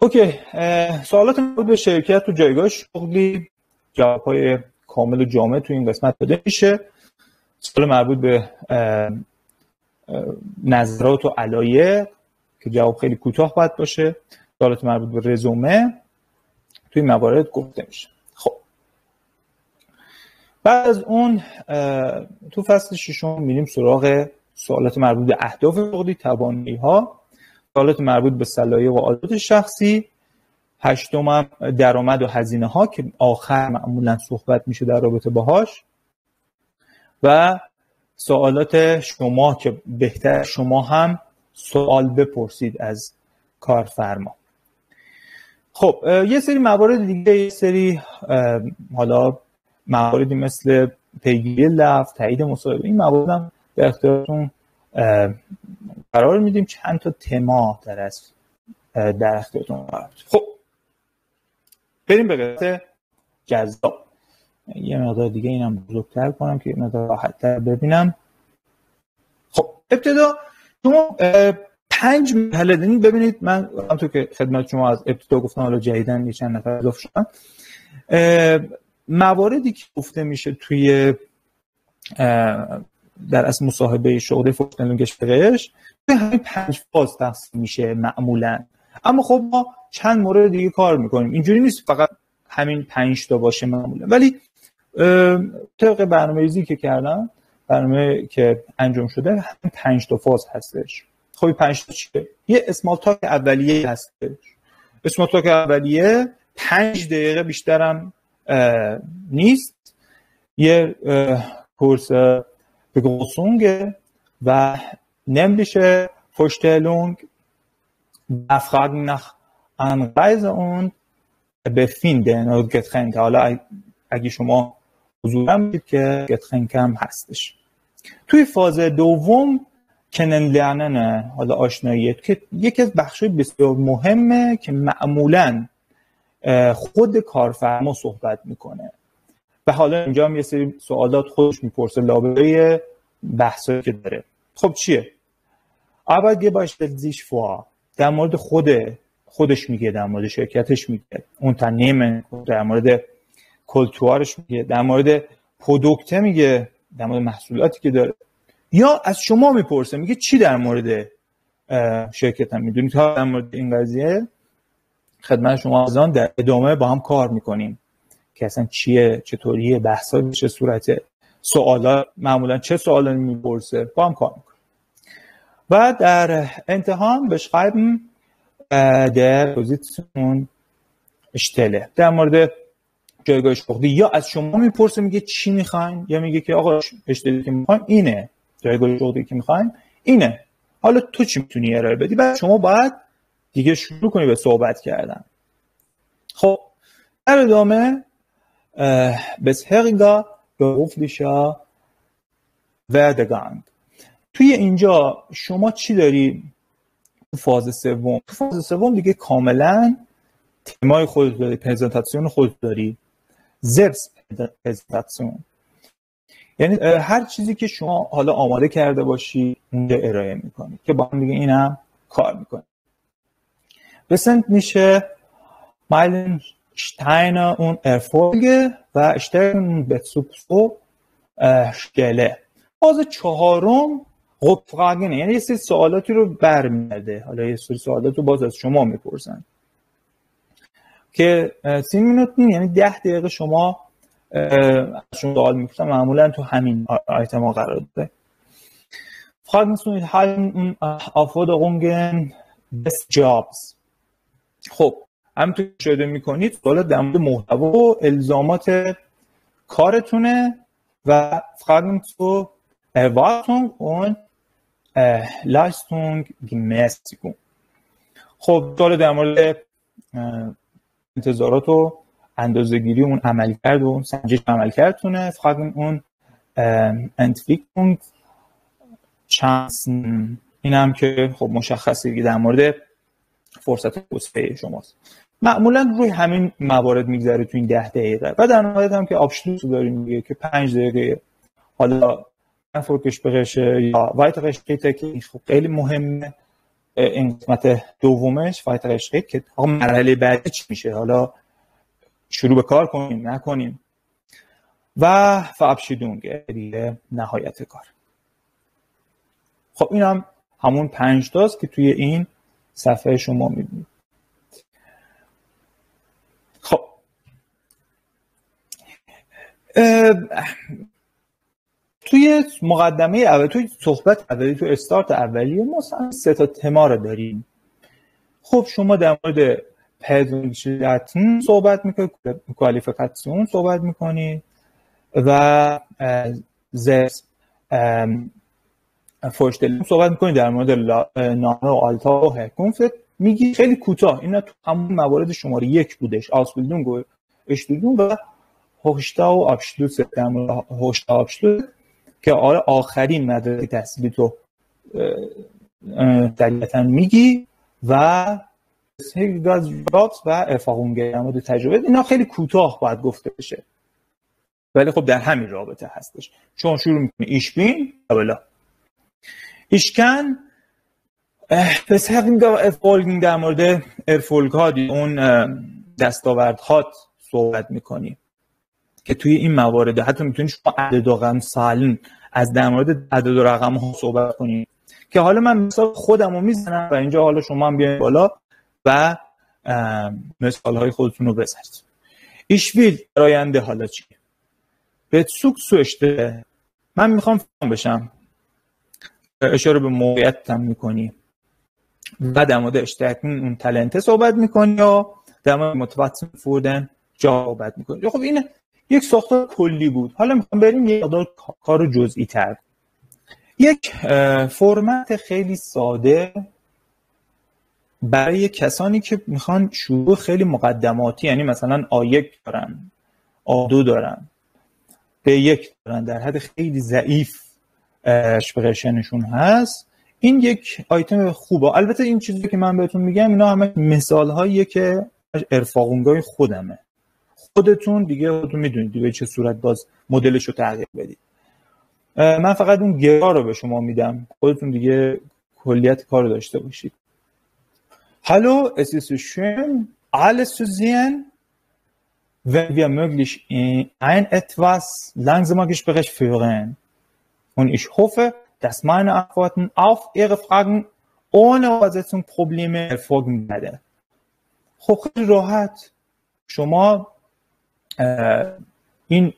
اوکی، سوالات مربوط به شرکت تو جایگاه شغلی جوابهای کامل و جامع تو این قسمت داده میشه. سوال مربوط به نظرات و علایق که جواب خیلی کوتاه باید باشه. سوالات مربوط به رزومه توی موارد گفته میشه. خب بعد از اون تو فصل ششم میریم سراغ سوالات مربوط به اهداف شغلی، توانایی‌ها، سوالات مربوط به صلاحیت و عادات شخصی، هشتم هم درآمد و هزینه ها که آخر معمولا صحبت میشه در رابطه باهاش، و سوالات شما که بهتر شما هم سوال بپرسید از کارفرما. خب یه سری موارد دیگه، یه سری حالا مواردی مثل پیگیری لفظ، تایید مصاحبه، این موارد هم به اختیارتون قرار میدیم. چند تا تما در اختیارتون قرار میدیم. خب بریم به قسمت جذاب. یه مقدار دیگه اینم بزرگتر کنم که یه مقدار راحت‌تر ببینم. خب ابتدا شما 5 مرحله دارین. ببینید من همونطور که خدمت شما از ابتدا گفتم، حالا جدیداً یه چند نفر اضافه شدن، مواردی که گفته میشه توی در اصل مصاحبه شغلی فورشتلونگش بهش به همین 5 فاز تقسیم میشه معمولاً. اما خب ما چند مورد دیگه کار میکنیم، اینجوری نیست فقط همین 5 تا باشه معمولا، ولی طبق برنامه‌ریزی که کردم، برنامه که انجام شده، همین 5 تا فاز هستش. خب 5 تا چیه؟ یه اسمال تاک اولیه هستش. اسمال تاک اولیه 5 دقیقه بیشترم نیست. یه کورس بگوسونگ و nämliche Vorstellung, Fragen nach Anreise und Befinden und Getränke. حالا اگه شما حضور میدید که گترنک هم هستش. توی فاز دوم کننلرنن، حالا آشناییت، که یکی از بخشای بسیار مهمه که معمولاً خود کارفرما صحبت میکنه و حالا اینجا هم یه سری سوالات خودش میپرسه لابلای بحثایی که داره. خب چیه؟ Arbeitgeber sich vor، در مورد خودش میگه، در مورد شرکتش میگه، اون تنیم، در مورد کلتوارش میگه، در مورد پرودوکت میگه، در مورد محصولاتی که داره، یا از شما میپرسه میگه چی در مورد شرکتم میدونید. تا در مورد این قضیه خدمت شما عزیزان در ادامه با هم کار میکنیم که اصلا چیه، چطوریه، بحثا به چه صورته، سوالا معمولا چه سوالی میپرسه، با هم کار میکنیم. و در انتها هم beschreiben der Position Stelle، در مورد جایگاه شغلی یا از شما میپرسه میگه چی میخواین، یا میگه که آقا اشتغالی که میخوایم اینه، جایگاه شغلی که میخوایم اینه، حالا تو چی میتونی ارائه بدی؟ بعد شما باید دیگه شروع کنی به صحبت کردن. خب در ادامه bisheriger beruflicher Werdegang، توی اینجا شما چی داری؟ فاز سوم، فاز سوم دیگه کاملا تمای خودت داری، پرزنتاسیون خودت داری، زبس پرزنتاسیون، یعنی هر چیزی که شما حالا آماده کرده باشی اونجا ارائه میکنی که با هم دیگه اینم کار میکنی. wesentliche Meilensteine und Erfolge و Stärken und Bezug zur Stelle. فاز چهارم Rückfragen، یعنی یه سری سوالاتی رو برمی‌گرده، حالا یه سری سوالات رو باز از شما میپرسن که 30 مینوت، یعنی 10 دقیقه شما ازشون سوال میپرسن، معمولا تو همین آیتم ها قرار داره. Fragen zu enthalten und Aufforderungen des Jobs. خب همونطور که شده میکنید سوالات در مورد محتوا و الزامات کارتونه و Fragen zu Erwartung und Leistungsmäßigung. خب سوال در مورد انتظارات و اندازه‌گیری اون عملکرد و سنجش عملکردتونه. Fragen und Entwicklung Chancen، این هم که خب مشخصه دیگه در مورد فرصت توسعه شماست. معمولا روی همین موارد میگذره تو این 10 دقیقه و در نهایت هم که آبشلوس رو داریم میگه که 5 دقیقه حالا فرکش بقشه یا وایت قشقیته که خب خیلی مهمه این قسمت دومش weitere Schritt که آقا مرحله بعدی چی میشه، حالا شروع به کار کنیم نکنیم و verabschiedung دیگه نهایت کار. خب این هم همون 5 تاست که توی این صفحه شما میبینید. خب توی مقدمه اول، توی صحبت اولی، توی استارت اولیه ما 3 تا تما رو داریم. خب شما در مورد پدرینگشیلتن صحبت میکنید، کوالیفیکاسیون صحبت میکنید و فورشتلینگ صحبت میکنید در مورد نامه و آلتا و هرکونفت. میگی خیلی کوتاه اینا تو همون موارد شماره 1 بودش، آسبیلدونگ و اشتودونگ و هوشتا و آبشلوس. در مورد هوشتا و آبشلوس که آخرین مدرک تحصیلی تو دلیلتاً میگی و گاز جابز و ارفاقونگه در مورد تجربه. اینا خیلی کوتاه باید گفته بشه ولی خب در همین رابطه هستش. چون شروع میکنی ایشبین اولا ایشکن بسیاریم افولگین در مورد ارفولگ‌ها اون دستاوردهات صحبت میکنی که توی این موارد حتی میتونی شما عدد و رقم سالن از در مورد عدد و رقم ها صحبت کنی که حالا من مثال خودم رو میزنم و اینجا حالا شما هم بیاین بالا و مثال های خودتون رو بزنید. ایشویل راینده حالا چی؟ بتسوک سوشته من میخوام فهم بشم، اشاره به موقعیت هم میکنی و در مورد اشتراکین اون تلنته صحبت میکنی یا در مورد متواتسن فوردن جا صحبت میکنی. خب این یک ساختار کلی بود. حالا میخوام بریم یک مقدار کار جزئی تر. یک فرمت خیلی ساده برای کسانی که میخوان شروع خیلی مقدماتی، یعنی مثلا آ1 دارن، آ2 دارن، B1 دارن، در حد خیلی ضعیف اشپرشنشون هست. این یک آیتم خوبه. البته این چیزی که من بهتون میگم اینا همه مثال هاییه که ارفاقونگای خودمه. خودتون میدونید به چه صورت باز مدلش رو تغییر بدید. من فقط اون گرا رو به شما میدم، خودتون دیگه کلیت کار رو داشته باشید. Hallo, es ist schön, alles zu sehen, wenn wir möglich ein etwas langsamer Gespräch führen. Und ich hoffe, dass meine Antworten auf Ihre Fragen ohne Übersetzung Probleme erfolgen werden. خب خیلی راحت شما این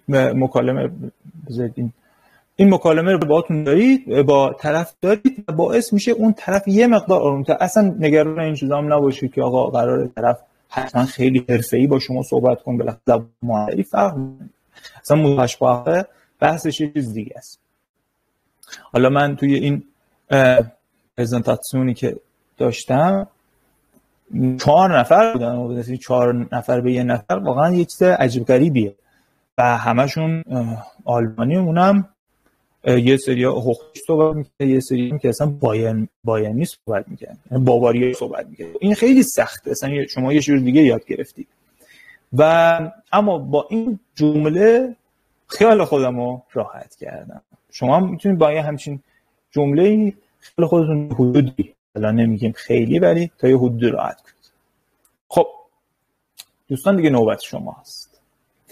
مکالمه رو باهاتون دارید، با طرف دارید و باعث میشه اون طرف یه مقدار آرومتر. اصلا نگران این چیزا هم نباشید که آقا قراره طرف حتما خیلی حرفه‌ای با شما صحبت کنه، بالاخره معرفی فرق می‌کنه. اصلا متشابه بحثش یه چیز دیگه است. حالا من توی این پرزنتاسیونی که داشتم 4 نفر بودن و مثلا 4 نفر به 1 نفر واقعا یه چیز عجیب غریبیه و همشون آلمانی. اونم یه سری هوخش صحبت میکنه، یه سری که اصلا بایرنی صحبت میکنه، یعنی باواری صحبت میکنه. این خیلی سخته، اصلا شما یه جور دیگه یاد گرفتی. و اما با این جمله خیال خودمو راحت کردم. شما میتونید با یه همچین جمله خیال خودتون حدودی، حالا نمیگیم خیلی ولی تا یه حدود راحت کنید. خب دوستان دیگه نوبت شما هست.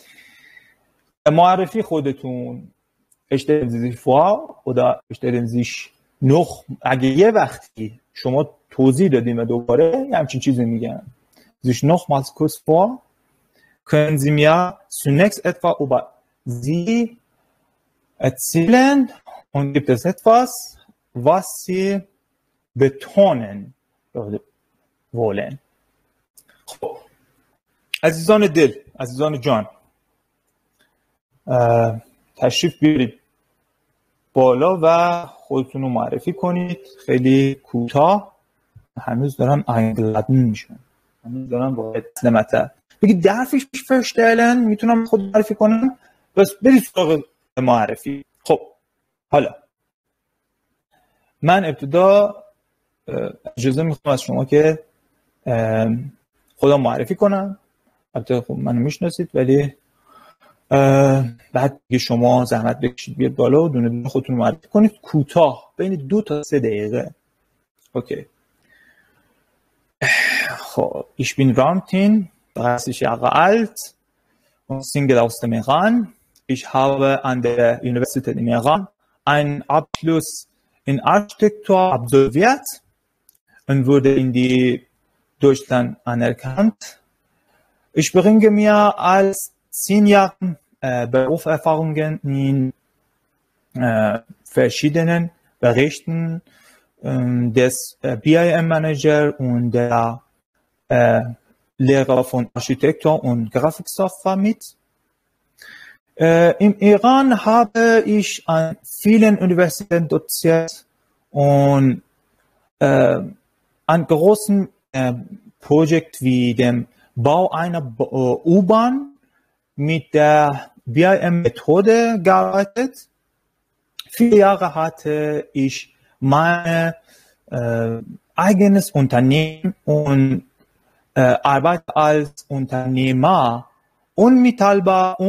معرفی خودتون، stellen Sie sich vor oder stellen Sie sich noch. اگه یه وقتی شما توضیح دادیم و دوباره همچین چیزی میگن sich nochmals kurz vor, können Sie mir zunächst etwa über Sie erzählen und gibt es etwas, was Sie betonen wollen. خب عزیزان دل، عزیزان جان، تشریف بیارید بالا و خودتون رو معرفی کنید. خیلی کوتاه. هنوز دارم اingeladen میشم، هنوز دارم باید نمته بگید darf ich verstellen، میتونم خود معرفی کنم. بس برید سراغ معرفی. خب حالا من ابتدا اجازه میخوام از شما که خودم معرفی کنم. البته خب منو میشناسید ولی بعد که شما زحمت بکشید بیاد بالا و دونه دونه خودتون معرفی کنید، کوتاه بین 2 تا 3 دقیقه. اوکی. Ich bin Ramtin, 30 Jahre alt und Single aus dem Iran. Ich habe an der Universität im Iran einen Abschluss in Architektur absolviert und wurde in die Deutschland anerkannt. Ich bringe mehr als 10 Jahre Berufserfahrungen in verschiedenen Berichten des BIM-Manager und der Lehrer von Architektur und Grafiksoftware mit. Im Iran habe ich an vielen Universitäten doziert und an großen Projekten wie dem Bau einer U-Bahn mit der BIM-Methode gearbeitet. 4 Jahre hatte ich mein eigenes Unternehmen und arbeite als Unternehmer und Mittelbar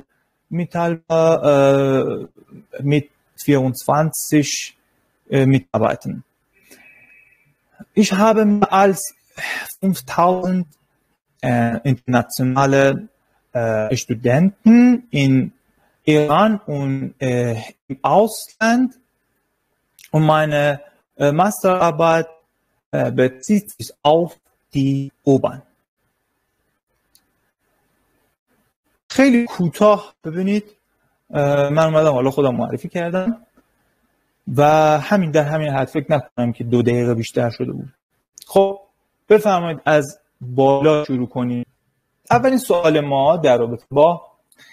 mit 24 Mitarbeitern. Ich habe mehr als 5000 internationale Studenten in Iran und im Ausland, und meine Masterarbeit bezieht sich auf die U-Bahn. خیلی کوتاه ببینید من اومدم حالا خودم معرفی کردم و همین در همین حد فکر نکنم که 2 دقیقه بیشتر شده بود. خب بفرمایید از بالا شروع کنیم. اولین سوال ما در رابطه با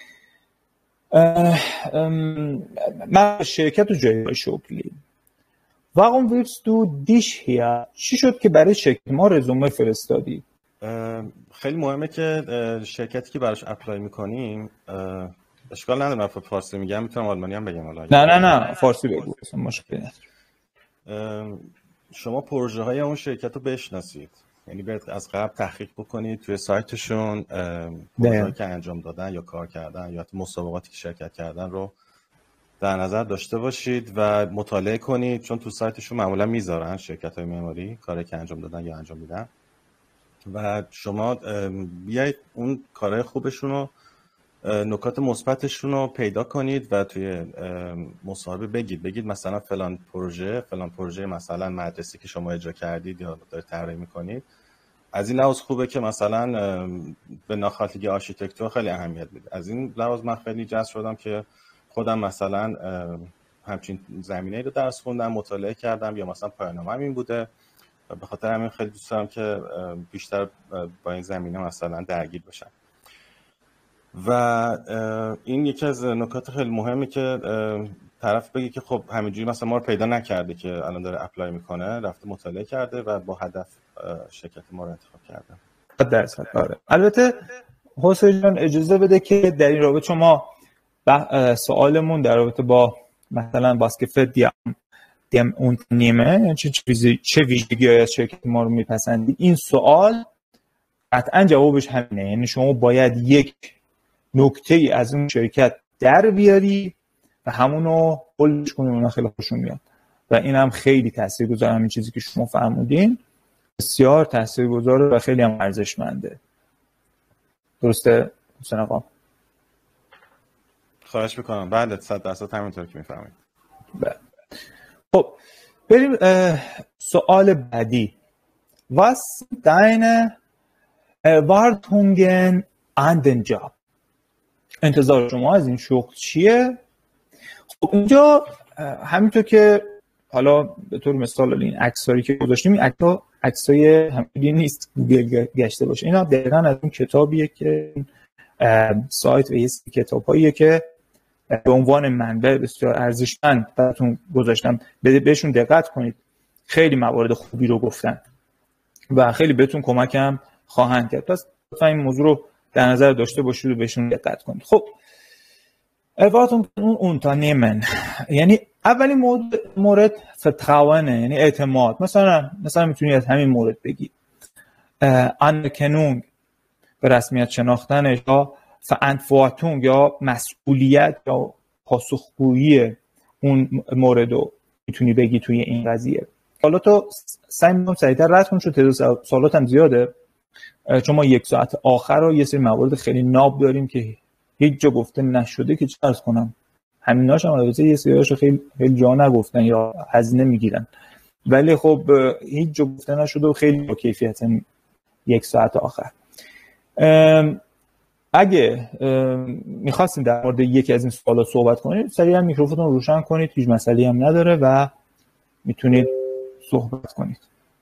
من شرکت و جایگاه شغلی. Warum willst du dich hier؟ چی شد که برای شرکت ما رزومه فرستادی؟ خیلی مهمه که شرکتی که براش اپلای میکنیم اشکال نداره من فارسی میگم، میتونم آلمانی هم بگم حالا. نه فارسی بگو، مشکلی نداره. شما پروژه های اون شرکت رو بشناسید، یعنی برید از قبل تحقیق بکنید توی سایتشون پروژه‌ای که انجام دادن یا کار کردن یا مسابقاتی که شرکت کردن رو در نظر داشته باشید و مطالعه کنید، چون تو سایتشون معمولا میذارن شرکت‌های معماری کاری که انجام دادن یا انجام میدن و شما بیایید اون کارهای خوبشون رو، نکات مثبتشون رو پیدا کنید و توی مصاحبه بگید مثلا فلان پروژه مثلا مدرسه که شما اجرا کردید یا دارید طراحی میکنید از این لحاظ خوبه که مثلا به ناخالگی آرشیتکتور خیلی اهمیت میده. از این لحاظ من خیلی جذب شدم که خودم مثلا همچین زمینه‌ای رو درس خوندم، مطالعه کردم یا مثلا پایان‌نامه‌ام این بوده و به خاطر همین خیلی دوست دارم که بیشتر با این زمینه مثلا درگیر بشم. و این یکی از نکات خیلی مهمه که طرف بگه که خب همینجوری مثلا ما رو پیدا نکرده که الان داره اپلای میکنه، رفته مطالعه کرده و با هدف شرکت ما رو انتخاب کرده. آره. البته حسین جان اجازه بده که در این رابطه شما سوالمون در رابطه با مثلا باسکفت دیم اون نیمه چه ویژگی‌هایی از شرکت ما رو میپسندید، این سوال قطعا جوابش همینه. یعنی شما باید یک نکته ای از اون شرکت در بیاری و همونو قولش کنی، اونا خیلی خوشون میاد و این هم خیلی تاثیرگذاره. همین چیزی که شما فرمودین بسیار تاثیرگذاره و خیلی هم ارزشمنده. درسته حسین آقا؟ خواهش میکنم. بله 100% همینطور که میفهمید. بله. خب بریم سوال بعدی. Was deine Erwartungen an den Job؟ انتظار شما از این شغل چیه؟ خب اینجا همینطور که حالا به طور مثال این عکسایی که گذاشتیم، این عکسای همینجوری نیست گوگل گشته باشه، اینا دقیقاً از اون کتابیه که سایت و یه کتاباییه که به عنوان منبع بسیار ارزشمند براتون گذاشتم، بهشون دقت کنید. خیلی موارد خوبی رو گفتن و خیلی بهتون کمکم خواهند کرد. پس لطفاً این موضوع رو در نظر داشته باشید و بهشون دقت کنید. خب Erwartungen Unternehmen، یعنی اولین مورد vertrauen، یعنی اعتماد. مثلا میتونید از همین مورد بگید Anerkennung، به رسمیت شناختن، یا Verantwortung یا مسئولیت یا پاسخگویی اون مورد رو میتونی بگی توی این قضیه. حالا تو سعی می‌کنم سریعتر رد کنم چون تعداد سوالاتم زیاده، چون ما 1 ساعت آخر رو یه سری موارد خیلی ناب داریم که هیچ جا گفته نشده که چه عرض کنم. همیناش هم البته یه سریاشو خیلی جا نگفتن یا هزینه میگیرن، ولی خب هیچ جا گفته نشده و خیلی با کیفیت 1 ساعت آخر. اگه میخواستین در مورد یکی از این سوالا صحبت کنید، سریعا میکروفونتون رو روشن کنید، هیچ مسئله‌ای هم نداره و میتونید صحبت کنید.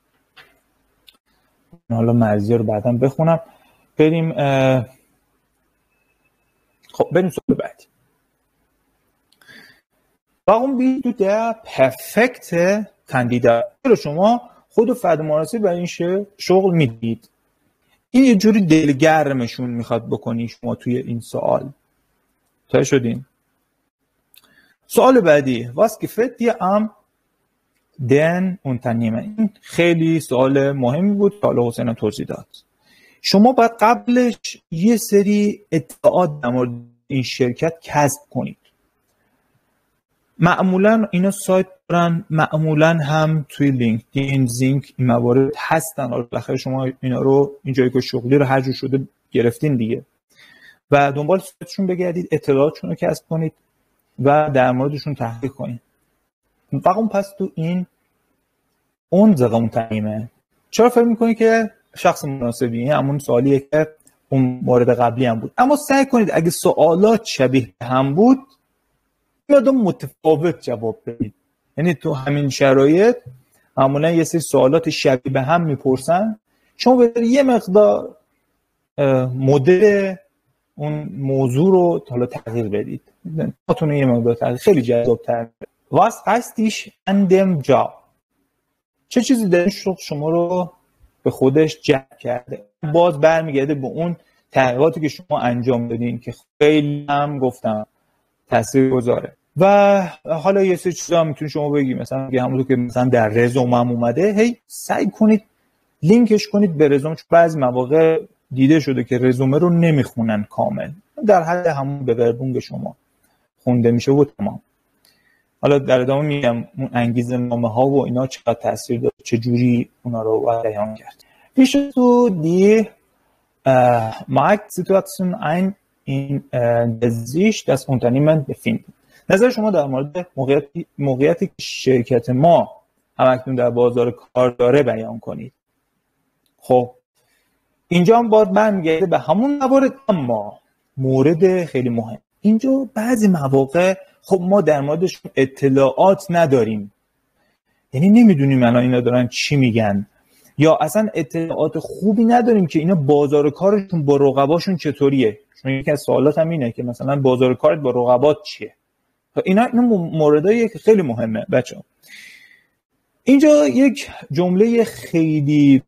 حالا مرضیه رو بعداً بخونم. بریم سوال بعدی. Warum bist du der perfekte Kandidat؟ شما خود فرد مناسب برای این شغل میدید. این یه جوری دلگرمشون میخواد بکنی شما توی این سوال. تا شدین؟ سوال بعدی. Was gefällt dir am den Unternehmen؟ این خیلی سوال مهمی بود که حالا حسین توضیح داد. شما باید قبلش یه سری اطلاعات در مورد این شرکت کسب کنید. معمولا اینا سایت دارن، معمولا هم توی لینکدین، زینک این موارد هستن. حالا بالاخره شما اینا رو این جایی که شغلی رو هر جور شده گرفتین دیگه و دنبال سایتشون بگردید، اطلاعاتشون رو کسب کنید و در موردشون تحقیق کنید. واقعا پس تو این unsere Unternehmen چرا فکر میکنید که شخص مناسبی؟ همون سوالیه که اون مورد قبلی هم بود. اما سعی کنید اگه سوالات شبیه هم بود میادم متفاوت جواب بدید. یعنی تو همین شرایط معمولا یه سری سوالات شبیه به هم میپرسن، شما باید یه مقدار مدل اون موضوع رو حالا تغییر بدید. تاتون یه مقدار تغییر خیلی جذاب‌تر. Was heißt dich an dem Job؟ چه چیزی در این شغل شما رو به خودش جذب کرده؟ باز برمیگرده به اون تحقیقاتی که شما انجام دادین که خیلی هم گفتم تاثیرگذاره. و حالا یه سری چیزا میتونید شما بگید، مثلا اگه همونطور که مثلا در رزومم اومده، هی سعی کنید لینکش کنید به رزومه، چون بعضی مواقع دیده شده که رزومه رو نمیخونن کامل، در حد همون به وربونگ شما خونده میشه و تمام. حالا در ادامه میگم اون انگیزه نامه ها و اینا چقدر تاثیر داره، چه جوری اونا رو بیان کرد. Wie تو دی Marktsituation ein in der sich das Unternehmen befindet؟ نظر شما در مورد موقعیتی که شرکت ما همکنون در بازار کار داره بیان کنید. خب اینجا هم باید برمیگرده به همون موارد، اما مورد خیلی مهم اینجا بعضی مواقع خب ما در موردشون اطلاعات نداریم، یعنی نمیدونیم الان اینا دارن چی میگن، یا اصلا اطلاعات خوبی نداریم که اینا بازار کارشون با رقباشون چطوریه. چون یکی از سوالات هم اینه که مثلا بازار کارت با رقبات چیه. اینا مورداییه که خیلی مهمه بچه‌ها. اینجا یک جمله خیلی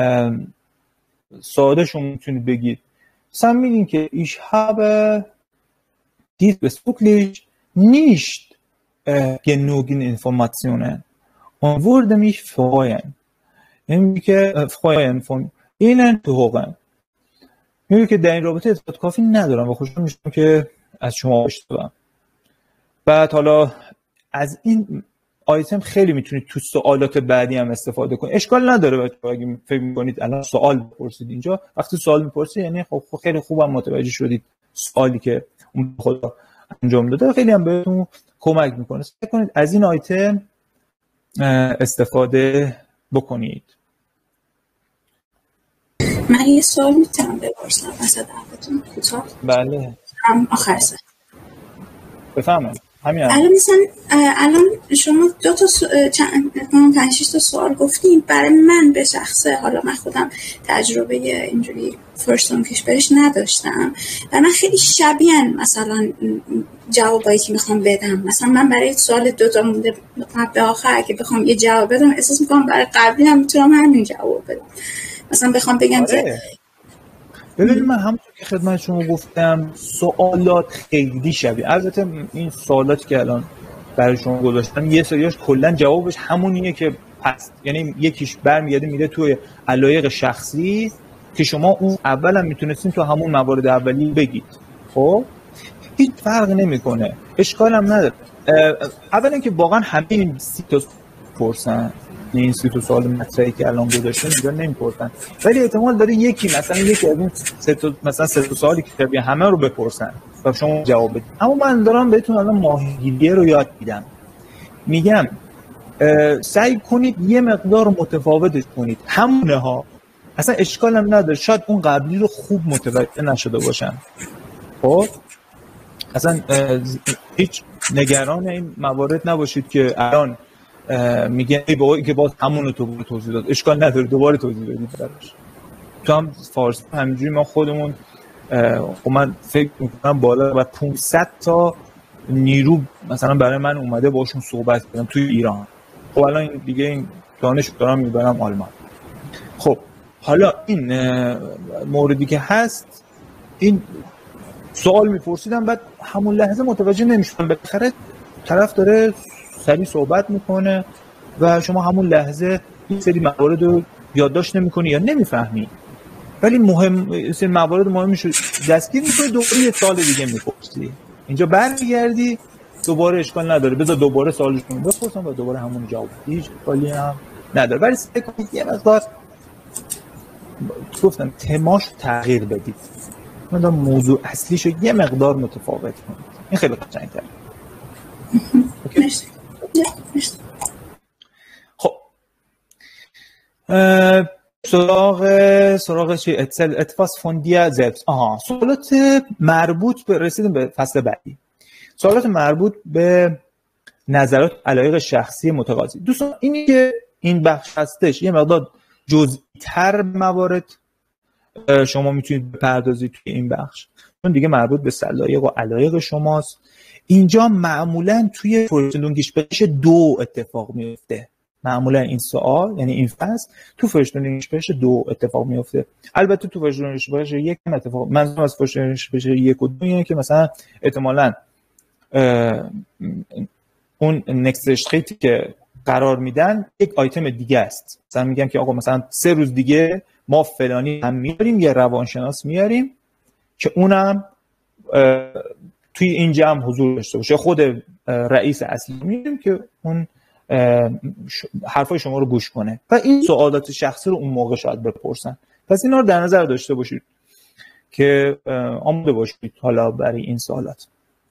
ساده شما میتونید بگید، مثلا میگین که ich habe diesbezüglich nicht genügend Informationen und würde mich freuen. یعنی که freuen von Ihnen zu hören. میگه که در این رابطه اطلاعات کافی ندارم و خوشحال میشم که از شما بشنوم. بعد حالا از این آیتم خیلی میتونید تو سوالات بعدی هم استفاده کنید. اشکال نداره بچه‌ها اگه فکر می‌کنید الان سوال بپرسید اینجا، وقتی سوال می‌پرسید یعنی خب خیلی خوبم متوجه شدید سوالی که اون خدا انجام داده، خیلی هم بهتون کمک میکنه. سعی کنید از این آیتم استفاده بکنید. من یه سوال میتونم بپرسم از دعوتون کوتاه؟ بله. آخر سر. بفهمید. الان مثلا الان شما 5-6 تا سوال گفتین، برای من به شخصه، حالا من خودم تجربه اینجوری فرستون کشورش نداشتم و من خیلی شبیه مثلا جوابایی که میخوام بدم، مثلا من برای سوال 2 تا مونده به آخر که بخوام یه جواب بدم احساس میکنم برای قبلی هم میتونم همین جواب بدم. مثلا بخوام بگم که ببینید من همونطور که خدمت شما گفتم سوالات خیلی شبیه، البته این سوالاتی که الان برای شما گذاشتم یه سریاش کلا جوابش همونیه که هست، یعنی یکیش برمیگرده میره توی علایق شخصی که شما اون اولا میتونستین تو همون موارد اولی بگید. خب هیچ فرق نمیکنه، اشکال هم نداره. اولا که واقعا همین 30 تا پرسن این 32 سوال مطرحی که الان گذاشتم اینجا نمیپرسن، ولی احتمال داره یکی مثلا یکی از این مثلا 3 سوالی که شبیه همه رو بپرسن و شما جواب بدید. اما من دارم بهتون الان ماهیگیری رو یاد میدم، میگم سعی کنید یه مقدار متفاوتش کنید، همونه ها، اصلا اشکال هم نداره شاید اون قبلی رو خوب متوجه نشده باشن. خب اصلا هیچ نگران این موارد نباشید که الان میگن ای بابا که باز همون رو تو توضیح داد، اشکال نداره دوباره توضیح بدید براش. تو هم فارسی همینجوری ما خودمون من فکر میکنم بالا و 500 تا نیرو مثلا برای من اومده باشون صحبت کردم توی ایران. خب الان دیگه این دانش دارم میبرم آلمان. خب حالا این موردی که هست، این سوال میپرسیدم بعد همون لحظه متوجه نمیشدم، بالاخره طرف داره سریع صحبت میکنه و شما همون لحظه این سری موارد رو یادداشت نمیکنی یا نمیفهمی، ولی مهم سری موارد مهمش رو دستگیر میکنی، دوباره یه سال دیگه میپرسی، اینجا برمیگردی دوباره اشکال نداره بذار دوباره سوالش رو بپرسم و دوباره همون جواب، هیچ اشکالی هم نداره. ولی سعی کنید یه مقدار گفتم تماش تغییر بدید، مثلا موضوع اصلیشو یه مقدار متفاوت کنید، این خیلی قشنگ‌تره. خب سراغ چی اتفاس فوندیا زبس. سوالات مربوط به رسیدیم به فصل بعدی، سوالات مربوط به نظرات علایق شخصی متقاضی. دوستان اینی که این بخش هستش یه مقدار جزئی تر موارد شما میتونید بپردازید توی این بخش، چون دیگه مربوط به سلایق و علایق شماست. اینجا معمولا توی فرشتگیش بخش 2 اتفاق میفته، معمولا این سوال یعنی این فصل تو فرشتگیش بخش 2 اتفاق میفته. البته تو فرشتگیش بخش 1 اتفاق، منظورم از فرشتگیش بخش 1 و 2 اینه که مثلا احتمالاً اون نکست اشتیتی که قرار میدن یک آیتم دیگه است، مثلا میگم که آقا مثلا 3 روز دیگه ما فلانی هم میاریم، یه روانشناس میاریم که اونم توی این جمع حضور داشته باشه، خود رئیس اصلی میاریم که اون حرفای شما رو گوش کنه و این سوالات شخصی رو اون موقع شاید بپرسن. پس اینا رو در نظر داشته باشید که آماده باشید حالا برای این سوالات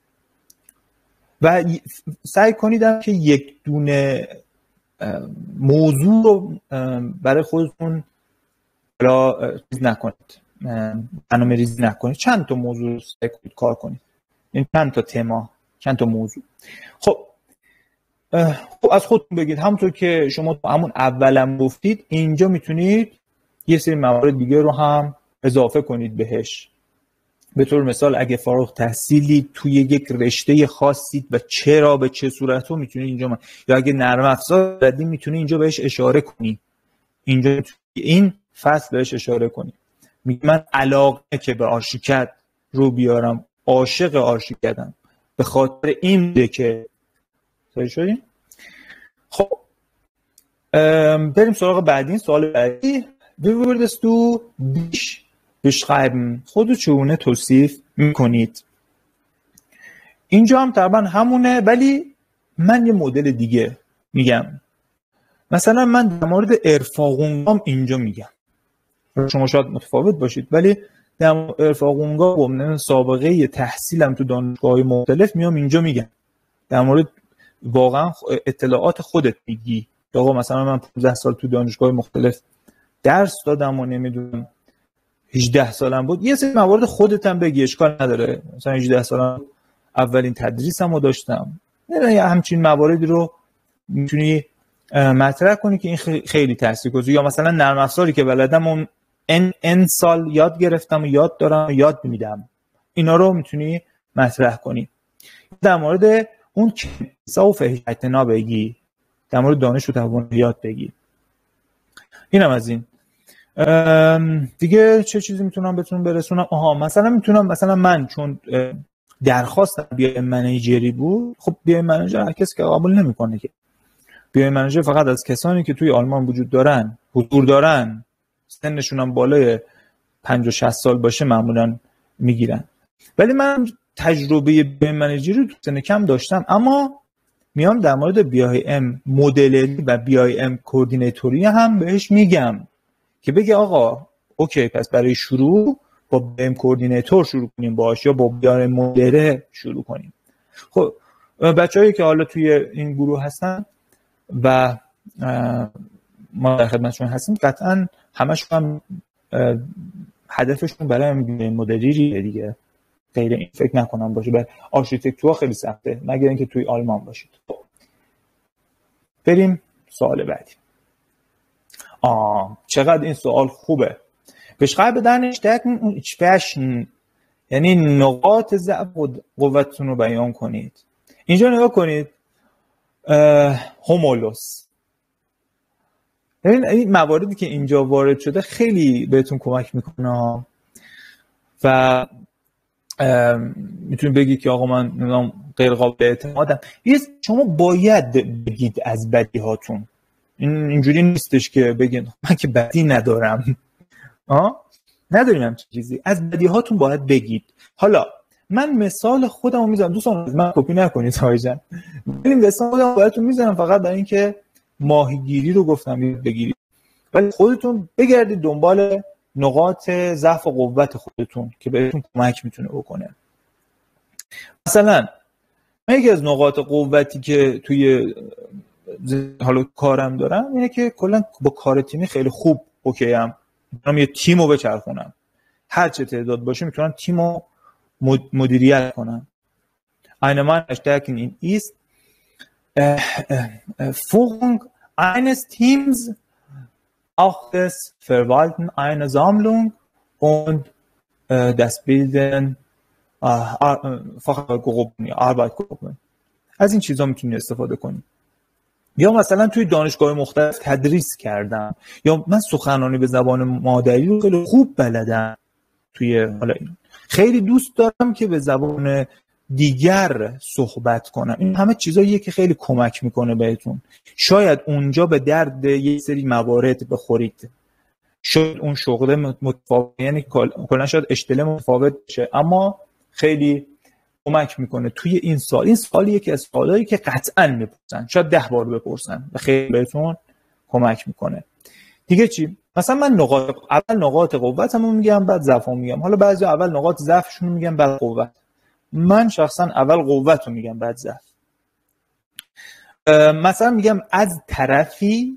و سعی کنید که یک دونه موضوع رو برای خودتون چیز نکنید، برنامه ریزی نکنید، چند تا موضوع رو سعی کنید کار کنید، این چند تا تما، چند تا موضوع. خب از خودتون بگید، همونطور که شما همون اولم گفتید اینجا میتونید یه سری موارد دیگه رو هم اضافه کنید بهش. به طور مثال اگه فارغ تحصیلی توی یک رشته خاصید و چرا به چه صورت رو میتونید اینجا یا اگه نرم افزار بلدی میتونید اینجا بهش اشاره کنی، اینجا این فصل بهش اشاره کنی. میگه من علاقه که به آرشیکد رو بیارم، عاشق آرشیکدم، به خاطر این بوده که صحیح شدیم. خب بریم سراغ بعدی. سوال بعدی wie würdest du dich beschreiben؟ خودو چگونه توصیف میکنید؟ اینجا هم تقریبا همونه، ولی من یه مدل دیگه میگم. مثلا من در مورد ارفاقونگام اینجا میگم، شما شاید متفاوت باشید، ولی در مورد ارفاقونگا و من سابقه تحصیلم تو دانشگاه‌های مختلف میام اینجا میگم، در مورد واقعا اطلاعات خودت میگی. آقا مثلا من 15 سال تو دانشگاه مختلف درس دادم و نمیدونم 18 سالم بود، یه سری موارد خودت هم بگی، اشکال نداره. مثلا 18 سالم اولین تدریسمو داشتم، یا همچین مواردی رو میتونی مطرح کنی که این خیلی تاثیرگذاره. یا مثلا نرم افزاری که بلدم اون ان سال یاد گرفتم و یاد دارم و یاد میدم، اینا رو میتونی مطرح کنی. در مورد اون کیسا و فهیتنا بگی، در مورد دانش و تواناییات بگی. اینم از این. دیگه چه چیزی میتونم بهتون برسونم؟ مثلا من چون درخواستم بیای منیجری بود، خب بیای منیجر هر کسی که قبول نمیکنه که. بیای منیجر فقط از کسانی که توی آلمان وجود دارن، حضور دارن، سنشون هم بالای 50 60 سال باشه معمولا میگیرن. ولی من تجربه بیای منیجری تو سن کم داشتم، اما میام در مورد BIM مدلری و BIM کوردینیتوری هم بهش میگم که بگه آقا اوکی پس برای شروع با BIM کوردینیتور شروع کنیم باش یا با BIM مدلر شروع کنیم. خب بچه‌هایی که حالا توی این گروه هستن و ما در خدمتشون هستیم قطعا همشون هدفشون برای BIM مدلری دیگه، غیر این فکر نکنم باشه. برای آرشیتکتورها خیلی سخته مگر اینکه توی آلمان باشید. بریم سوال بعدی. چقدر این سوال خوبه. beschreibe deine Stärken und Schwächen، یعنی نقاط ضعف و قوتتون رو بیان کنید. اینجا نگاه کنید هومولوس. این مواردی که اینجا وارد شده خیلی بهتون کمک میکنه و میتونید بگید که آقا من غیر قابل اعتمادم. شما باید بگید از بدی هاتون. اینجوری نیستش که بگید من که بدی ندارم. نداریم همچین چیزی. از بدی هاتون باید بگید. حالا من مثال خودم رو میزنم، دوستان از من کپی نکنید هایجان. ببینیم مثال خودم براتون میزنم فقط برای اینکه ماهیگیری رو گفتم بگیرید، ولی خودتون بگردید دنبال نقاط ضعف و قوت خودتون که بهتون کمک میتونه بکنه. مثلا من یکی از نقاط قوتی که توی حالا کارم دارم اینه که کلا با کار تیمی خیلی خوب اوکی ام. میتونم یه تیم رو بچرخونم، هر چه تعداد باشه میتونم تیم رو مدیریت کنم. Eine meiner Stärken ist Führung eines Teams, auch das Verwalten einer Sammlung und das Bilden Fachgruppen, Arbeitsgruppen. از این چیزا میتونی استفاده کنی. یا مثلا توی دانشگاه مختلف تدریس کردم، یا من سخنرانی به زبان مادری رو خیلی خوب بلدم. توی حالا این خیلی دوست دارم که به زبان دیگر صحبت کنم. این همه چیزاییه که خیلی کمک میکنه بهتون. شاید اونجا به درد یه سری موارد بخورید، شاید اون شغل متفاوت، یعنی کلا شاید اشتله متفاوت بشه، اما خیلی کمک میکنه توی این سال. این سالیه که از سوالایی که قطعا میپرسن، شاید 10 بار بپرسن و خیلی بهتون کمک میکنه. دیگه چی؟ مثلا من اول نقاط قوتمو میگم بعد ضعفمو میگم. حالا بعضی اول نقاط ضعفشون رو میگم بعد قوت. من شخصا اول قوت رو میگم بعد ضعف. مثلا میگم از طرفی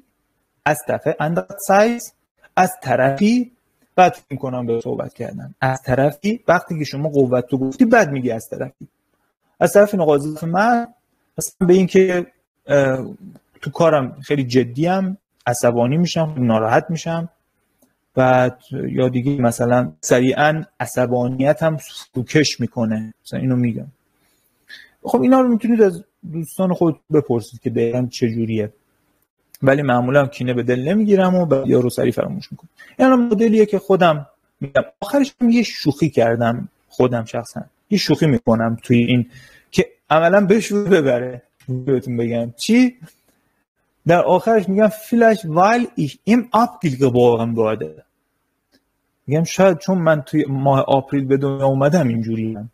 از طرفی بعد میکنم به صحبت کردن. از طرفی وقتی که شما قوت رو گفتی بعد میگی از طرفی. از طرف نقاط ضعف من مثلا به این که تو کارم خیلی جدیم، عصبانی میشم، ناراحت میشم، بعد یا دیگه مثلا سریعا عصبانیتم فروکش میکنه، مثلا اینو میگم. خب اینا رو میتونید از دوستان خود بپرسید که دقیقاً چه جوریه، ولی معمولا کینه به دل نمیگیرم و بعد یارو سری فراموش میکنم. این مدلیه که خودم میگم. آخرش یه شوخی کردم خودم شخصا، یه شوخی میکنم توی این که عملا بهشون ببره. بهتون بگم چی؟ در آخرش میگم vielleicht weil ich im April geboren wurde. میگم شاید چون من توی ماه آپریل به دنیا اومدم اینجوریم.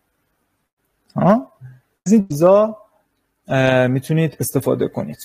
از این چیزا میتونید استفاده کنید.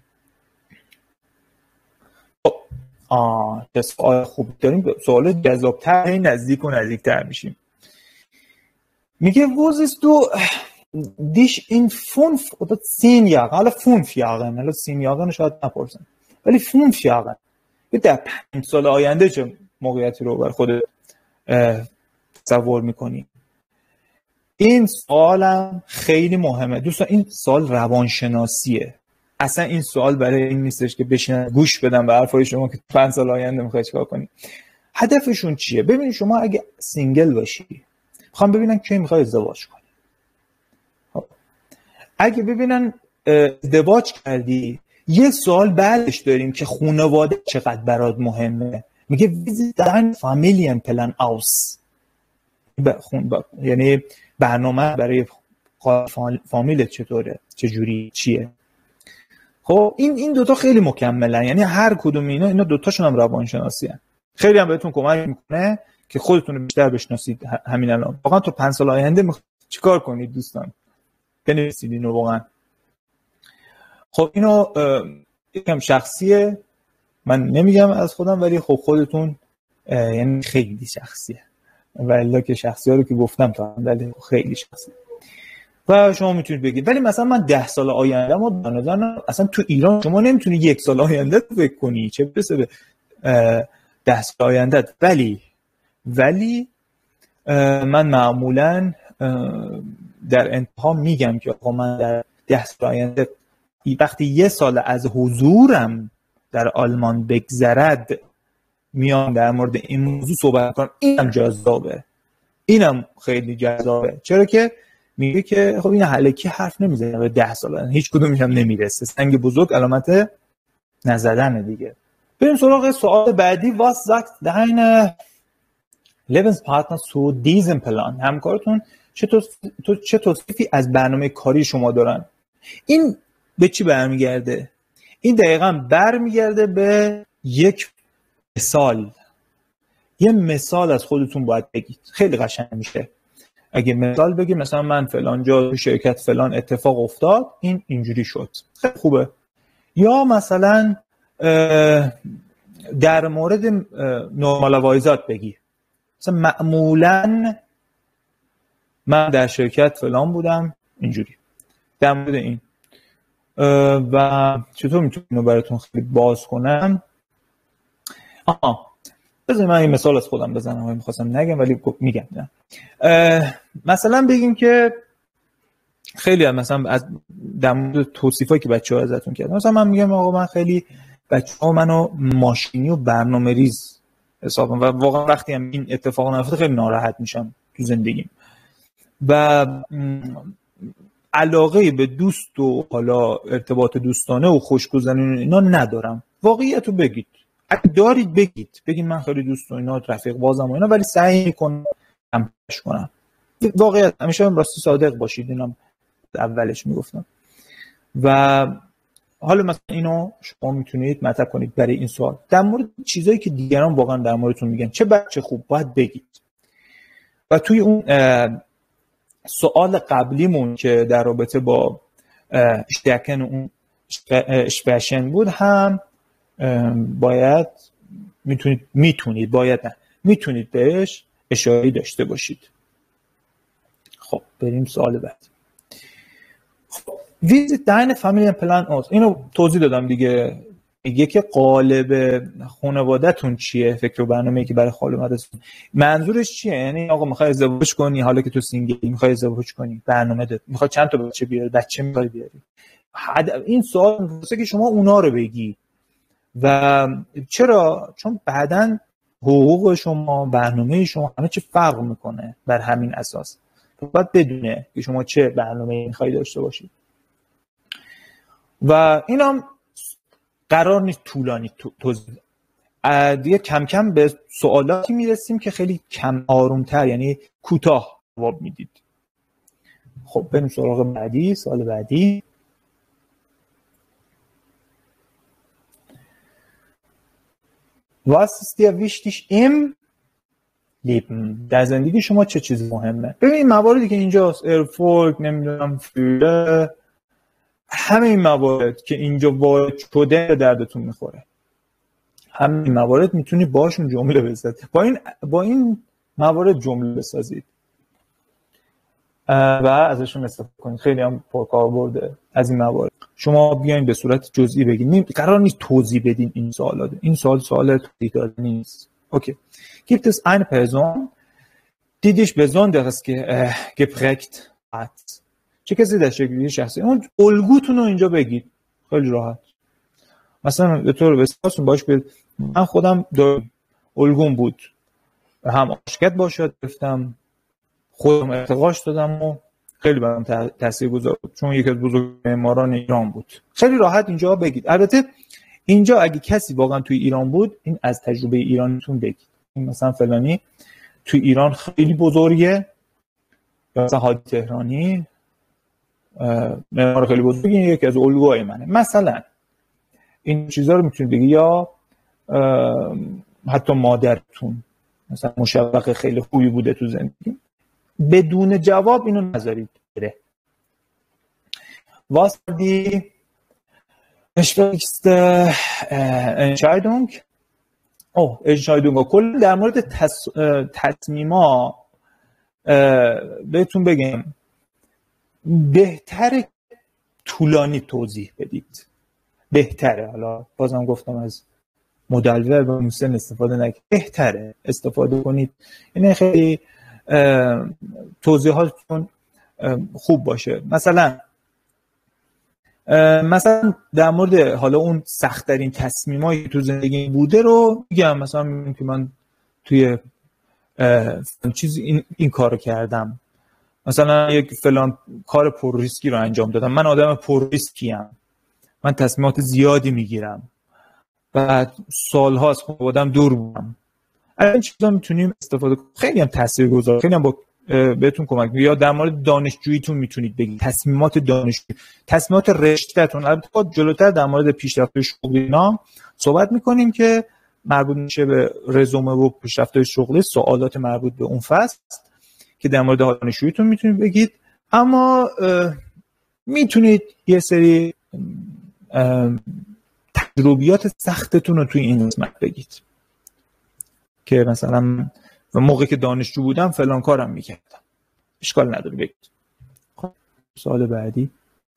سوال خوب داریم. سوال جذاب‌تر، نزدیک و نزدیک‌تر میشیم. میگه wusstest du dich in 5 oder 10 Jahren، حالا 5 Jahren، حالا 10 Jahren شاید نپرسن، ولی 5 Jahren در 5 سال آینده چه موقعیتی رو بر خود تصور میکنی؟ این سوالم خیلی مهمه دوستان. این سوال روانشناسیه. اصلا این سوال برای این نیستش که بشینن گوش بدن به حرفای شما که 5 سال آینده میخوای چیکار کنی. هدفشون چیه؟ ببین شما اگه سینگل باشی میخوام ببینن کی میخوای ازدواج کنی. اگه ببینن ازدواج کردی، یه سوال بعدش داریم که خانواده چقدر برات مهمه. میگه visit dein Familienplan aus، یعنی برنامه برای فامیلت چطوره، چجوری، چیه. خب این دوتا خیلی مکملن، یعنی هر کدوم اینا دوتاشون هم روانشناسی هن. خیلی هم بهتون کمک میکنه که خودتون رو بیشتر بشناسید همین الان. واقعا تو 5 سال آینده چیکار کنید دوستان؟ بنویسید اینو واقعا. خب اینو یکم شخصیه، من نمیگم از خودم، ولی خب خودتون یعنی خیلی شخصیه، ولی که شخصی ها رو که گفتم تا هم خیلی شخصیه و شما میتونید بگید. ولی مثلا من 10 سال آینده ما به نظر اصلا تو ایران شما نمیتونی 1 سال آینده رو فکر کنی، چه برسه به 10 سال آینده. ولی من معمولا در انتها میگم که آقا من در 10 سال آینده وقتی 1 سال از حضورم در آلمان بگذرد میام در مورد این موضوع صحبت کنم. اینم جذابه، اینم خیلی جذابه. چرا که میگه که خب این هلکی حرف نمیزنه به 10 سال هیچ کدومش هم نمیرسه، سنگ بزرگ علامت نزدن دیگه. بریم سراغ سوال بعدی. Was sagt deine Lebenspartner zu diesem Plan؟ همکارتون چه توصیفی از برنامه کاری شما دارن؟ این به چی برمیگرده؟ این دقیقاً برمیگرده به یک مثال. یه مثال از خودتون باید بگید، خیلی قشنگ میشه اگه مثال بگی مثلا من فلان جا تو شرکت فلان اتفاق افتاد، این اینجوری شد، خیلی خوبه. یا مثلا در مورد نورمالایزات بگی، مثلا معمولا من در شرکت فلان بودم اینجوری، در مورد این. و چطور میتونم براتون خیلی باز کنم؟ بذارید من این مثال از خودم بزنم، میخواستم نگم ولی میگم. مثلا بگیم که خیلی مثلا از در مورد توصیفایی که بچه‌ها ازتون کردن، مثلا من میگم آقا من خیلی بچه‌ها منو ماشینی و برنامه‌ریز حساب کنن و واقعا وقتی هم این اتفاق نیفته خیلی ناراحت میشم تو زندگیم و علاقه به دوست و حالا ارتباط دوستانه و خوشگذرونی اینا ندارم. واقعیتو بگید، اگه دارید بگید من خیلی دوست و اینا رفیق بازم و اینا، ولی سعی میکنم کمش کنم. واقعیت همیشه راستی صادق باشید، اینم اولش میگفتم. و حالا مثلا اینو شما میتونید مطرح کنید برای این سوال در مورد چیزایی که دیگران واقعا در موردتون میگن، چه بچه خوب باید بگید. و توی اون سوال قبلیمون که در رابطه با اشتیاکن اون اشپشن بود هم باید میتونید بهش اشاره داشته باشید. خب بریم سوال بعد. خب ویزیت داین فامیلی پلان اوت، اینو توضیح دادم دیگه. میگه که قالب خانواده‌تون چیه، فکر و برنامه‌ای که برای خانواده‌تون منظورش چیه. یعنی آقا میخوای ازدواج کنی، حالا که تو سینگلی میخوای ازدواج کنی، برنامه داری، میخوای چند تا بچه بیاری، بچه میخوای بیاری. این سوال می‌پرسه که شما اونا رو بگی. و چرا؟ چون بعداً حقوق شما، برنامه شما همه چی فرق میکنه بر همین اساس. باید بدونه که شما چه برنامه‌ای میخوای داشته باشید. و اینم قرار نیست طولانی توضیح. دیگه کم کم به سوالاتی میرسیم که خیلی کم آرومتر، یعنی کوتاه جواب میدید. خب بریم سراغ بعدی. سوال بعدی. Was ist dir wichtig im Leben؟ در زندگی شما چه چیزی مهمه؟ ببین مواردی که اینجاست، ارفورک، نمیدونم فیله، همه این موارد که اینجا وارد شده دردتون میخوره. همه این موارد میتونی باشون جمله بسازید. با این موارد جمله بسازید و ازشون استفاده کنید. خیلی هم پرکاربرده از این موارد. شما بیاین به صورت جزئی بگید. قرار نیست توضیح بدین این سوالات. این سوال توضیح داده نیست. اوکی. Gibt es eine Person, die dich besonders geprägt hat؟ چه کسی در شکلی شخصی اون الگوتون رو اینجا بگید. خیلی راحت. مثلا به طور بسیار باش بگید من خودم الگوم بود، هم عاشقت باشد گفتم، خودم ارتقاش دادم و خیلی برام تاثیرگذار بود چون یکی از بزرگ معماران ایران بود. خیلی راحت اینجا بگید. البته اینجا اگه کسی واقعا توی ایران بود، این از تجربه ایرانتون بگید. این مثلا فلانی توی ایران خیلی بزرگه، یا مثلا حاجی تهرانی معمار خیلی بزرگه، یکی از الگوهای منه. مثلا این چیزا رو میتونید بگید. یا حتی مادرتون مثلا مشوق خیلی خوبی بوده تو زندگی. بدون جواب اینو نذارید بره. Was die Entscheidung کل در مورد تصمیما بهتون بگم بهتره طولانی توضیح بدید، بهتره. حالا بازم گفتم از مدل ورب و موسن استفاده نکنید، بهتره استفاده کنید، یعنی خیلی توضیحاتتون خوب باشه. مثلا در مورد حالا اون سخت‌ترین تصمیمایی که تو زندگی بوده رو میگم، مثلا میگم که من توی چیز این کارو کردم، مثلا یک فلان کار پر ریسکی رو انجام دادم، من آدم پر ریسکی ام، من تصمیمات زیادی میگیرم و سال‌هاست خب آدم دور بودم. این چیزا میتونیم استفاده کنیم، خیلی هم تاثیرگذار، خیلی هم با بهتون کمک می‌کنه. یا در مورد دانشجوییتون میتونید بگید، تصمیمات دانشجویی، تصمیمات رشته‌تون. البته جلوتر در مورد پیشرفت شغلی اینا صحبت می‌کنیم که مربوط میشه به رزومه و پیشرفت شغلی، سوالات مربوط به اون فصل که در مورد دانشجوییتون میتونید بگید. اما میتونید یه سری تجربیات سختتون رو توی این قسمت بگید که مثلا موقعی که دانشجو بودم فلان کارم میکردم، اشکال نداره بگید. سوال بعدی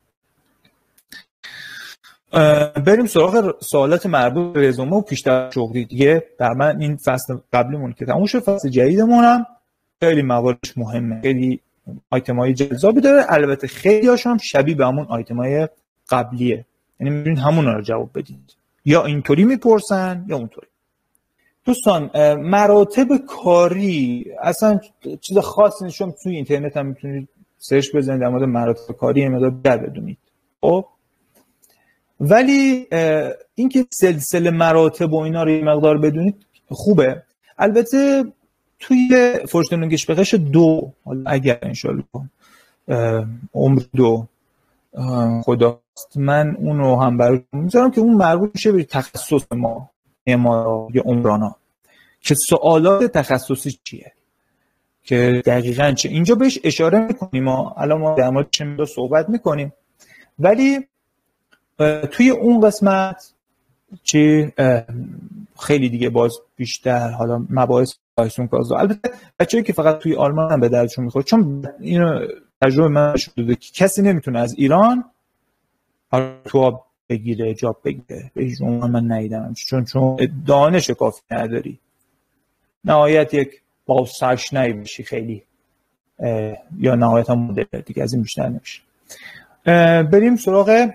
بریم سراغ سوالات مربوط به رزومه و پیشرفت شغلی دیگه. در من این فصل قبلیمون که تموم شد، فصل جدیدمون هم خیلی مواردش مهمه، خیلی آیتمای جذابی داره. البته خیلی هاشون هم شبیه به همون آیتمای قبلیه، یعنی میتونید همون رو جواب بدید، یا اینطوری میپرسن یا اونطوری. دوستان مراتب کاری اصلا چیز خاصی نیست، شما توی اینترنت هم میتونید سرچ بزنید در مورد مراتب کاری یه مقدار بیشتر بدونید. خب ولی اینکه سلسله مراتب و اینا رو یه مقدار بدونید خوبه. البته توی فرشتنونگشبقش 2 اگر انشالله عمر 2 خداست، من اونو هم براتون میذارم که اون مربوط میشه به تخصص ما معمارا یا عمرانا، که سوالات تخصصی چیه، که دقیقاً چه. اینجا بهش اشاره میکنیم، الان ما در مورد چه صحبت میکنیم، ولی توی اون قسمت چه خیلی دیگه باز بیشتر حالا مباحث بایسون کازا. البته بچه‌ای که فقط توی آلمان هم به دردشون میخوره، چون اینو تجربه من شده که کسی نمیتونه از ایران تو بگیره، جاب بگیره. به هیچ عنوان من ندیدم، چون دانش کافی نداری، نهایت یک بازسرشنایی میشی خیلی، یا نهایت هم مدل دیگه، از این بیشتر نمیشه. بریم سراغ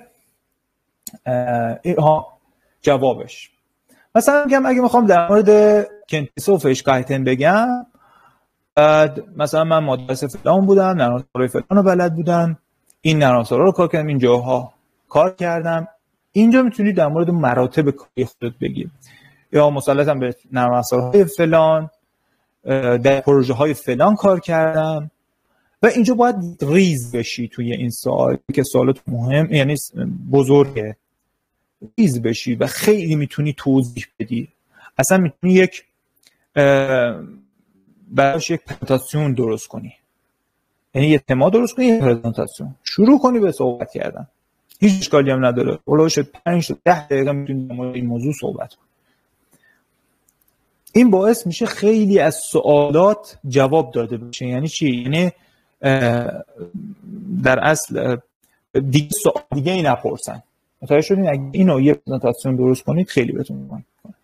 جوابش. مثلا میگم اگه میخوام در مورد کنتیسه و فیشکایتن بگم، بعد مثلا من مدرس فلان بودم، نرمافزارهای فلان رو بلد بودم، این نرمافزارها رو کار کردم، این جاها کار کردم. اینجا میتونید در مورد مراتب کاری خودت بگید، یا مسلطم به نرمافزارهای فلان، در پروژه های فلان کار کردم. و اینجا باید ریز بشی توی این سوال که سوالات مهم، یعنی بزرگه، ریز بشی و خیلی میتونی توضیح بدی. اصلا میتونی یک براش یک پرزنتاسیون درست کنی، یعنی یه تما درست کنی، یه پرزنتاسیون شروع کنی به صحبت کردن، هیچ اشکالی هم نداره. اولش 5 تا 10 دقیقه میتونی در مورد این موضوع صحبت کنی. این باعث میشه خیلی از سوالات جواب داده بشه. یعنی چی؟ یعنی در اصل دیگه سوال دیگه ای نپرسن. متوجه شدین؟ اگه اینو یه پرزنتاسیون درست کنید خیلی بهتون کمک می‌کنه.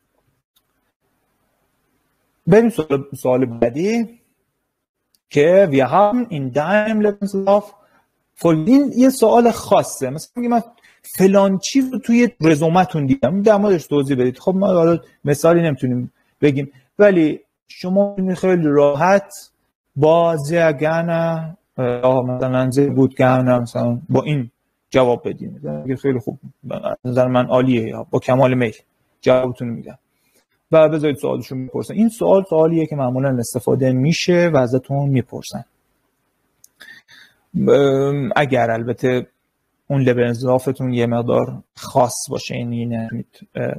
بریم سوال بعدی که wir haben in deinem Lebenslauf این یه سوال خاصه. مثلا میگم من فلان چیز رو توی رزومتون دیدم، در موردش توضیح بدید. خب ما حالا مثالی نمیتونیم بگیم، ولی شما خیلی راحت با sehr gerne مثلا sehr gut gerne مثلا با این جواب بدین. خیلی خوب، نظر من عالیه، با کمال میل جوابتون میدم و بذارید سوالشون میپرسن. این سوالیه که معمولا استفاده میشه و ازتون میپرسن، اگر البته اون لبنزلافتون یه مقدار خاص باشه، یعنی نمید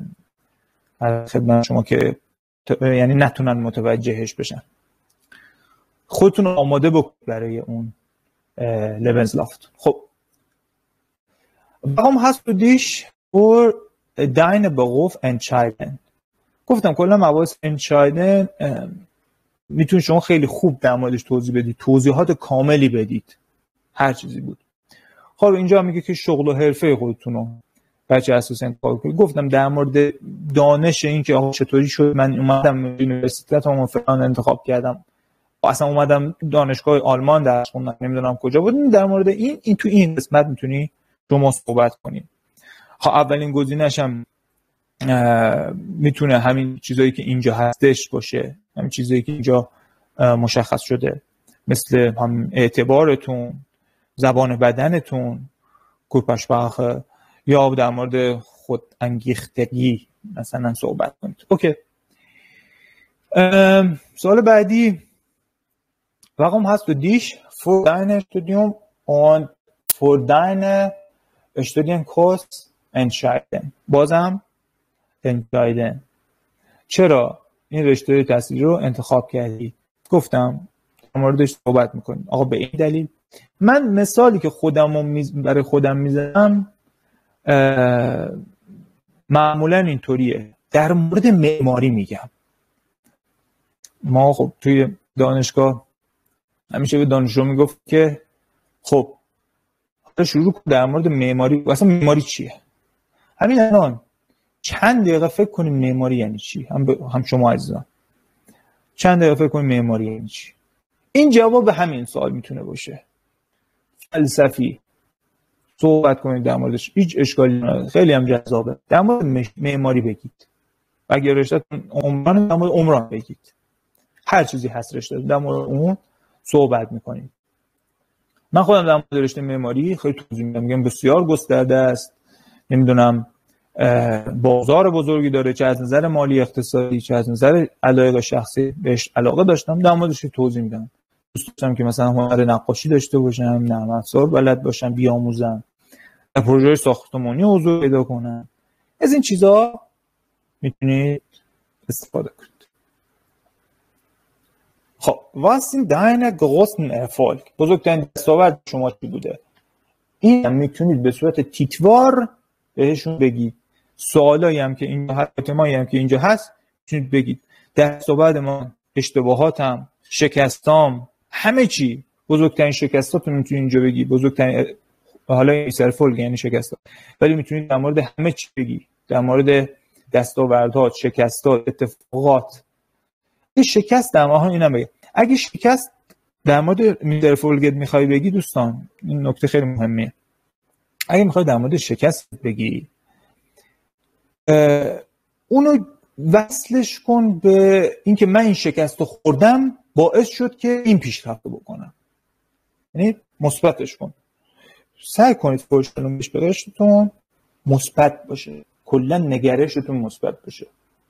خدمت شما که یعنی نتونن متوجهش بشن. خودتون آماده بکنید برای اون لبنزلافت. خب Warum hast du dich für deine Beruf entschieden؟ گفتم کلا مباحث entscheiden میتونید شما خیلی خوب در موردش توضیح بدید، توضیحات کاملی بدید، هر چیزی بود. خب اینجا میگه که شغل و حرفه خودتون رو بچه اساس انتخاب کنید. گفتم در مورد دانش این که چطوری شد من اومدم یونیورسیتم فلان انتخاب کردم، اصلا اومدم دانشگاه آلمان درس خوندم، نمیدونم کجا بود. در مورد این تو این قسمت میتونی شما صحبت کنید. خب اولین گزینه‌اش هم میتونه همین چیزایی که اینجا هستش باشه، همین چیزایی که اینجا مشخص شده، مثل هم اعتبارتون، زبان بدنتون، کورپاشپاخه، یا در مورد خود انگیختگی مثلا صحبت کنید. اوکی. سوال بعدی: Warum hast du dich für dein Studium und für deine Studienkurs entschieden؟ بازم entscheiden. چرا این رشته تحصیلی رو انتخاب کردی؟ گفتم در موردش صحبت میکنیم. آقا به این دلیل. من مثالی که برای خودم میزنم معمولا اینطوریه. در مورد معماری میگم. ما خب توی دانشگاه همیشه به دانشجو میگفت که خب شروع کن در مورد معماری. اصلا معماری چیه؟ همین الان چند دقیقه فکر کنیم معماری یعنی چی؟ هم شما عزیزان چند دقیقه فکر کنیم معماری یعنی چی؟ این جواب همین سوال میتونه باشه. فلسفی صحبت کنید در موردش، هیچ اشکالی نداره، خیلی هم جذابه. در مورد معماری بگید. اگر رشته‌تون عمران، در مورد عمران بگید. هر چیزی هست رشته در مورد اون صحبت میکنید. من خودم در مورد رشته معماری خیلی توضیح میدم، بسیار گسترده است، نمیدونم بازار بزرگی داره، چه از نظر مالی اقتصادی، چه از نظر علایق شخصی بهش علاقه داشتم، در موردش توضیح میدم. دوست داشتم که مثلا هنر نقاشی داشته باشم، نرم افزار بلد باشم، بیاموزم، در پروژه ساختمانی حضور پیدا کنم. از این چیزا میتونید استفاده کنید. خب was sind deine großen Erfolg؟ بزرگترین دستاورد شما چی بوده؟ این هم میتونید به صورت تیتوار بهشون بگید. سوالایی هم که اینجا هست، تمایی هم که اینجا هست میتونید بگید. دستاورد ما، اشتباهاتم، شکستام، همه چی. بزرگترین شکستاتون میتونید اینجا بگید. بزرگترین، حالا این سرفولگ یعنی شکستات، ولی میتونید در مورد همه چی بگید. در مورد دستاوردها، شکستات، اتفاقات. این شکست در ماها اینم بگید. اگه شکست در مورد میترفولگت میخوای بگی دوستان، این نکته خیلی مهمه. اگه میخوای در مورد شکست بگی، اونو وصلش کن به اینکه من این شکست رو خوردم باعث شد که این پیشرفت بکنم، یعنی مثبتش کن. سعی کنید فرشتون به رشته‌تون مثبت باشه، کلا نگرشتون مثبت باشه.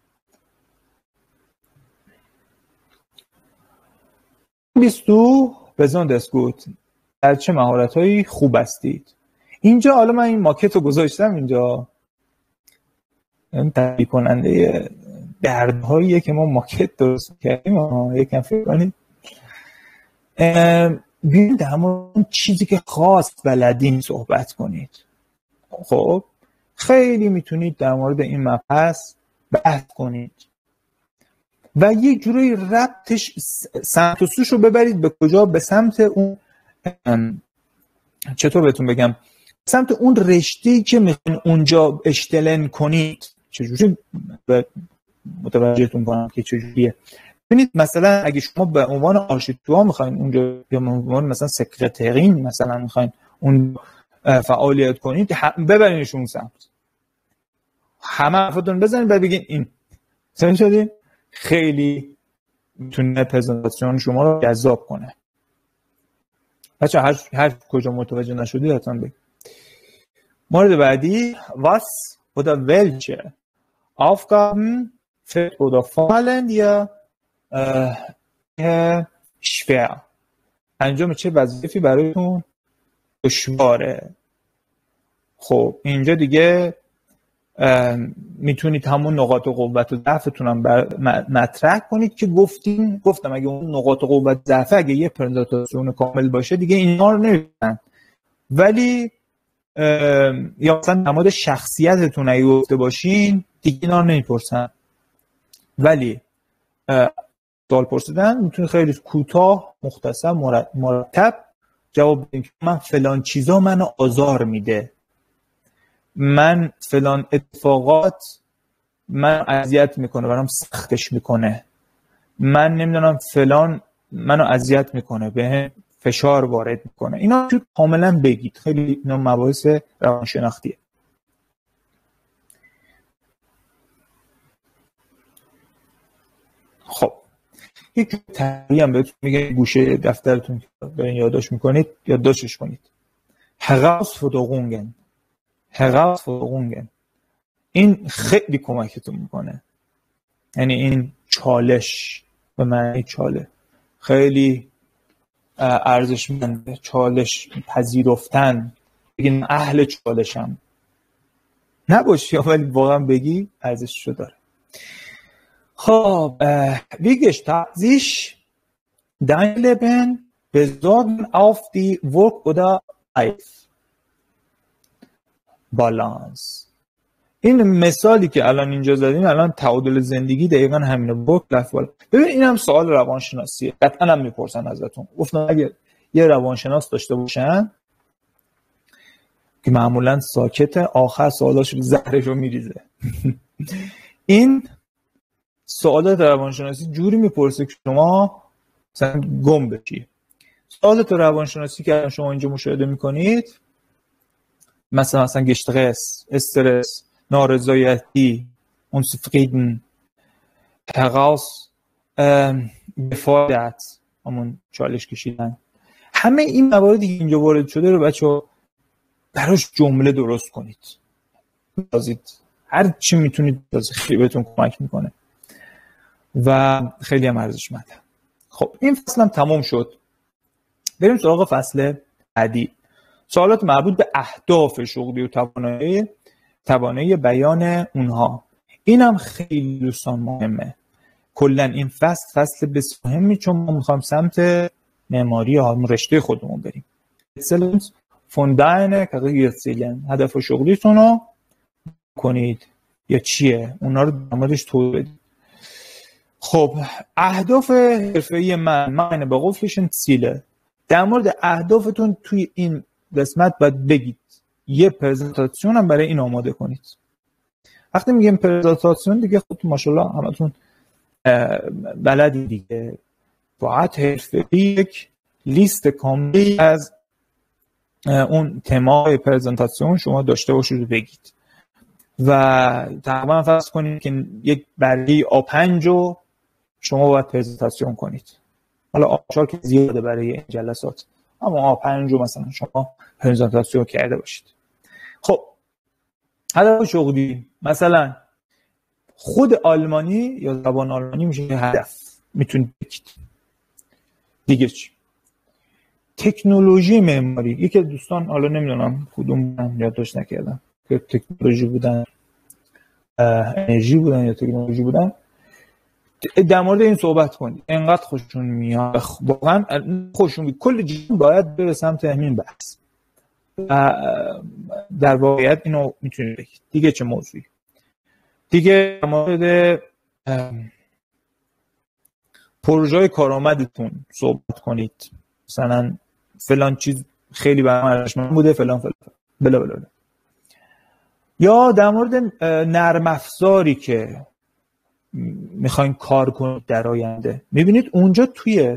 بیست دو besonders gut. در چه مهارت‌هایی خوب هستید؟ اینجا حالا من این ماکت رو گذاشتم اینجا، این تبیین کننده دردهاییه که ما ماکت درست کردیم. یکم فکر کنید بیایید در مورد چیزی که خاص بلدین صحبت کنید. خب خیلی میتونید در مورد این مبحث بحث کنید و یه جوری ربطش سمت و سوش رو ببرید به کجا؟ به سمت اون، چطور بهتون بگم، سمت اون رشته‌ای که میخواین اونجا اشتلن کنید. چجوری متوجهتون کنم که چجوریه؟ ببینید مثلا اگه شما به عنوان آرشیتکتور میخواین اونجا، یا به عنوان مثلا سکرترین مثلا میخواین اون فعالیت کنید، ببرینش اون سمت، همه حرفتون بزنید و بگین این سمت شدین، خیلی میتونه پرزنتاسیون شما رو جذاب کنه. بچه هر کجا متوجه نشدید حتما بگید. مورد بعدی: was oder welche Aufgaben fällt oder fallen dir schwer؟ انجام چه وظیفه‌ای برایتون دشواره؟ خب اینجا دیگه میتونید همون نقاط قوت و ضعفتون هم مطرح کنید که گفتم اگه اون نقاط قوت ضعف اگه یه پرزنتاسیون کامل باشه دیگه اینا رو نمیگن، ولی یا مثلا در مورد شخصیتتون اگه گفته باشین دیگه اینا رو نمیپرسن، ولی سوال پرسیدن میتونه خیلی کوتاه مختصر مرتب جواب بدین که من فلان چیزا منو آزار میده، من فلان اتفاقات من اذیت میکنه، برام سختش میکنه، من نمیدونم فلان منو اذیت میکنه، به فشار وارد میکنه. اینا تو کاملا بگید، خیلی اینا مباحث روانشناختیه. خب یک تمرین هم بهتون میگه گوشه دفترتون برین یادداشت میکنید، یادداشتش کنید. Herausforderungen. این خیلی کمکتون میکنه. یعنی این چالش به معنی چاله خیلی ارزشمنده. چالش پذیرفتن، بگین اهل چالشم نباشی ولی واقعا بگی ارزششو داره. خب wie gestaltet sich dein Leben bezogen auf die Work oder Life Balance. این مثالی که الان اینجا زدیم الان تعادل زندگی دقیقاً همینه. ورک لایف بالانس. ببین اینم سوال روانشناسیه، قطعاً هم میپرسن ازتون. گفتم اگه یه روانشناس داشته باشن که معمولاً ساکته، آخر سوالاشو زهرشو میریزه. این سوالات روانشناسی جوری میپرسه که شما مثلا گم بشی. سوالات روانشناسی که شما اینجا مشاهده میکنید مثلا گشترس، استرس، نارضایتی، unzufrieden، heraus، gefordert، همون چالش کشیدن، همه این مواردی که اینجا وارد شده رو بچه‌ها براش جمله درست کنید. بازید هر چی میتونید خیلی بهتون کمک میکنه و خیلی هم ارزشمنده. خب این فصل هم تمام شد. بریم سراغ فصل بعدی. سوالات مربوط به اهداف شغلی و توانایی بیان اونها. این هم خیلی دوستان مهمه. کلا این فصل بسیار مهمی، چون ما میخوایم سمت معماری همون رشته خودمون بریم. Excellence von deiner Karrierezielen. هدف شغلیتون رو کنید یا چیه؟ اونا رو در موردش توضیح بدید. خب اهداف حرفه‌ای من به قولشون Ziele. در مورد اهدافتون توی این قسمت باید بگید. یه پرزنتاسیون هم برای این آماده کنید. وقتی میگم پرزنتاسیون دیگه خودتون ماشاءالله همتون بلدی دیگه. باید حرفه‌ای یک لیست کاملی از اون تمای پرزنتاسیون شما داشته باشید و بگید. و تقریبا فرض کنید که یک برگه A5 رو شما باید پرزنتاسیون کنید. حالا A4 که زیاده برای این جلسات، اما A5 رو مثلا شما پرزنتاسیون کرده باشید. خب هدف شغلی مثلا خود آلمانی یا زبان آلمانی میشه هدف، میتونید بگید. دیگه چی؟ تکنولوژی معماری. یکی از دوستان حالا نمیدونم کدوم بودن یادداشت نکردم که تکنولوژی بودن، انرژی بودن یا تکنولوژی بودن، در مورد این صحبت کنید. انقدر خوششون میاد، واقعا خوششون میاد. کل جمع باید بره سمت همین بحث. در واقعیت اینو میتونید بگید. دیگه چه موضوعی؟ دیگه در مورد پروژه کارآمدتون صحبت کنید. مثلا فلان چیز خیلی برام ارزشمند بوده، فلان بلا بلا. یا در مورد نرم افزاری که میخواین کار کنید در آینده. میبینید اونجا توی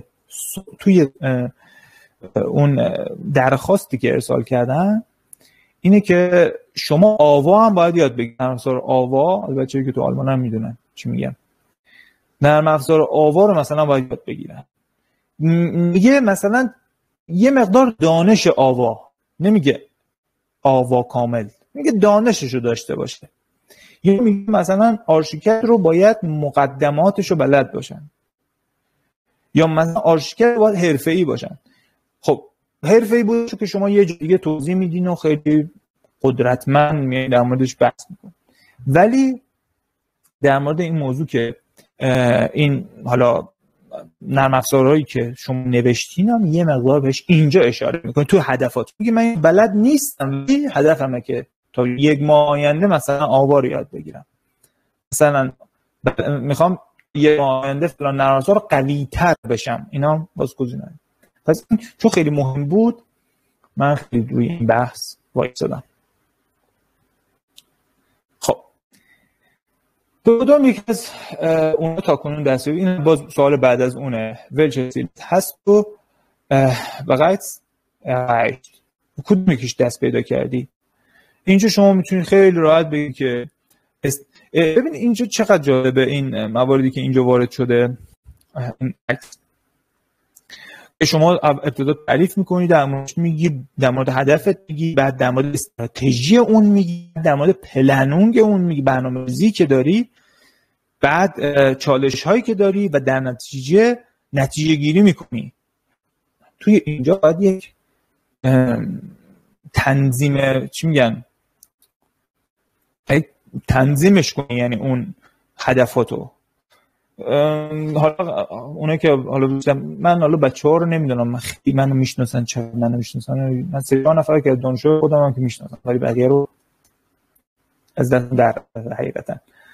اون درخواستی که ارسال کردن اینه که شما آوا هم باید یاد بگیرید. نرم افزار آوا، البته که تو آلمان هم میدونن چی میگم. نرم افزار آوا رو مثلا باید یاد بگیرن. میگه مثلا یه مقدار دانش آوا، نمیگه آوا کامل، میگه دانششو داشته باشه. یا میگه مثلا آرشیتکت رو باید مقدماتشو بلد باشن، یا مثلا آرشیتکت باید حرفه‌ای باشن. خب حرفه‌ای باشه که شما یه جای دیگه توضیح میدین و خیلی قدرتمند میاد در موردش بحث میکنید. ولی در مورد این موضوع که این حالا نرم افزارهایی که شما نوشتین هم یه مقدار بهش اینجا اشاره میکنه تو هدفات. میگه من بلد نیستم، هدفمه که تا 1 ماه آینده مثلا آوا رو یاد بگیرم، مثلا میخوام 1 ماه آینده فلان نرم افزار قوی تر بشم. اینا باز گزینه‌ای. پس چون خیلی مهم بود من خیلی روی این بحث وایسادم. خب دوم یکی از اون تا کنون دستیابی، این باز سوال بعد از اونه، ولچه هست و بقیت کدوم یکیش دست پیدا کردی؟ اینجا شما میتونید خیلی راحت بگید که ببین اینجا چقدر جالبه این مواردی که اینجا وارد شده. شما ابتدا تعریف میکنی، در موردش میگی، در مورد هدفت میگی، بعد در مورد استراتژی اون میگی، در مورد پلنونگ اون میگی، برنامه‌ریزی که داری، بعد چالش هایی که داری و در نتیجه گیری میکنی. توی اینجا باید یک تنظیم چی میگن تنظیمش کنی، یعنی اون هدفاتو. حالا اونه که حالا من حالا بچه‌ها رو نمیدونم، من خیلی منو میشناسن، چه منو میشناسن، من 3 نفر که دانشجو خودم هم که میشناسم، ولی بقیه رو از دست در حقیقتا.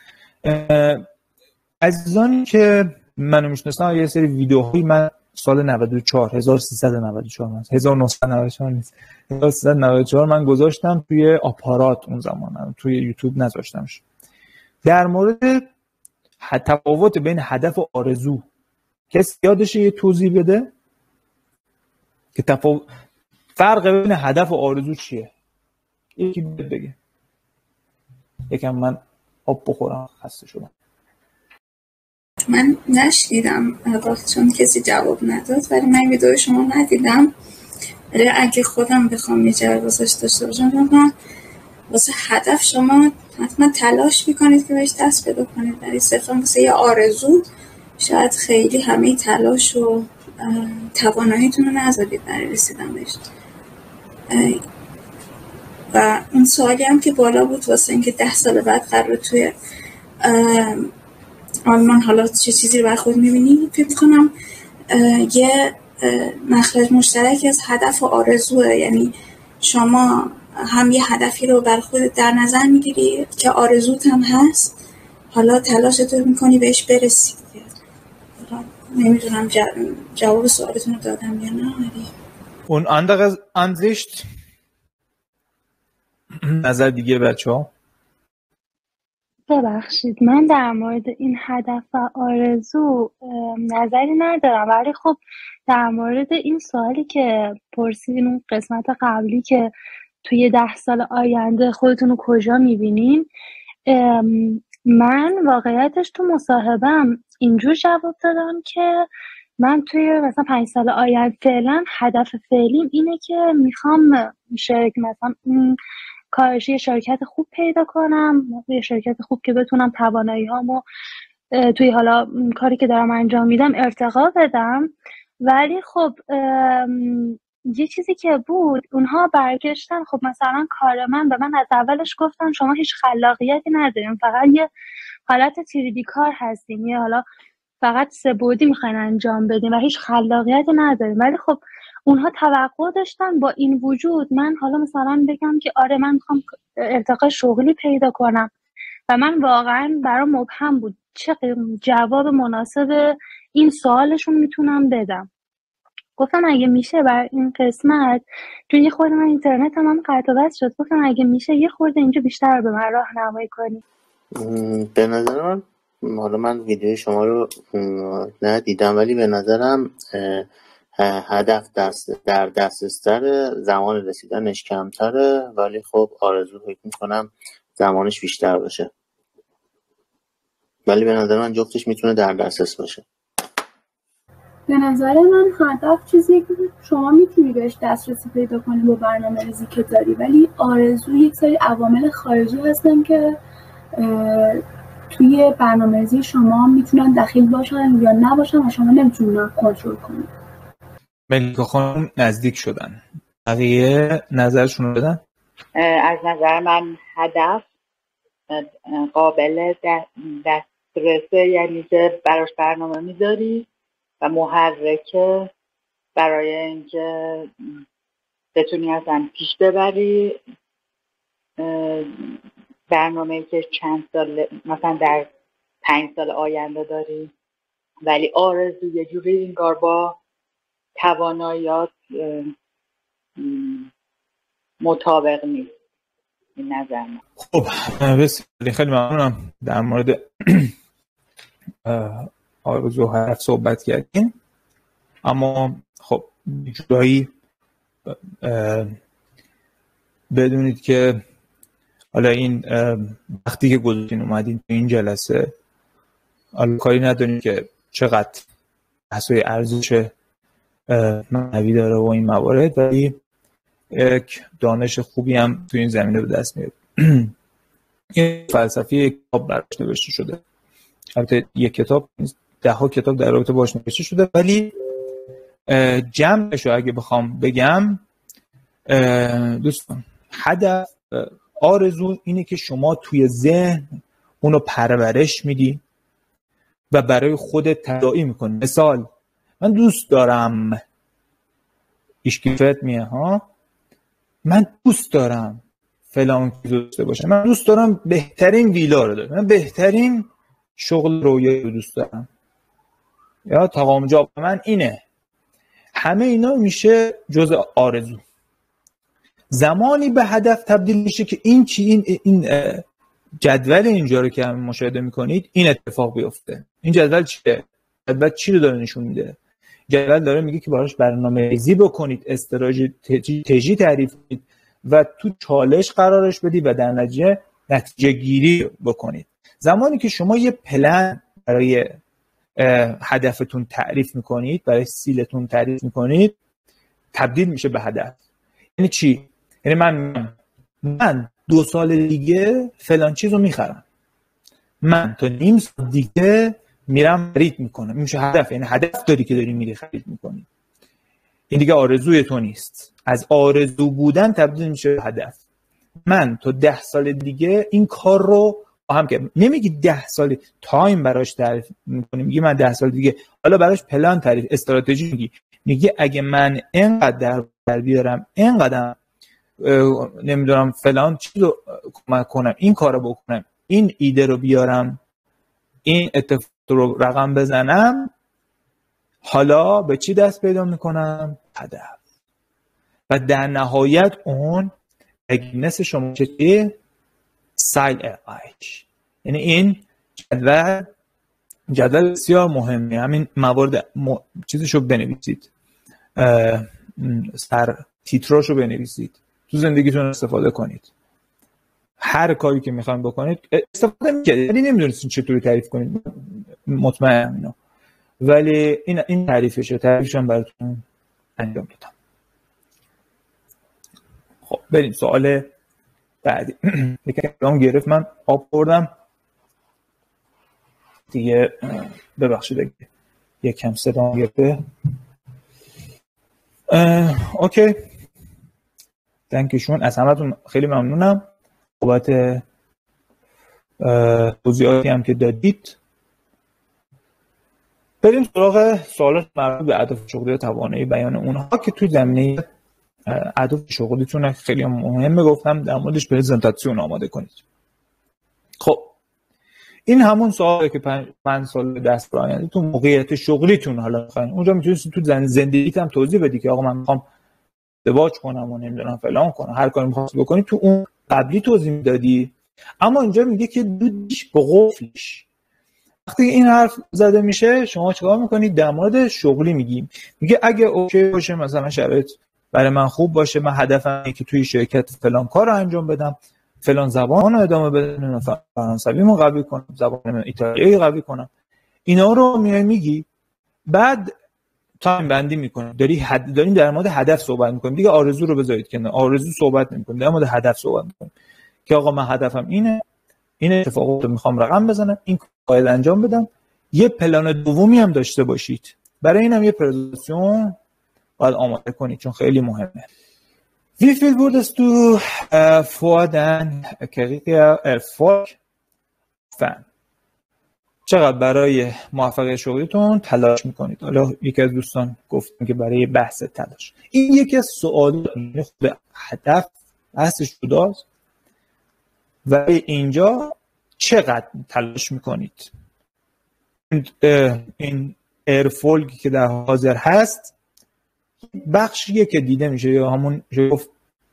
عزیزانی که منو میشناسن یه سری ویدیوهایی من سال 94 1394 من 1994 نیست 1394 من گذاشتم توی آپارات، اون زمان توی یوتیوب نذاشتمش، در مورد تفاوت بین هدف و آرزو. کسی یادشه یه توضیح بده که فرق بین هدف و آرزو چیه؟ یکی بگه. یکم من آب بخورم، خسته شدم. من نشنیدم چون کسی جواب نداد، ولی من ویدیو شما ندیدم. ولی اگه خودم بخوام یه جواب داشته باشم، واسه هدف شما حتما تلاش میکنید که بهش دست پیدا کنید، ولی صرفا واسه یه آرزو شاید خیلی همه تلاش و تواناییتون رو نذارید برای رسیدن بهش. و اون سوالی هم که بالا بود واسه اینکه 10 سال بعد قرار توی آلمان حالا چه چیزی رو برای خود میبینید، فکر میکنم یه مخرج مشترکی از هدف و آرزوه. یعنی شما هم یه هدفی رو برای خودت در نظر میگیری که آرزوت هم هست، حالا تلاشت رو میکنی بهش برسی. نمیدونم جواب سوالتون رو دادم یا نه. اون andere Ansicht نظر دیگه بچه‌ها؟ ببخشید من در مورد این هدف و آرزو نظری ندارم، ولی خب در مورد این سوالی که پرسیدین اون قسمت قبلی که توی 10 سال آینده خودتون رو کجا میبینین، من واقعیتش تو مصاحبه‌ام اینجور جواب دادم که من توی مثلا 5 سال آینده فعلا هدف فعلیم اینه که میخوام مثلا کارشی شرکت خوب پیدا کنم، یه شرکت خوب که بتونم توانایی‌هامو توی حالا کاری که دارم انجام میدم ارتقا بدم. ولی خب یه چیزی که بود اونها برگشتن، خب مثلا کار من از اولش گفتن شما هیچ خلاقیتی ندارین، فقط یه حالت 3D کار هستین، یه حالا فقط 3 بعدی میخواین انجام بدین و هیچ خلاقیتی ندارین. ولی خب اونها توقع داشتن با این وجود من حالا مثلا بگم که آره من میخوام ارتقا شغلی پیدا کنم و من واقعا برام مبهم بود چه جواب مناسب این سوالشون میتونم بدم. گفتم اگه میشه بر این قسمت، چون یه خورده من اینترنتم هم قطع و وصل شد، گفتم اگه میشه یه خورده اینجا بیشتر به من راهنمایی کنی. به نظر من، حالا من ویدیو شما رو ندیدم، ولی به نظرم هدف در دسترستر، زمان رسیدنش کمتره، ولی خب آرزو فکر میکنم زمانش بیشتر باشه. ولی به نظر من جفتش میتونه در دسترس باشه. به نظر من هدف چیزی که شما میتونی بهش دسترسی پیدا کنی با برنامه‌ریزی که داری، ولی آرزو یک سری عوامل خارجی هستن که توی برنامه‌ریزی شما میتونن دخیل باشن یا نباشن و شما نمیتونن کنترل کنید. ملیکا خانم نزدیک شدن، بقیه نظرشون رو بدن. از نظر من هدف قابل دسترسه، یعنی که براش برنامه میذاری و محرکه برای اینکه بتونی اصلا پیش ببری برنامه‌ای که چند سال مثلا در 5 سال آینده داری، ولی آرزو یه جوری انگار با تواناییات مطابق نیست. این نظر من. خب خیلی ممنونم. در مورد آرزو هدف صحبت کردیم، اما خب جورایی بدونید که حالا این وقتی که گذاشتین اومدین تو این جلسه، حالا کاری ندارید که چقدر بحثای ارزش معنوی داره و این موارد، ولی یک دانش خوبی هم تو این زمینه به دست میاد. این فلسفی یک کتاب براش نوشته شده، البته یک کتاب نیست، 10 کتاب در رابطه باش نوشته شده، ولی جمعش رو اگه بخوام بگم دوستان، هدف آرزو اینه که شما توی ذهن اونو پرورش میدی و برای خودت تداعی میکنی. مثال من دوست دارم ایشکیفت میه ها، من دوست دارم فلان چیز داشته باشم، من دوست دارم بهترین ویلا رو دارم، من بهترین شغل رویایی رو دوست دارم، یا تقام جاب من اینه. همه اینا میشه جزء آرزو. زمانی به هدف تبدیل میشه که این جدول اینجا رو که هم مشاهده میکنید این اتفاق بیفته. این جدول چیه؟ جدول چی رو داره نشون میده؟ جدول داره میگه که براش برنامه‌ریزی بکنید، استراتژی تعریف کنید و تو چالش قرارش بدید و در نتیجه گیری بکنید. زمانی که شما یه پلن برای هدفتون تعریف میکنید، برای سیلتون تعریف میکنید، تبدیل میشه به هدف. یعنی چی؟ یعنی من 2 سال دیگه فلان چیز رو میخرم، من تا نیم سال دیگه میرم خرید میکنم. این میشه هدف. یعنی هدف داری که داری میری خرید میکنی. این دیگه آرزوی تو نیست، از آرزو بودن تبدیل میشه به هدف. من تا 10 سال دیگه این کار رو هم که نمیگی 10 سال تایم براش تعریف میکنی، میگی من 10 سال دیگه، حالا براش پلان تعریف، استراتژی میگی اگه من اینقدر در بیارم، اینقدر نمیدونم فلان چیز رو کمک کنم، این کار رو بکنم، این ایده رو بیارم، این اتفاق رو رقم بزنم، حالا به چی دست پیدا میکنم؟ هدف. و در نهایت اون اگنس شما چیه؟ سایل ارائهش. یعنی این جدول بسیار مهمه. همین موارد چیزشو بنویسید، سر تیتراشو بنویسید، تو زندگیتون استفاده کنید. هر کاری که میخواین بکنید استفاده میکنید. یعنی نمیدونستین چطوری تعریف کنید، مطمئنم اینا، ولی این تعریفشه. تعریفشم براتون انجام دادم. خب بریم سوال بعدی. یکم گرفت، من آب خوردم دیگه، ببخشید اگه یکم صدا گرفته. اوکی، دنکشون. از همتون خیلی ممنونم بابت توضیحاتی هم که دادید. بریم سراغ سوالات مربوط به اهداف شغلی و توانایی بیان اونها که توی زمینه اهداف شغلیتون خیلی مهمه. گفتم در موردش پرزنتاسیون آماده کنید. خب این همون سواله که 5 سال دست آینده تو موقعیت شغلیتون حالا اونجا میتونید تو زندگیت هم توضیح بدی که آقا من میخوام ازدواج کنم و نمیدونم فلان کنم، هر کاری میخواستی بکنی تو اون قبلی توضیح میدادی. اما اینجا میگه که دودیش به قفلش. وقتی این حرف زده میشه شما چیکار میکنید؟ در مورد شغلی میگیم. میگه اگه اوکی باشه، مثلا شرایط برای من خوب باشه، من هدفم اینه که توی شرکت فلان کار رو انجام بدم، فلان زبان رو ادامه بدم، فرانسویمو قوی کنم، زبان ایتالیایی قوی کنم، اینا رو میگی. بعد تایم بندی میکنیم. داریم در مورد هدف صحبت میکنیم دیگه. آرزو رو بذارید کنار، آرزو صحبت نمیکنیم، در مورد هدف صحبت میکنیم که آقا من هدفم اینه، این اتفاقات رو میخوام رقم بزنم، این کار انجام بدم. یه پلان دومی هم داشته باشید. برای اینم یه پرزنتاسیون باید آماده کنید چون خیلی mehemme. Wie viel würdest du vor deiner Karriere Erfolg fand? چقدر برای موفقیت شغلیتون تلاش میکنید. حالا یکی از دوستان گفتن که برای بحث تلاش. این یکی از سوالات خود هدف بحثش جداست، ولی اینجا چقدر تلاش میکنید. این ایرفولگی که در حاضر هست بخشیه که دیده میشه، یا همون گفت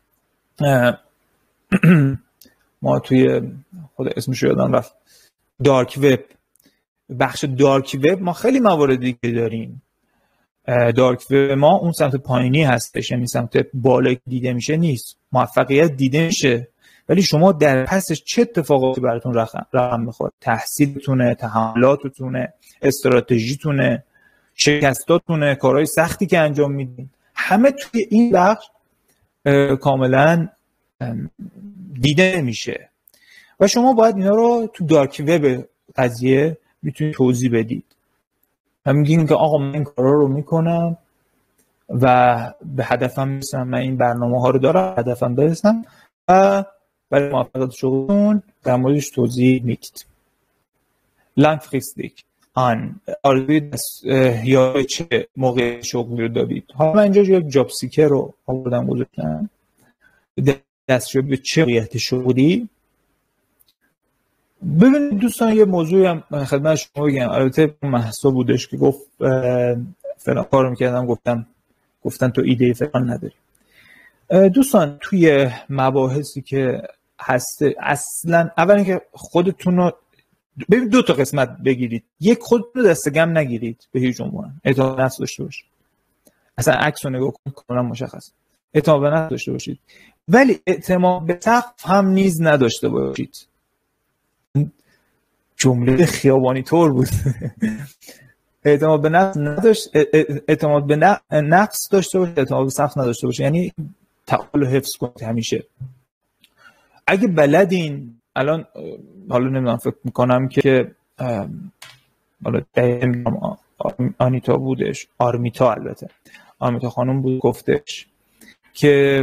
ما توی خود اسمش یادم رفت، دارک وب. بخش دارک وب ما خیلی مواردی که داریم. دارک وب ما اون سمت پایینی هستش، یعنی سمت بالا دیده میشه نیست. موفقیت دیده میشه، ولی شما در پسش چه اتفاقاتی براتون رقم میخوره؟ تحصیلتونه، تحملاتتونه، استراتژیتونه، شکستاتونه، کارهای سختی که انجام میدین، همه توی این بخش کاملا دیده نمیشه و شما باید اینا رو تو دارک وب قضیه میتونید توضیح بدید. و میگین که آقا من این کارا رو میکنم و به هدفم میرسم، من این برنامه ها رو دارم، هدفم برسم و برای موفقیت شغلتون در موردش توضیح میدید. لانگفریستیک آن آرزوی یا چه موقع شغلی رو دارید. حالا من اینجا یک جاب سیکر رو آوردم گذاشتم، دستیابی به چه موقعیت شغلی. ببینید دوستان، یه موضوعی هم خدمت شما بگم. البته محسا بودش که گفت فلان کارو میکردم، گفتن تو ایده فلان نداری. دوستان توی مباحثی که هست، اصلا اولا که خودتون رو ببین دو تا قسمت بگیرید. یک، خودتون رو دست کم نگیرید به هیچ عنوان، اعتماد به نفس داشته باشید. اصلا عکس رو نگاه کنید کاملا مشخص، اعتماد به نفس داشته باشید، ولی اعتماد به سقف هم نیز نداشته باشید. جمله خیابانی طور بود. اعتماد به نفس نداشت، اعتماد به نفس داشته باشه، اعتماد به سقف نداشته باشه، یعنی تعامل حفظ کنید همیشه. اگه بلدین، الان حالا نمیدونم، فکر میکنم که حالا آنیتا بودش، آرمیتا، البته آرمیتا خانم بود، گفتش که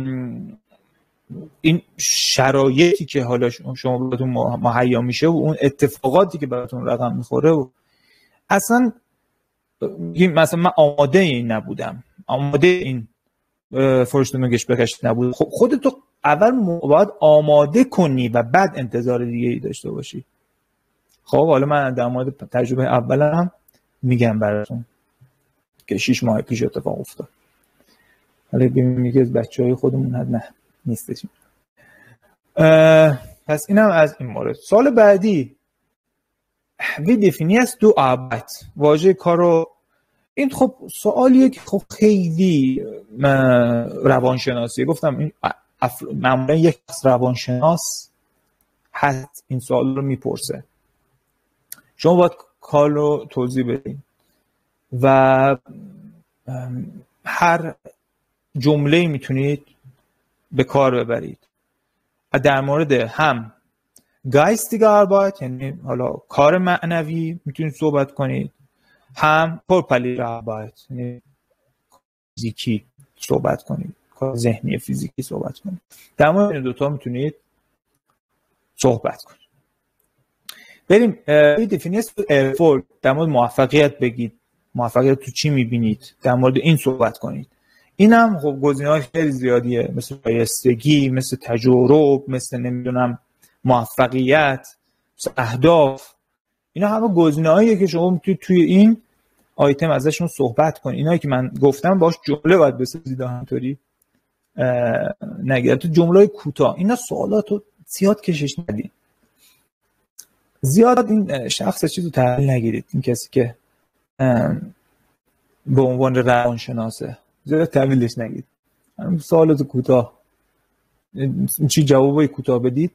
این شرایطی که حالا شما براتون مهیا میشه و اون اتفاقاتی که براتون رقم میخوره و اصلا مثلا من آماده این نبودم، آماده این فرصت نگش بکش نبود. خب خودتو اول باید آماده کنی و بعد انتظار دیگه ای داشته باشی. خب حالا من در مورد تجربه اولم میگم براتون که 6 ماه پیش اتفاق افتاد. حالا ببینیم یکی از بچهای خودمون نه نیستش. پس اینم از این مورد. سال بعدی وی definiert du Arbeit، واژه کارو. این خب سوالیه که خب خیلی روانشناسیه. گفتم این معمولا یک روانشناس هست این سوال رو میپرسه. شما باید کار رو توضیح بدین و هر جمله میتونید به کار ببرید. در مورد هم geistige Arbeit، یعنی حالا کار معنوی میتونید صحبت کنید، هم körperliche Arbeit، یعنی فیزیکی صحبت کنید، کار ذهنی فیزیکی صحبت کنید. در مورد این دوتا میتونید صحبت کنید. بریم definition erfolg، در مورد موفقیت بگید. موفقیت تو چی میبینید؟ در مورد این صحبت کنید. اینم خب گزینه‌های خیلی زیادیه، مثل بایستگی، مثل تجربه، مثل نمیدونم موفقیت، مثل اهداف. اینا همه گزینه‌هاییه که شما میتونید توی این آیتم ازشون صحبت کنید. اینایی که من گفتم باش جمله باید بسازید، همینطوری نگید تو جمله کوتاه. اینا سوالاتو زیاد کشش ندید، زیاد این شخص چیزو تحلیل نگیرید. این کسی که به عنوان روانشناسه زیاد تحلیلش نگید. سوالاتو کوتاه، چی جوابای کوتاه بدید.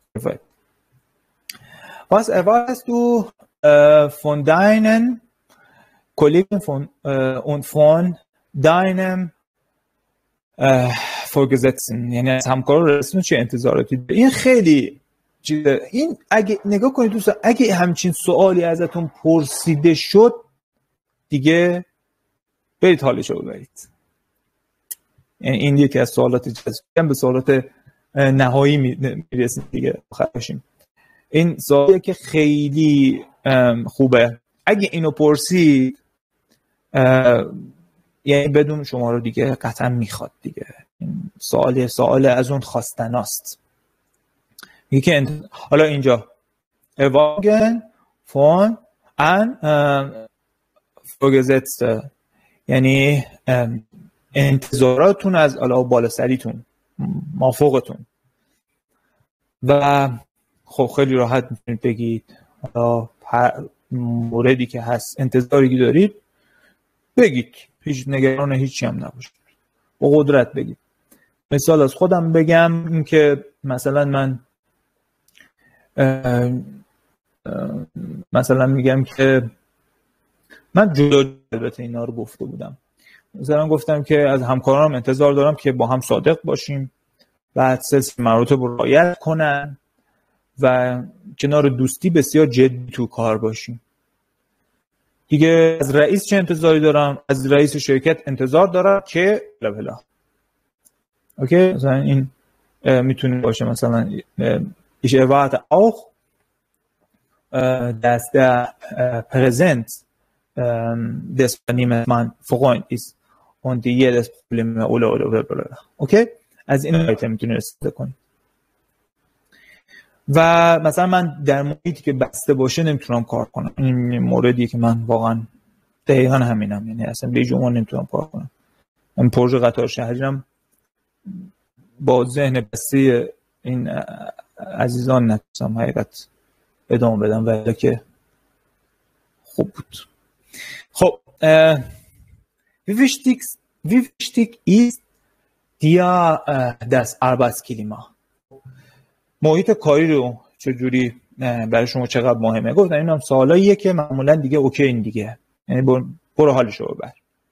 Was erwartest du von deinen Kollegen und von deinem Vorgesetzten؟ یعنی از همکار رسمی چه انتظاراتی داری؟ این خیلی چیزه. این اگه نگاه کنید دوستان، اگه همچین سوالی ازتون پرسیده شد دیگه برید حالشو ببرید. یعنی این یکی از سوالات جذابه. به سوالات نهایی میرسیم دیگه، آخر باشیم. این سوالیه که خیلی خوبه. اگه اینو پرسید یعنی بدون شما رو دیگه قطعا میخواد دیگه. این سوال از اون خواستناست. میگه که حالا اینجا erwarten von an Vorgesetzte، یعنی انتظاراتون از بالا سریتون، مافوقتون. و خب خیلی راحت میتونید بگید هر موردی که هست انتظاری دارید بگید، هیچ نگران هیچی هم نباشید، با قدرت بگید. مثال از خودم بگم این که مثلا من مثلا میگم که من جدا البته اینا رو گفته بودم، مثلا گفتم که از همکارانم انتظار دارم که با هم صادق باشیم، بعد سلسله مراتب رو رعایت کنن و کنار دوستی بسیار جدی تو کار باشیم. دیگه از رئیس چه انتظاری دارم؟ از رئیس شرکت انتظار دارم که بلا اوکی، مثلا این میتونه باشه مثلا ich erwarte auch dass der Präsident des Unternehmens mein Freund ist und jedes Problem oder اوکی، از این آیتم میتونه استفاده کنی. و مثلا من در محیطی که بسته باشه نمیتونم کار کنم. این موردیه که من واقعا دقیقا همینم، یعنی اصلا به جمعه نمیتونم کار کنم. من پروژه قطار شهریرم با ذهن بسته این عزیزان نتونستم حقیقت ادامه بدم، ولی که خوب بود. خب wie wichtig ist dir das Arbeitsklima؟ محیط کاری رو چجوری برای شما چقدر مهمه؟ گفتم این هم سوالاییه که معمولا دیگه اوکی این دیگه، یعنی برو حالشو ببر.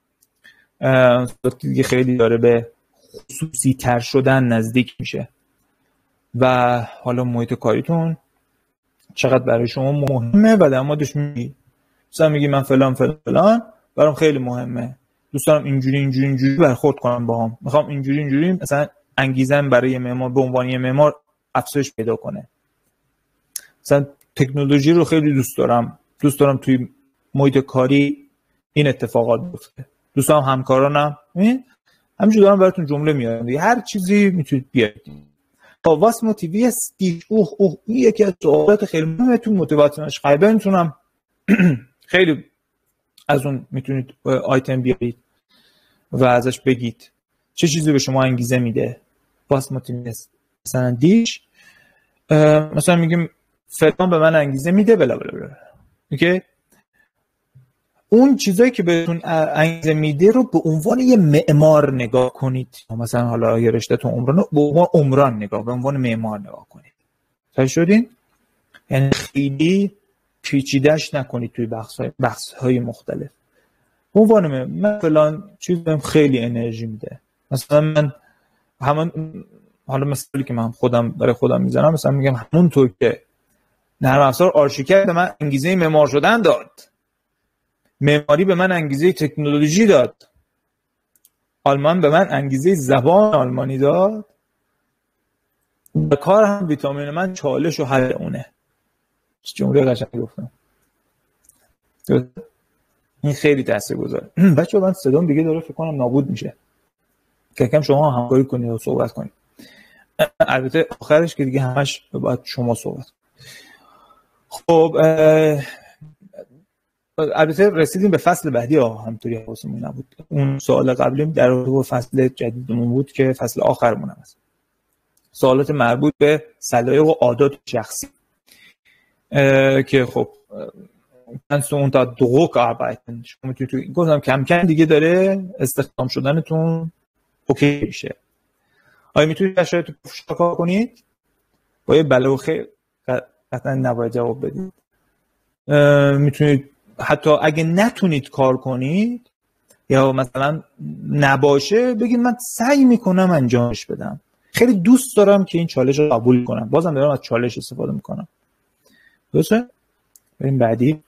دیگه خیلی داره به خصوصی تر شدن نزدیک میشه. و حالا محیط کاریتون چقدر برای شما مهمه و در موردش میگی. مثلا میگی من فلان برام خیلی مهمه، دوست دارم اینجوری برخورد کنم باهام، میخوام اینجوری مثلا انگیزم برای معمار به عنوان یه معمار افزایش پیدا کنه. مثلا تکنولوژی رو خیلی دوست دارم توی محیط کاری این اتفاقات بیفته. دوست دارم همکارانم همینجوری دارم براتون جمله میارم دیگه، هر چیزی میتونید بیارید. واس موتیویست این یکی از سوالات خیلی مهمه تو موتیواسیون شایبنتونم خیلی از اون میتونید آیتم بیارید و ازش بگید چه چیزی به شما انگیزه میده. واس موتیویست مثلا دیش مثلا میگیم فلان به من انگیزه میده بلا بلا بلا. اوکی، اون چیزایی که بهتون انگیزه میده رو به عنوان یه معمار نگاه کنید. مثلا حالا یه رشته تو عمران به عنوان عمران نگاه، به عنوان معمار نگاه کنید. فهمیده شدین؟ یعنی خیلی پیچیده‌اش نکنید توی بحث‌های مختلف. به عنوان من فلان چیز بهم خیلی انرژی میده. مثلا من حالا مثالی که من برای خودم میزنم، مثلا میگم همونطور که نرم افزار آرشیتکت به من انگیزه معمار شدن داد، معماری به من انگیزه تکنولوژی داد، آلمان به من انگیزه زبان آلمانی داد، و کار هم ویتامین من چالش و حل اونه. جمله قشنگی گفتم. این خیلی تاثیرگذاره. بچه‌ها من صدام دیگه داره فکر کنم نابود میشه. کم شما همکاری کنید و صحبت کنید. البته آخرش که دیگه همش باید شما صحبت. خب البته رسیدیم به فصل بعدی همونطوری حواسمون نبود. اون سوال قبلیم در رابطه فصل جدیدمون بود که فصل آخرمون هم هست. سوالات مربوط به سلایق و عادات شخصی که خب اون تا Druck arbeiten. شما میتونید گفتم کم کم دیگه داره استخدام شدنتون اوکی میشه. آیا میتونید شرایط کار کنید؟ با یه بله و خیر قطعا نباید جواب بدید. میتونید حتی اگه نتونید کار کنید یا مثلا نباشه بگید من سعی میکنم انجامش بدم، خیلی دوست دارم که این چالش رو قبول کنم، بازم دارم از چالش استفاده میکنم. درسته؟ بریم بعدی.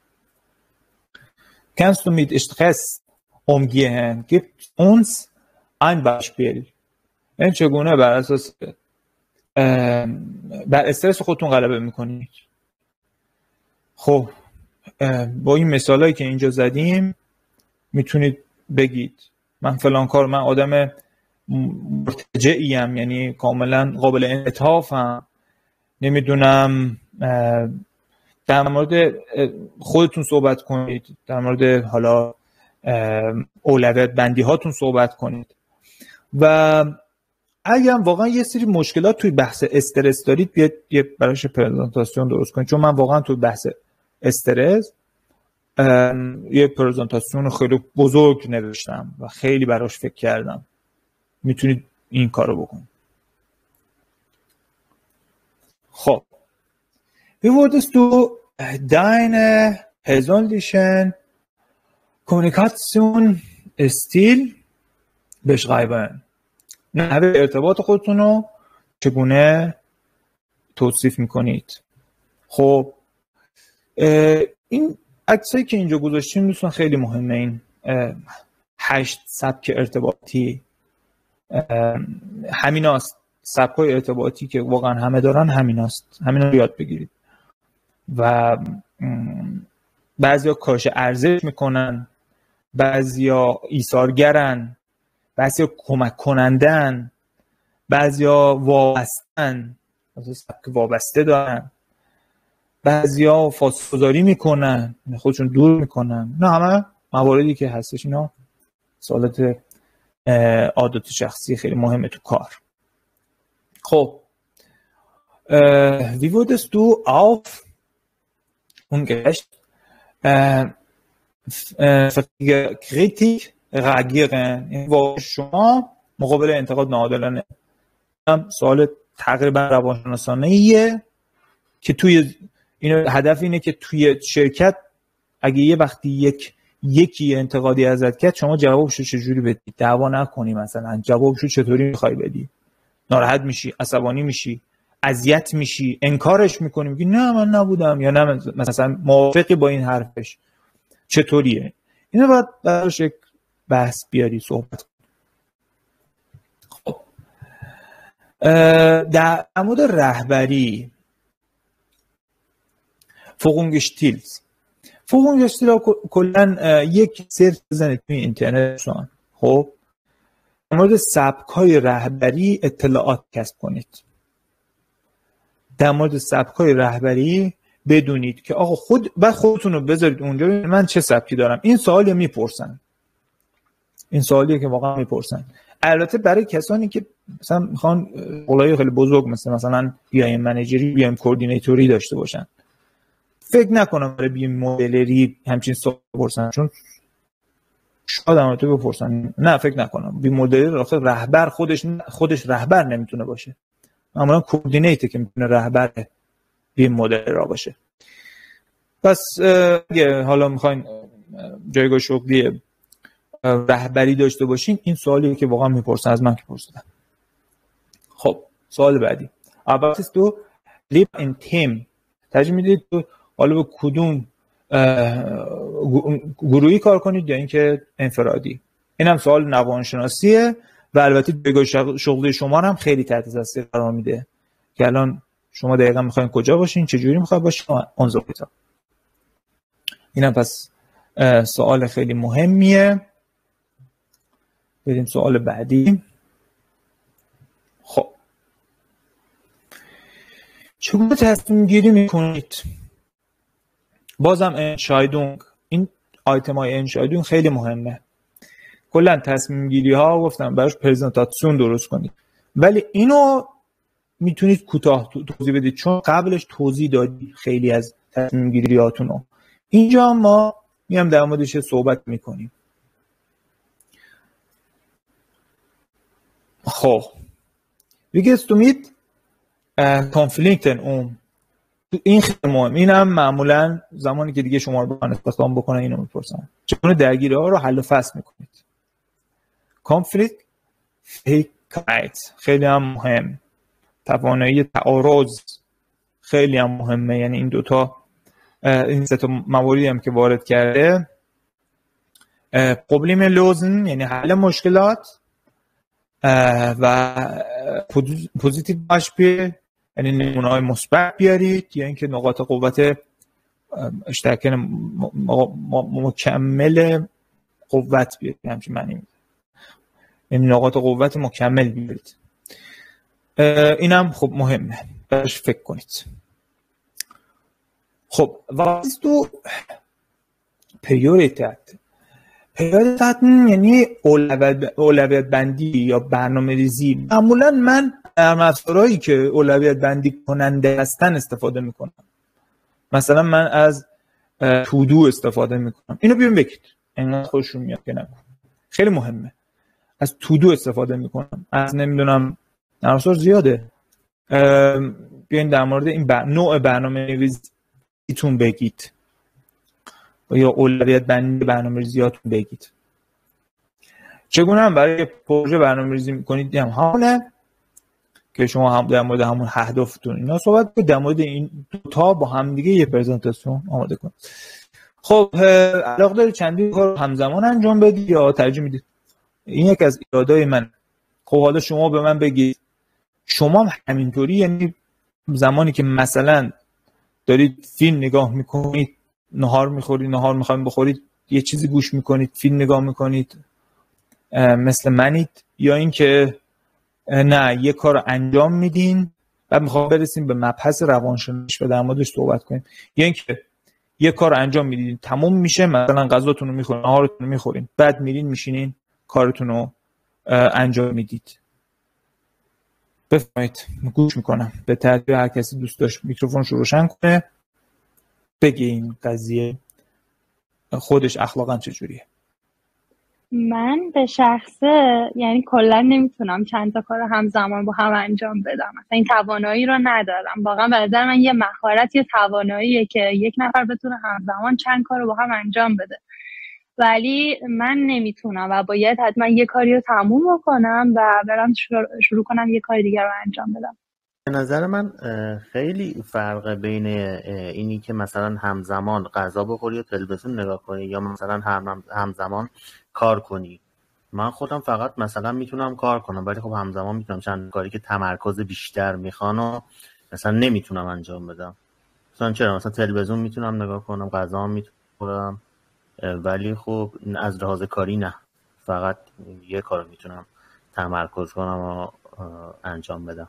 Kannst du mit Stress umgehen? Gibt uns ein Beispiel. این چگونه بر اساس بر استرس خودتون غلبه میکنید؟ خب با این مثالایی که اینجا زدیم میتونید بگید من فلان کار، من آدم مرتجعیم، یعنی کاملا قابل انعطافم، نمیدونم در مورد خودتون صحبت کنید، در مورد حالا اولویت بندی هاتون صحبت کنید. و اگر واقعا یه سری مشکلات توی بحث استرس دارید بیاید یه براش پرزنتاسیون درست کنید، چون من واقعا توی بحث استرس یه پرزنتاسیون خیلی بزرگ نوشتم و خیلی براش فکر کردم. میتونید این کارو بکنید. خب wie würdest du deine persönlichen Kommunikationsstil beschreiben؟ نحوه ارتباط خودتون رو چگونه توصیف میکنید؟ خب این عکسایی که اینجا گذاشتیم دوستان خیلی مهمه. این 8 سبک ارتباطی همیناست، سبکای ارتباطی که واقعا همه دارن همیناست، همینا رو یاد بگیرید. و بعضیا کاهش ارزش میکنن، بعضیا ایثارگرن، بعضیا کمک کنندن، بعضیا وابستن، سبک وابسته دارن، بعضیا فاصله‌گذاری میکنن، خودشون دور میکنن. نه همه مواردی که هستش، اینا سوالات عادات شخصی خیلی مهمه تو کار. خب wie würdest du auf ungerecht Kritik reagieren؟ این شما مقابل انتقاد ناعادلانه. سوال تقریبا روانشناسانه‌ایه که توی این هدف اینه که توی شرکت اگه یه وقتی یکی انتقادی ازت کرد شما جوابشو چجوری بدی؟ دعوا نکنی، مثلا جوابشو چطوری میخوای بدی؟ ناراحت میشی، عصبانی میشی، اذیت میشی، انکارش میکنی، میگی نه من نبودم، یا نه مثلا موافقی با این حرفش، چطوریه؟ اینو باید براش یک بحث بیاری، صحبت کنی. خب در مورد رهبری فوقونگشتیلز کلا یک سرچ بزنید توی اینترنت. خب در مورد سبک‌های رهبری اطلاعات کسب کنید. در مورد سبک‌های رهبری بدونید که آقا خودتون رو بذارید اونجا، من چه سبکی دارم. این سوالی میپرسن، این سوالیه که واقعا میپرسن. البته برای کسانی که مثلا میخوان اولای خیلی بزرگ مثلا بیایم منیجری، بیایم کوردینیتوری داشته باشن، فکر نکنم برای بیایم مدلری همچین سوال بپرسن، چون شاید هم تو بپرسن. نه فکر نکنم. بی مدلری آخه رهبر خودش رهبر نمیتونه باشه، معمولا کوردینیته که میتونه رهبر بی مدل را باشه. پس اگه حالا میخواین جایگاه شغلی رهبری داشته باشین، این سوالیه که واقعا میپرسن، از من که پرسیدن. خب سوال بعدی، arbeitest du lieber in Team؟ ترجیح میدید تو حالا به کدوم گروهی کار کنید یا اینکه انفرادی؟ این هم سوال روانشناسیه و البته جایگاه شغلی شما هم خیلی تحت تاثیر قرار میده که الان شما دقیقا میخواین کجا باشین، چه جوری میخواین باشین، اونجا. این هم پس سوال خیلی مهمیه. بریم سوال بعدی. خب چگونه تصمیم گیری میکنید؟ بازم انشایدونگ، این آیتم های انشایدونگ خیلی مهمه. کلا تصمیم گیری ها گفتم براش پرزنتاسیون درست کنید، ولی اینو میتونید کوتاه توضیح بدید چون قبلش توضیح دادید خیلی از تصمیم گیری هاتون رو. اینجا ما میام در موردش صحبت میکنیم. خب wie gehst du mit Konflikten um؟ این خیلی مهم. این هم معمولا زمانی که دیگه شما رو بخوان استخدام بکنن اینو میپرسن، چگونه درگیری ها رو حل و فصل میکنید؟ Konfliktfähigkeit خیلی هم مهم. توانایی تعارض خیلی هم مهمه. یعنی این دوتا، این سه تا مواردی هم که وارد کرده، Problem lösen یعنی حل مشکلات، و پوزیتیو باشپیل یعنی نمونه‌های مثبت بیارید، یا اینکه نقاط قوت اشتراک مکمل قوت بیارید، همچین معنی میده، یعنی نقاط قوت مکمل بیارید. اینم خب مهمه، بهش فکر کنید. خب واسه تو پریوریتت یعنی اولویت بندی یا برنامه ریزی. معمولا من در افزارهایی که اولویت بندی کننده هستن استفاده میکنم. مثلا من از تودو استفاده میکنم. اینو بیاریم بگید، اینقدر خوششون میاد که نکن، خیلی مهمه. از تودو استفاده میکنم، از نمیدونم نرم افزار زیاده. بیاین در مورد این نوع برنامه نویسیتون بگید یا اولویت بندی برنامه‌ریزیاتون بگید. چگونه هم برای پروژه برنامه‌ریزی می‌کنید همونه که شما هم در مورد همون اهدافتون اینا صحبت کنید، در مورد این دو تا با هم دیگه یه پرزنتاسیون آماده کنید. خب علاقه دارید چندین کار همزمان انجام بدید یا ترجیح میدید؟ این یک از ایرادای من. خب حالا شما به من بگید شما همینطوری، یعنی زمانی که مثلا دارید فیلم نگاه می‌کنید، نهار میخواید بخورید، یه چیزی گوش میکنید، فیلم نگاه میکنید، مثل منید، یا اینکه نه یه کار رو انجام میدین بعد میخوام برسیم به مبحث روانشناسی و در موردش صحبت کنیم، یا اینکه یه کار رو انجام میدین تموم میشه، مثلا غذاتون رو میخورین، نهارتون رو میخورین، بعد میرین میشینین کارتون رو انجام میدید. بفرمایید، گوش میکنم. به ترتیب هر کسی دوست داشت میکروفونش رو روشن کنه، بگه این قضیه خودش اخلاقا چجوریه. من به شخصه یعنی کلا نمیتونم چند تا کار همزمان با هم انجام بدم، مثلا این توانایی رو ندارم. واقعا به نظر من یه مهارت، یه تواناییه که یک نفر بتونه همزمان چند کار رو با هم انجام بده، ولی من نمیتونم و باید حتما یه کاری رو تموم بکنم و برم شروع کنم یه کار دیگر رو انجام بدم. به نظر من خیلی فرق بین اینی که مثلا همزمان غذا بخوری و تلویزیون نگاه کنی یا مثلا همزمان کار کنی. من خودم فقط مثلا میتونم کار کنم، ولی خب همزمان میتونم چند کاری که تمرکز بیشتر میخوان و مثلا نمیتونم انجام بدم. مثلا چرا؟ مثلا تلویزیون میتونم نگاه کنم، غذا میتونم، ولی خب از لحاظ کاری نه، فقط یه کار میتونم تمرکز کنم و انجام بدم.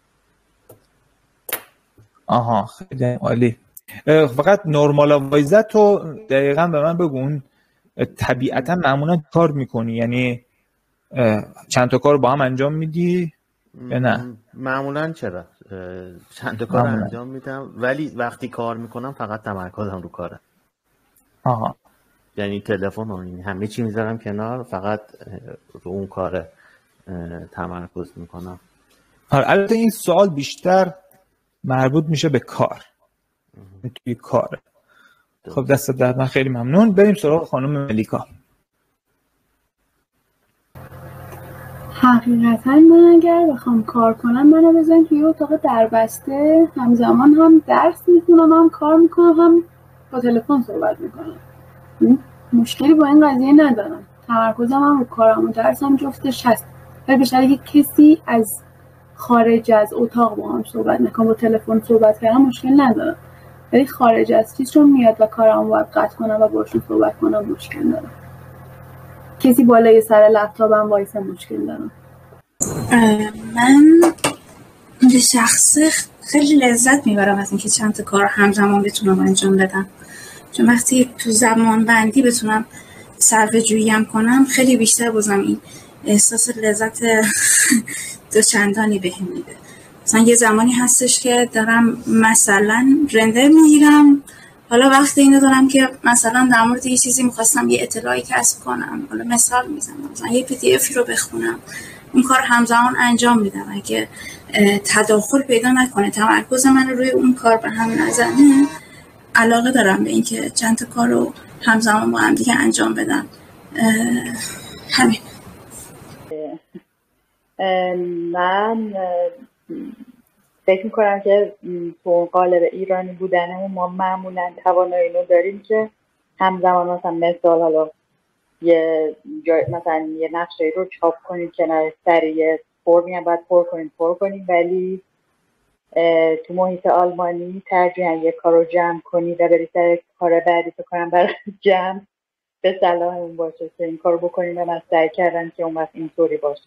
آها خیلی عالی. فقط نورمالایزت رو دقیقاً به من بگون. طبیعتا معمولا کار میکنی، یعنی چند تا کار با هم انجام میدی یا نه؟ معمولا چرا چند تا کار انجام میدم، ولی وقتی کار میکنم فقط تمرکزم رو کاره. آها، یعنی تلفن و همه چی میذارم کنار، فقط رو اون کار تمرکز میکنم. البته این سوال بیشتر مربوط میشه به کار، توی کاره. خب دست درد من، خیلی ممنون. بریم سراغ خانم ملیکا. حقیقتا من اگر بخوام کار کنم منو بزنید توی اتاق دربسته، همزمان هم درس میخونم، هم کار میکنم، هم با تلفن صحبت میکنم. مشکلی با این قضیه ندارم، تمرکزم هم رو کارم و درسم جفتش هست. ولی به شرطی که کسی از خارج از اتاق با هم صحبت نکنم. با تلفن صحبت کردم مشکل ندارم، ولی خارج از چیز چون میاد و کارم باید قطع کنم و باشون صحبت کنم مشکل دارم. کسی بالای سر لپتاپم وایسه مشکل دارم. من به شخصه خیلی لذت میبرم از اینکه چند تا کار همزمان بتونم انجام بدم، چون وقتی تو زمان بندی بتونم صرفه جویی هم کنم خیلی بیشتر بازم این احساس لذت دوچندانی بهم میده. مثلا یه زمانی هستش که دارم مثلا رندر میگیرم، حالا وقت اینو دارم که مثلا در مورد یه چیزی میخواستم یه اطلاعی کسب کنم، حالا مثال میزنم مثلا یه PDF رو بخونم، اون کار همزمان انجام میدم. اگه تداخل پیدا نکنه، تمرکز من روی اون کار به هم نزنه، علاقه دارم به اینکه چند تا کار رو همزمان با هم دیگه انجام بدم. همین. من فکر میکنم که تو قالب ایرانی بودنمون ما معمولا توانایی رو داریم که همزمان مثلا مثال حالا مثلا یه نقشه رو چاپ کنیم کنار سر یه فرمی هم باید پر کنیم، ولی تو محیط آلمانی ترجیحاً یه کار رو جمع کنی و بری سر کار بعدی تو کنم برای جمع به صلاح اون باشه که این کار بکنیم و من سعی کردم که اون وقت اینطوری باشه.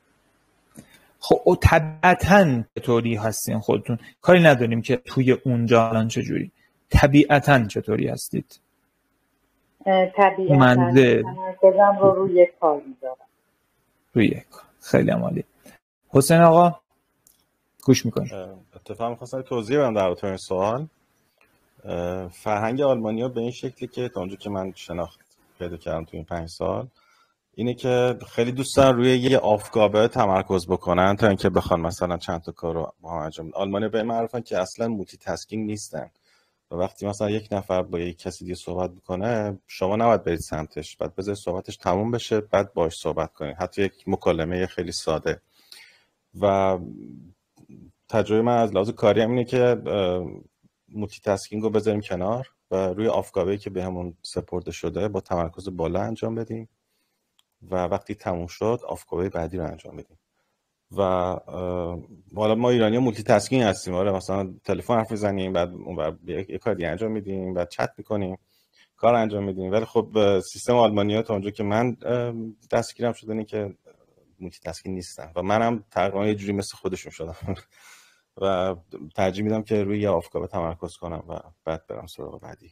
خب طبیعتاً چطوری هستین خودتون؟ کاری نداریم که توی اونجا الان چجوری. طبیعتاً چطوری هستید؟ طبیعتاً تمرکزم رو روی یک کار میذارم. روی یک کار. خیلی عالی. حسین آقا گوش میکنی. اتفاقا می‌خواستم توضیح بدم در رابطه این سوال. فرهنگ آلمانی‌ها به این شکلی که تا اونجا که من شناخت پیدا کردم تو این 5 سال اینه که خیلی دوست دارن روی یه aufgabe تمرکز بکنن تا اینکه بخوان مثلا چند تا کار رو با هم انجام بدن. آلمانی‌ها به این معروفن که اصلا مولتی تاسکینگ نیستن و وقتی مثلا یک نفر با یک کسی دیگه صحبت میکنه شما نباید برید سمتش، بعد بذارید صحبتش تموم بشه بعد باهاش صحبت کنید، حتی یک مکالمه خیلی ساده. و تجربه من از لحاظ کاری هم اینه که مولتی تاسکینگ رو بذاریم کنار و روی aufgabe‌ای که بهمون سپرده شده با تمرکز بالا انجام بدیم و وقتی تموم شد aufgabe بعدی رو انجام بدیم. و حالا ما ایرانی‌ها مولتی تاسکینگ هستیم، آره مثلا تلفن حرف می‌زنیم بعد اون یک کار دیگه انجام میدیم بعد چت می‌کنیم کار انجام میدیم، ولی خب سیستم آلمانی‌ها تا اونجا که من دستگیرم شده اینه که مولتی تاسکینگ نیستن و منم تقریبا یه جوری مثل خودشون شدم و ترجیح میدم که روی یه aufgabe تمرکز کنم و بعد برم سراغ بعدی.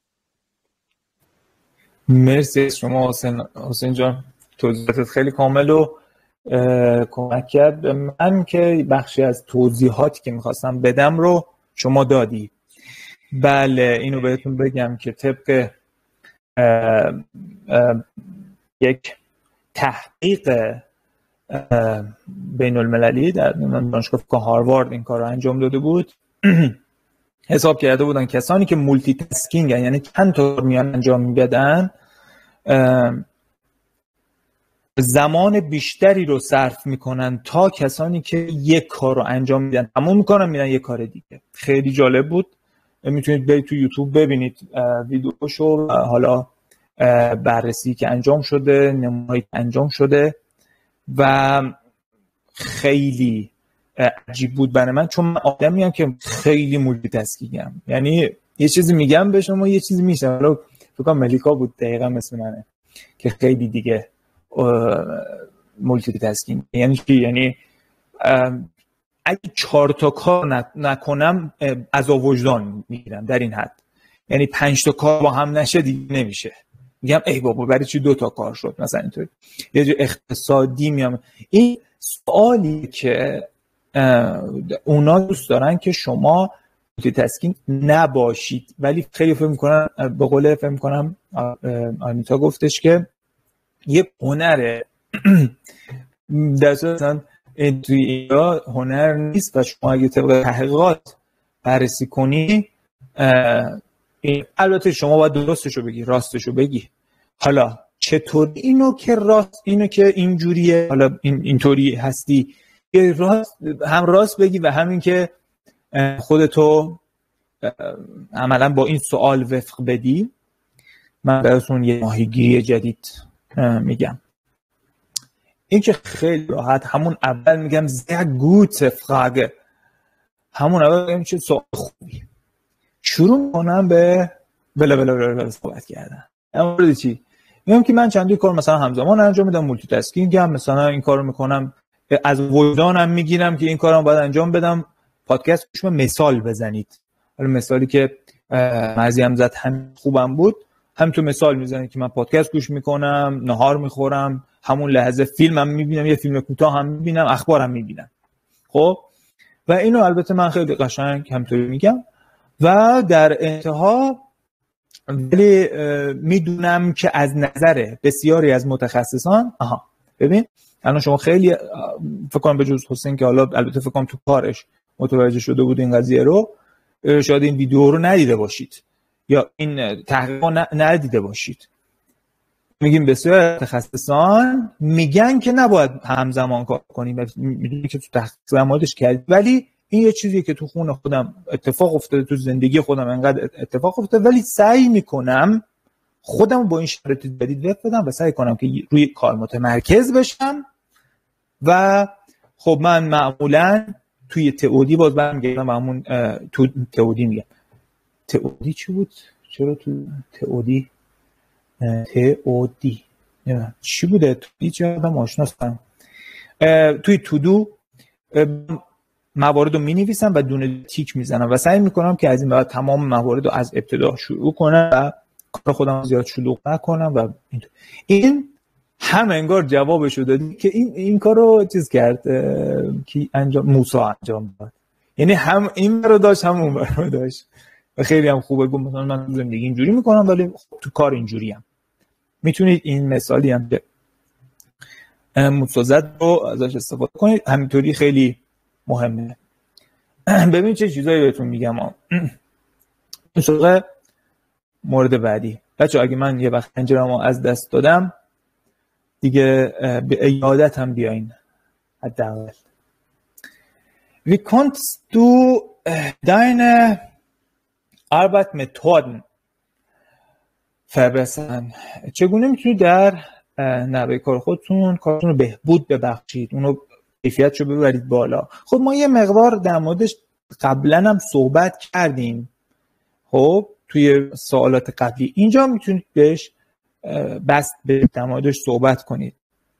مرسی شما حسین جان، توضیحاتت خیلی کامل و کمک کرد به من که بخشی از توضیحاتی که میخواستم بدم رو شما دادی. بله اینو بهتون بگم که طبق یک تحقیق بین المللی در دانشگاه هاروارد این کار رو انجام داده بود حساب کرده بودن کسانی که مولتی تاسکینگ یعنی چند تا میان انجام میدن زمان بیشتری رو صرف میکنن تا کسانی که یک کار رو انجام میدن تموم میکنن میرن یک کار دیگه. خیلی جالب بود، میتونید برید تو یوتیوب ببینید ویدیوشو، حالا بررسی که انجام شده، نمونه‌ای که انجام شده و خیلی عجیب بود برای من، چون من آدمیم که خیلی مولتی تاسکینگم، یعنی یه چیزی میگم به شما یه چیزی میشه. حالا فکر کنم ملیکا بود دقیقاً مثل منه که خیلی دیگه مولتی تاسکینگ یعنی چی؟ یعنی اگه 4 تا کار نکنم از وجدان میگیرم در این حد، یعنی 5 تا کار با هم نشه دیگه نمیشه، میگم ای بابا برای چی 2 تا کار شد مثلا اینطوری. یه جو اقتصادی میام. این سوالی که اونا دوست دارن که شما مولتی تاسکینگ نباشید، ولی خیلی فکر میکنن به قول فکر میکنم آنیتا گفتش که یه هنره در اصلا توی اینجا هنر نیست و شما اگه طبق تحقیقات بررسی کنی البته شما باید درستشو بگی راستشو بگی. حالا چطور اینو که راست اینو که اینجوریه حالا اینطوری هستی هم راست بگی و همین که خودتو عملا با این سوال وفق بدی. من براتون یه ماهیگیری جدید میگم. این که خیلی راحت همون اول میگم sehr gute Frage، همون اول میگم چه سوال خوبی، شروع کنم به بلا صحبت کردن. مورد چی؟ میگم که من چندی کار مثلا همزمان انجام میدم، مولتی تاسکینگ هم مثلا این کارو میکنم، از وجدانم میگیرم که این کارو باید انجام بدم. پادکست شما مثال بزنید، حالا مثالی که مرزی هم زد هم خوبم بود، هم تو مثال میزنید که من پادکست گوش میکنم، نهار میخورم، همون لحظه فیلمم میبینم، یه فیلم کوتاه هم میبینم، اخبارم میبینم. خب و اینو البته من خیلی قشنگ همطوری میگم و در انتها ولی میدونم که از نظر بسیاری از متخصصان ببین الان شما خیلی فکر کنم به جز حسین که حالا البته فکر کنم تو کارش متوجه شده بود این قضیه رو، شاید این ویدیو رو ندیده باشید یا این تحقیق رو ندیده باشید. میگیم بسیار متخصصان میگن که نباید همزمان کار کنیم، میدونی که تو تحقیق موردش کردید، ولی این یه چیزیه که تو خون خودم اتفاق افتاده، تو زندگی خودم انقدر اتفاق افتاده، ولی سعی میکنم خودم با این شرایط جدید وفق بدم و سعی کنم که روی کار متمرکز بشم. و خب من معمولا توی تئودی باز برمیگردم همون تو تئودی میگم. تئودی چی بود؟ چرا تو تئودی چی بوده؟ تئودی چه آدم آشناستم. توی تودو موارد رو می‌نویسم و دونه تیک میزنم و سعی میکنم که از این بعد تمام موارد رو از ابتدا شروع کنم و کار خودم زیاد شلوغ نکنم و این هم انگار جوابش رو دادی که این کار رو چیز کرد که موسی انجام داد. یعنی هم این رو داشت هم اون رو داشت و خیلی هم خوبه. گفت مثلا من زندگی اینجوری میکنم ولی خب تو کار اینجوری هم. میتونید این مثالی هم که موسی زد رو ازش استفاده کنید، همینطوری خیلی مهمه. ببین چه چیزایی بهتون میگم. این مورد بعدی بچه، اگه من یه وقت پنجره‌مو از دست دادم دیگه به ایادت هم بیاین حداقل. Wie kannst du deine Arbeit Methoden verbessern؟ چگونه میتونید در نحوه کار خودتون کارتون رو بهبود ببخشید، اونو کیفیتشو ببرید بالا؟ خب ما یه مقدار در موردش قبلا هم صحبت کردیم. خب توی سوالات قبلی اینجا میتونید بهش بست به در موردش صحبت کنید.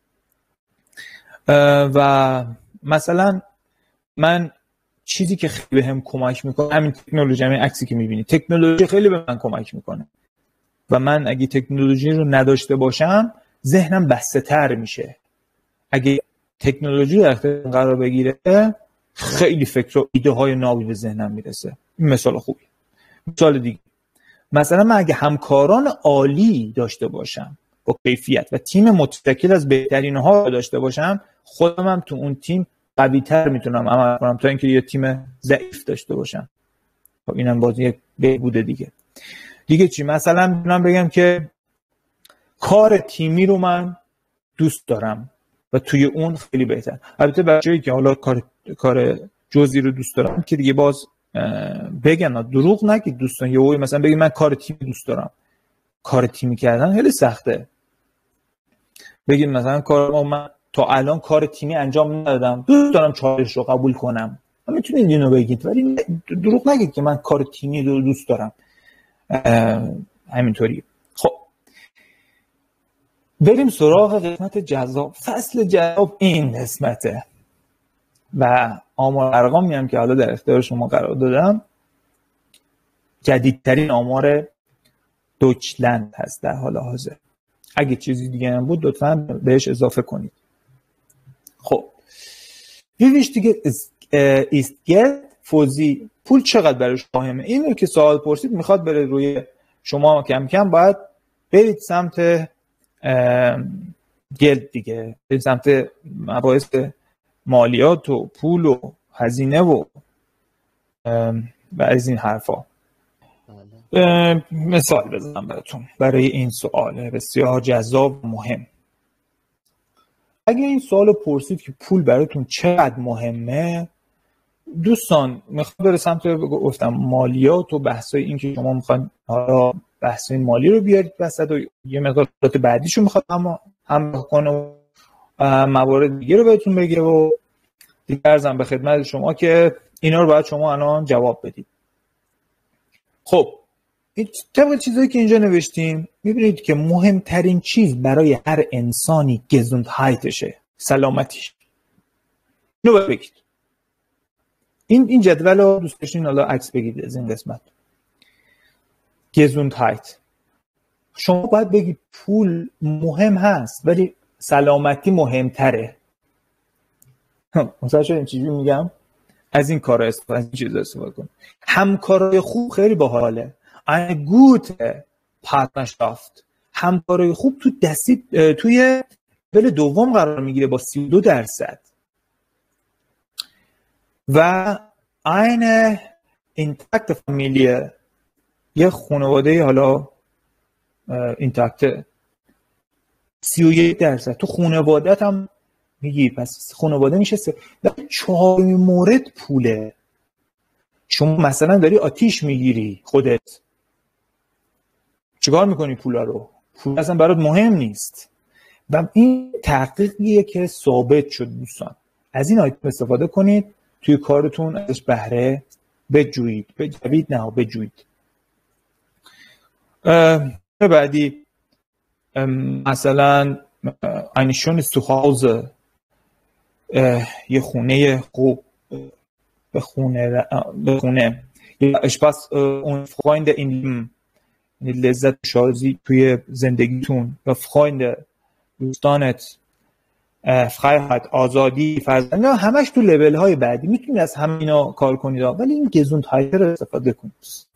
و مثلا من چیزی که خیلی بهم کمک میکنه همین تکنولوژی، همین عکسی که میبینید، تکنولوژی خیلی به من کمک میکنه و من اگه تکنولوژی رو نداشته باشم ذهنم بسته تر میشه. اگه تکنولوژی در اختیار قرار بگیره خیلی فکر و ایده های نابی به ذهنم میرسه. این مثال خوبی. مثال دیگه، مثلا من اگه همکاران عالی داشته باشم با کیفیت و تیم متشکل از بهترین ها داشته باشم، خودم هم تو اون تیم قوی تر میتونم عمل کنم تا اینکه یه تیم ضعیف داشته باشم. خب اینم باز یک بهبود دیگه چی؟ مثلا میتونم بگم که کار تیمی رو من دوست دارم و توی اون خیلی بهتر. البته بچه‌ای که حالا کار جزئی رو دوست دارم که دیگه باز بگن، دروغ نگید دوستان. یه مثلا بگید من کار تیمی دوست دارم. کار تیمی کردن خیلی سخته. بگید مثلا من تا الان کار تیمی انجام ندادم، دوست دارم چالش رو قبول کنم. میتونید اینو بگید ولی دروغ نگید که من کار تیمی رو دوست دارم. همینطوری. خب بریم سراغ قسمت جذاب. فصل جذاب این قسمته و آمار ارقامی هم که حالا در اختیار شما قرار دادم جدیدترین آمار دویچلند هست در حال حاضر. اگه چیزی دیگه هم بود لطفاً بهش اضافه کنید. خب دیگه است گلد فوزی، پول چقدر برای شما مهمه؟ اینو که سوال پرسید میخواد بره روی شما کم کم باید برید سمت گلد دیگه، برید سمت مباحث مالیات و پول و هزینه و از این حرفا. مثال بزنم براتون برای این سوال بسیار جذاب و مهم. اگه این سوال پرسید که پول براتون چقدر مهمه، دوستان میخواد بره سمت گفتم مالیات و بحثای این که شما میخواید حالا بحثای مالی رو بیارید وسط و یه مقدار بعدیشو میخواد اما همراه کنه و موارد دیگه رو بهتون بگه و دیگه ارزم به خدمت شما که اینا رو باید شما الان جواب بدید. خب طبق چیزایی که اینجا نوشتیم میبینید که مهمترین چیز برای هر انسانی گزوندهایتشه، سلامتیش. اینو باید بگید. این جدول رو دوست داشتین حالا عکس بگید از این قسمت. گزوندهایت. شما باید بگید پول مهم هست ولی سلامتی مهمتره. مثلا این چیزی میگم از این کارا استفاده، از این چیزا استفاده کن. همکارای خوب خیلی باحاله. eine gute Partnerschaft. همکارای خوب توی لول دوم قرار میگیره با 32%. و eine intakte Familie، یه خانواده حالا اینتاکت 31%. تو خانوادت هم میگی، پس خانواده میشه در 4 مورد پوله. شما مثلا داری آتیش میگیری خودت، چیکار میکنی پولا رو؟ پول اصلا برات مهم نیست. و این تحقیقیه که ثابت شد دوستان. از این آیتم استفاده کنید توی کارتون ازش بهره بجویید. بجوید نه بجویید. بعدی مثلا eine schöne Zuhause، یه خونه خوب به خونه یا اشپاس اون freunde in Leben، لذت شادی توی زندگیتون و freunde دوستانت، فریحت آزادی فرزند، نه همش تو لول های بعدی میتونید از همینا کار کنید ولی این گزوندهایت رو استفاده کنید.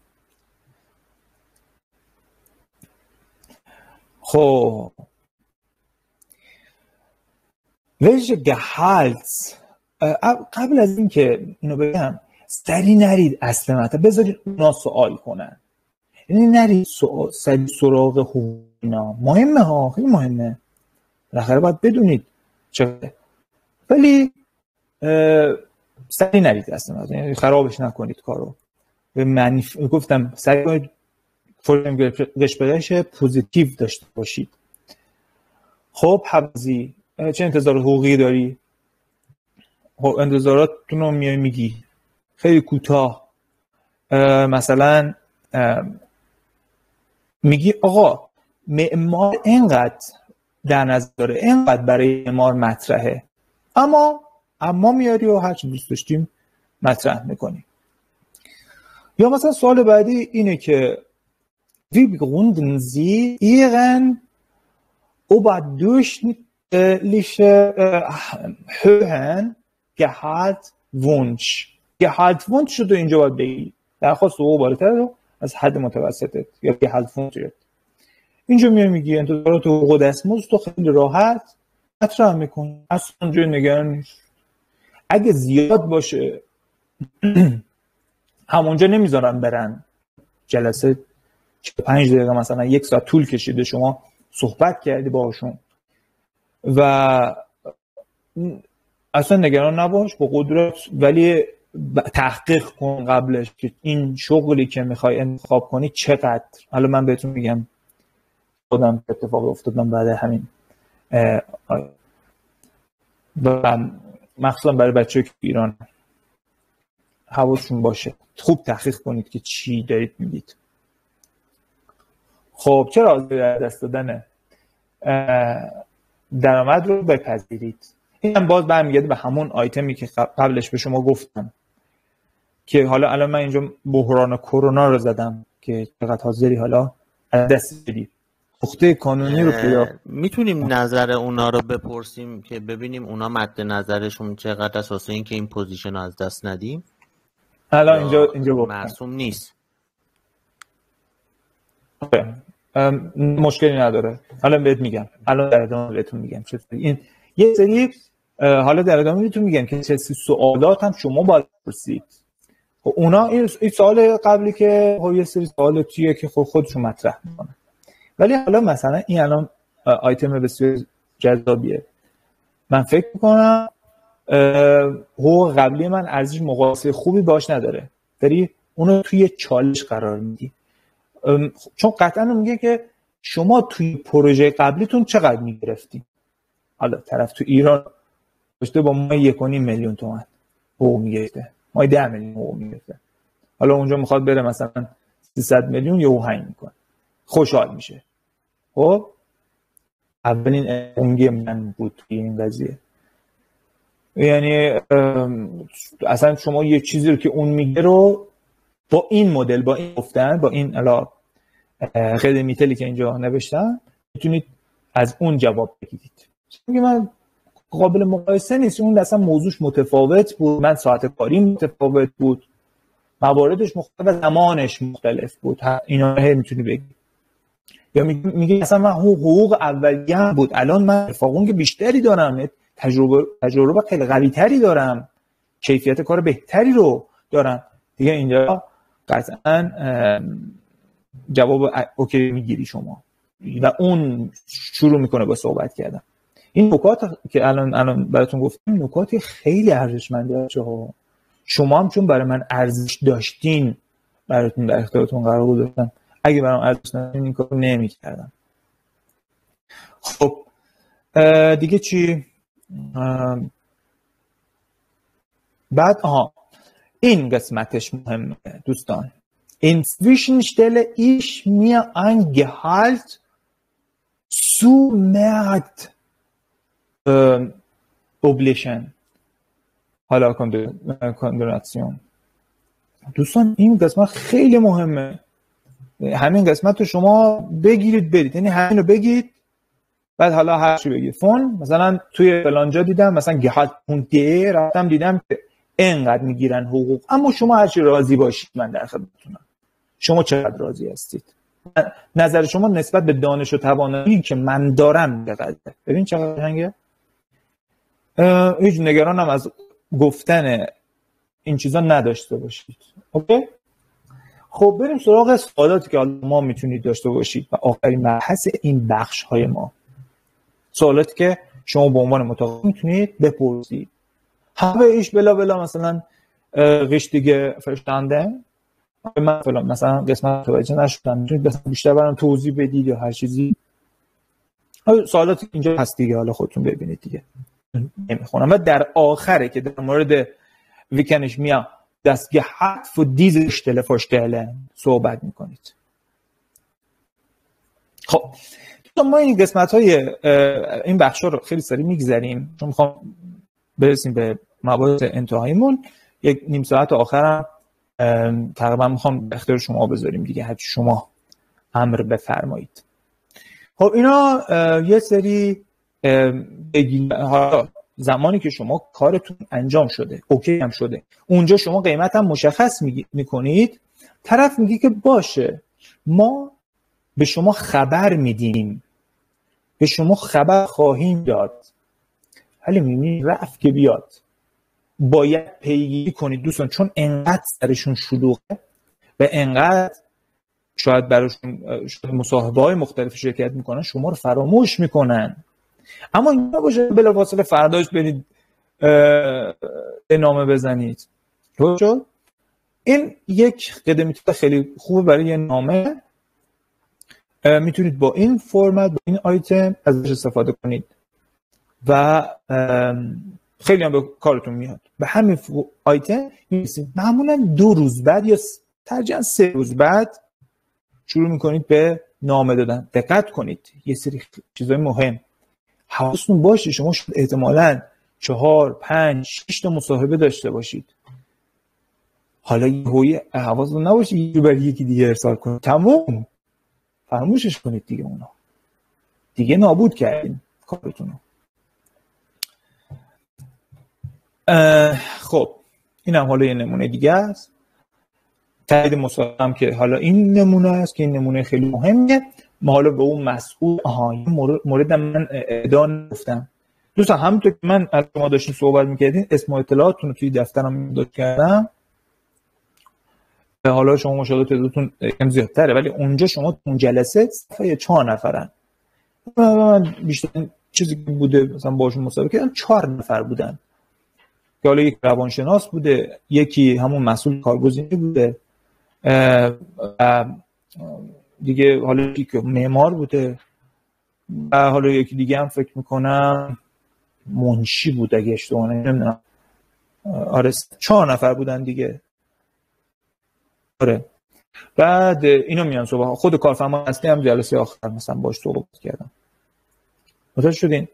خب welche Gehalt، قبل از این که اینو بگم سری نرید اصل مطلب، بذارید اونا سوال کنن، یعنی نرید سری سراغ حقوق اینا. مهمه ها، خیلی مهمه، بالاخره باید بدونید چه، ولی سری نرید اصل مطلب، یعنی خرابش نکنید کارو. به معنی گفتم سعی کنید گشبرش پوزیتیو داشته باشید. خب حبزی چه انتظار حقوقی داری؟ خب انتظاراتتون رو میگی خیلی کوتاه، مثلا میگی آقا معمار اینقدر در نظر داره، اینقدر برای معمار مطرحه، اما میاری و هرچی دوست داشتیم مطرح میکنی. یا مثلا سوال بعدی اینه که wie begründen Sie Ihren überdurchschnittliche höheren Gehaltswunsch. Gehaltswunsch رو اینجا باید بگی، درخواست حقوق بالاتر رو از حد متوسطت یا Gehaltswunsch. اینجا میگی انتظارات حقوق و دستمزد تو خیلی راحت مطرح میکن، اصلا اونجا نگران نیست. اگه زیاد باشه همونجا نمیذارن برن جلسه 5 دقیقه مثلا 1 ساعت طول کشیده، شما صحبت کردی باهاشون و اصلا نگران نباش با قدرت، ولی تحقیق کن قبلش که این شغلی که میخوای انتخاب کنی چقدر. حالا من بهتون میگم خودم اتفاق افتاد من بعد همین و مخصوصا برای بچه‌ها که ایران حواسشون باشه خوب تحقیق کنید که چی دارید میگید. خب چرا از دست دادن درآمد رو بپذیرید؟ این هم باز برمیگرده به همون آیتمی که قبلش به شما گفتم که حالا الان من اینجا بحران کرونا رو زدم که چقدر حاضری حالا از دست بدید. نقطه قانونی رو پیدا میتونیم نظر اونا رو بپرسیم که ببینیم اونا مد نظرشون چقدر اساسه این که این پوزیشن رو از دست ندیم. الان اینجا مرسوم نیست. مشکلی نداره. حالا بهت میگم، الان در ادامه بهتون میگم این یه سری حالا در ادامه بهتون میگم که چه سوالات هم شما باید بپرسید. اونا این سوال قبلی که یه سری سوالاتیه که خودشون مطرح میکنن، ولی حالا مثلا این الان آیتم بسیار جذابیه. من فکر میکنم حقوق قبلی من ارزش مقایسه خوبی باش نداره، داری اونو توی چالش قرار میدی، چون قطعا میگه که شما توی پروژه قبلیتون چقدر میگرفتی. حالا طرف تو ایران داشته با ما 1.5 میلیون تومان حقوق میگرفته، ما 10 میلیون حقوق میگرفته، حالا اونجا میخواد بره مثلا 300 میلیون یهو هنگ میکنه، خوشحال میشه. خب اولین اونگی من بود توی این قضیه، یعنی اصلا شما یه چیزی رو که اون میگه رو با این مدل، با این گفتن، با این الا خدمیتلی که اینجا نوشتن میتونید از اون جواب بگیرید. میگه من قابل مقایسه نیست، اون اصلا موضوعش متفاوت بود، من ساعت کاری متفاوت بود، مواردش مختلف، زمانش مختلف بود، اینا هم میتونی بگی. یا میگه اصلا من حقوق اولیه هم بود، الان من رفاقون که بیشتری دارم، تجربه خیلی قوی تری دارم، کیفیت کار بهتری رو دارم دیگه. اینجا قطعا جواب اوکی میگیری شما و اون شروع میکنه با صحبت کردن. این نکات که الان براتون گفتم نکات خیلی ارزشمنده. شما هم چون برای من ارزش داشتین براتون در اختیارتون قرار گذاشتم، اگه برام ارزش نداشتین این کارو نمی‌کردم. خب دیگه چی؟ بعد این قسمتش مهمه دوستان. Inzwischen stelle ich mir ein Gehalt zu Marktoblichen. حالا کاندوناسیون. دوستان این قسمت خیلی مهمه. همین قسمت رو شما بگیرید برید، یعنی همین رو بگید بعد حالا هر چی بگید. فون مثلا توی فلانجا دیدم مثلا gehalt.de رفتم دیدم که اینقدر میگیرن حقوق، اما شما هر چی راضی باشید من در خدمتتونم. شما چقدر راضی هستید؟ نظر شما نسبت به دانش و توانایی که من دارم چقدره؟ ببین چقدر قشنگه. هیچ نگرانم از گفتن این چیزا نداشته باشید. اوکی؟ خب بریم سراغ سوالاتی که ما میتونید داشته باشید و آخرین مبحث این بخش های ما. سوالاتی که شما به عنوان متخصص میتونید بپرسید. همه ایش بلا مثلا richtige verstanden من فلان مثلا قسمت توجه نشدم، میتونید بیشتر برام توضیح بدید یا هر چیزی. سوالات اینجا هست دیگه، حالا خودتون ببینید دیگه، نمیخونم. و در آخره که در مورد ویکنش میا das Gehalt für diese Stelle vorstellen صحبت میکنید. خب ما این قسمت های این بخش رو خیلی سریع میگذریم چون میخوام برسیم به مباحث انتهاییمون. یک نیم ساعت آخرم تقریبا میخوام به اختیار شما بذاریم دیگه، هر چی شما امر بفرمایید. خب اینا یه سری زمانی که شما کارتون انجام شده، اوکی هم شده، اونجا شما قیمت هم مشخص میکنید، طرف میگه که باشه ما به شما خبر میدیم، به شما خبر خواهیم داد. ولی میبینید رفت که بیاد باید پیگیری کنید دوستان، چون انقدر سرشون شلوغه و انقدر شاید براشون مصاحبه های مختلف شرکت میکنن شما رو فراموش میکنن. اما این نباشه بلافاصله فرداش برید نامه بزنید. درست شد؟ این یک قدمی خیلی خوبه برای یه نامه. میتونید با این فرمت با این آیتم ازش استفاده کنید و خیلی هم به کارتون میاد. به همین آیتم میرسید معمولا 2 روز بعد یا ترجیحاً 3 روز بعد شروع میکنید به نامه دادن. دقت کنید یه سری چیزای مهم حواستون باشه، شما شاید احتمالاً 4 5 6 تا مصاحبه داشته باشید. حالا یه حواستون نباشه یه بر یکی دیگه ارسال کنید، تمام فراموشش کنید دیگه، اونا دیگه نابود کردین کارتون رو. خب این هم حالا یه نمونه دیگه است. تایید مصاحبه هم که حالا این نمونه است که این نمونه خیلی مهمه. ما حالا به اون مسئول این مورد من ادعا نگفتم دوستان، همونطور که من از شما داشتین صحبت میکردین اسم و اطلاعاتتون رو توی دفترم داد کردم. حالا شما مشاهده تعدادتون کم زیادتره ولی اونجا شما اون جلسه صفحه 4 نفرن. من بیشتر چیزی که بوده مثلا باشون مصاحبه کردم 4 نفر بودن که حالا یک روانشناس بوده، یکی همون مسئول کارگزینی بوده دیگه، حالا یکی که معمار بوده و حالا یکی دیگه هم فکر میکنم منشی بود اگه اشتباه نمیدونم. آره 4 نفر بودن دیگه. آره بعد اینو میان صحبت خود کارفرما اصلی هم جلسه آخر مثلا باش صحبت کردم. متوجه شدین؟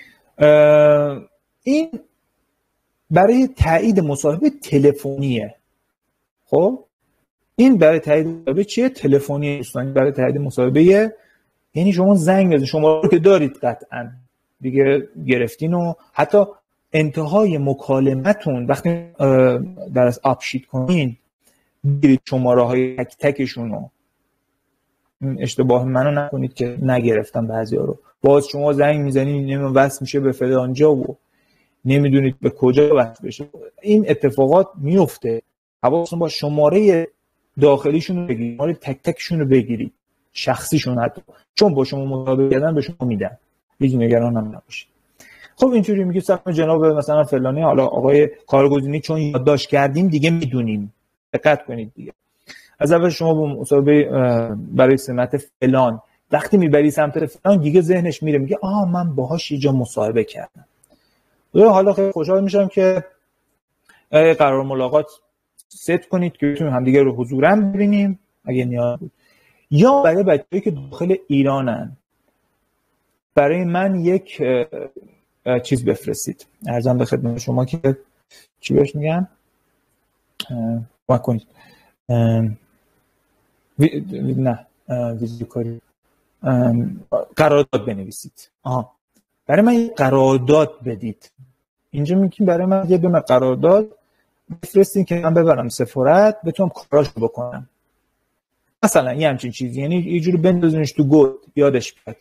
این برای تایید مصاحبه تلفنیه. خب این برای تایید مصاحبه چیه؟ تلفنیه دوستان. برای تایید مصاحبه یعنی شما زنگ بزنید، شما رو که دارید قطعا دیگه گرفتین و حتی انتهای مکالمتون وقتی در از آپشیت کنین بگیرید شماره های تک تکشون رو. اشتباه منو نکنید که نگرفتم بعضیا رو. باز شما زنگ میزنید نمیدونم وصل میشه به فلانجا و نمیدونید به کجا وصل بشه. این اتفاقات میفته. حواستون با شماره داخلیشون رو بگیرید، شماره تک تکشون رو بگیرید، شخصیشون حتی، چون با شما مصاحبه کردن به شما میدن. هیچ نگران هم نباشید. خب اینجوری میگه سلام جناب مثلا فلانی، حالا آقای کارگزینی چون یادداشت کردیم دیگه میدونیم. دقت کنید دیگه. از اول شما با مصاحبه برای سمت فلان وقتی میبری سمت فلان دیگه ذهنش میره میگه من باهاش یه جا مصاحبه کردم. حالا خیلی خوشحال میشم که قرار ملاقات ست کنید که بتونیم همدیگه رو حضوراً ببینیم اگه نیاز بود. یا برای بچه‌ای که داخل ایرانن برای من یک چیز بفرستید. عرضم به خدمت شما که چی بهش میگن؟ کمک کنید. نه ویدیو کاری قرارداد بنویسید. برای من یک قرارداد بدید. اینجا میگیم برای من یه دونه قرارداد بفرستین که من ببرم سفارت بتونم کاراشو بکنم. مثلا یه همچین چیزی، یعنی یه جوری بندازینش تو گود یادش بیاد.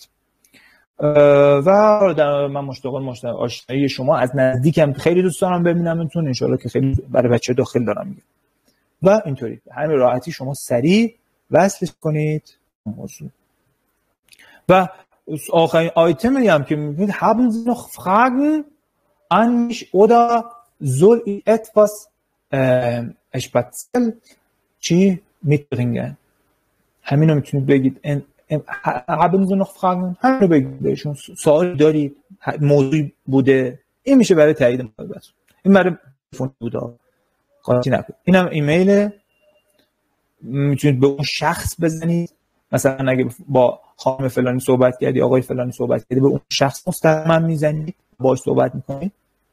و من مشتاق آشنایی شما از نزدیکم خیلی دوست دارم ببینمتون، ان شاءالله که خیلی برای بچه داخل دارم میگم. و اینطوری همین راحتی شما سریع وصلش کنید موضوع. و آخرین آیتمی هم که میگید haben Sie noch Fragen an mich oder soll ich etwas speziell چی mitbringen؟ همین رو میتونید بگید. haben Sie noch Fragen؟ همین رو بگید بهشون. سوال دارید؟ موضوعی بوده؟ این میشه برای تایید محبت. این برای تلفن بوده. قاطی نکنید. اینم ایمیل، میتونید به اون شخص بزنید. مثلا اگه با خانم فلانی صحبت کردی، آقای فلانی صحبت کردی، به اون شخص مستقیما میزنید، باهاش صحبت میکنید.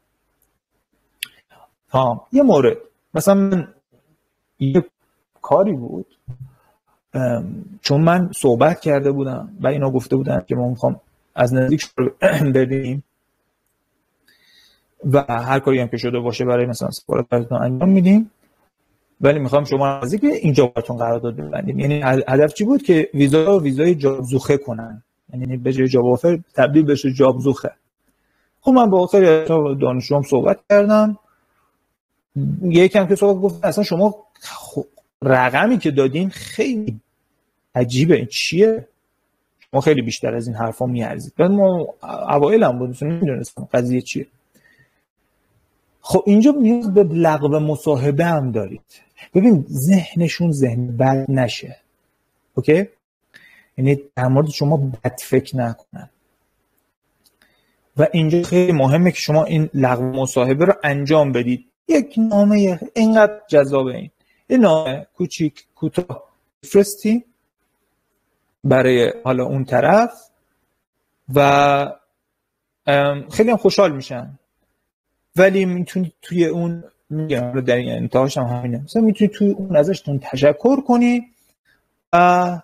یه مورد مثلا من یه کاری بود، چون من صحبت کرده بودم و اینا گفته بودن که ما میخوام از نزدیک ببینیم و هر کاری هم که شده باشه برای مثلا سفارت براتون انجام میدیم، ولی میخوام شما نزدیک اینجا براتون قرارداد ببندیم. یعنی هدف چی بود؟ که ویزای جابزوخه کنن، یعنی به جای جاب آفر تبدیل بشه جابزوخه. خب من با خیلی دانشجوام صحبت کردم، یکم که صحبت گفت اصلا شما رقمی که دادین خیلی عجیبه، این چیه؟ شما خیلی بیشتر از این حرفا میارزید. بعد ما اوایل هم بودیم نمیدونستم قضیه چیه. خب اینجا نیاز به لغو مصاحبه هم دارید. ببین ذهنشون ذهن بد نشه، اوکی؟ یعنی در مورد شما بد فکر نکنن. و اینجا خیلی مهمه که شما این لغو مصاحبه رو انجام بدید. یک نامه اینقدر جذابه، این یه نامه کوچیک کوتاه فرستی برای حالا اون طرف و خیلی هم خوشحال میشن. ولی میتونید توی اون، میگم در این انتهاش هم همینه، مثلا میتونید توی اون ازشتون تشکر کنی و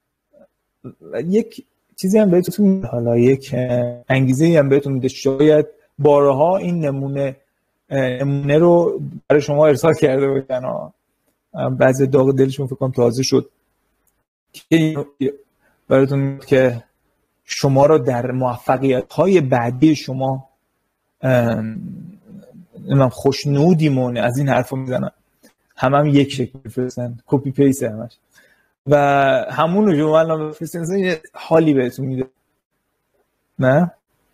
یک چیزی هم بهتون حالا یک انگیزه هم بهتون میده. شاید بارها این نمونه رو برای شما ارسال کرده بودن، بعضی داغ دلشون فکر کنم تازه شد که براتون میگه که شما رو در موفقیت‌های بعدی شما خوشنودیمون از این حرفا میزنن. هم یک شکل بفرستن، کپی پیست همش، و همون رو شما الان بفرستین یه حالی بهتون میده. نه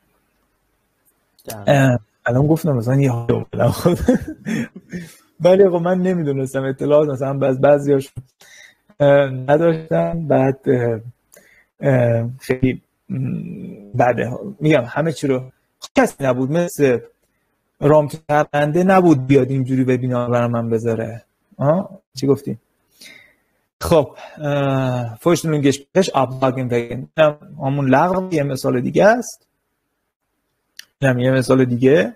الان گفتم مثلا یه حالی اومدم خود ولی خب من نمیدونستم، اطلاعات مثلا بعضی‌هاش نداشتم. بعد خیلی بعد میگم همه چی رو کسی نبود مثل رامتی پرنده نبود بیاد اینجوری وبینار برای من بذاره. چی گفتی؟ خب فوشنونگش ابلاگن بگن همون لغو یه مثال دیگه است. یه مثال دیگه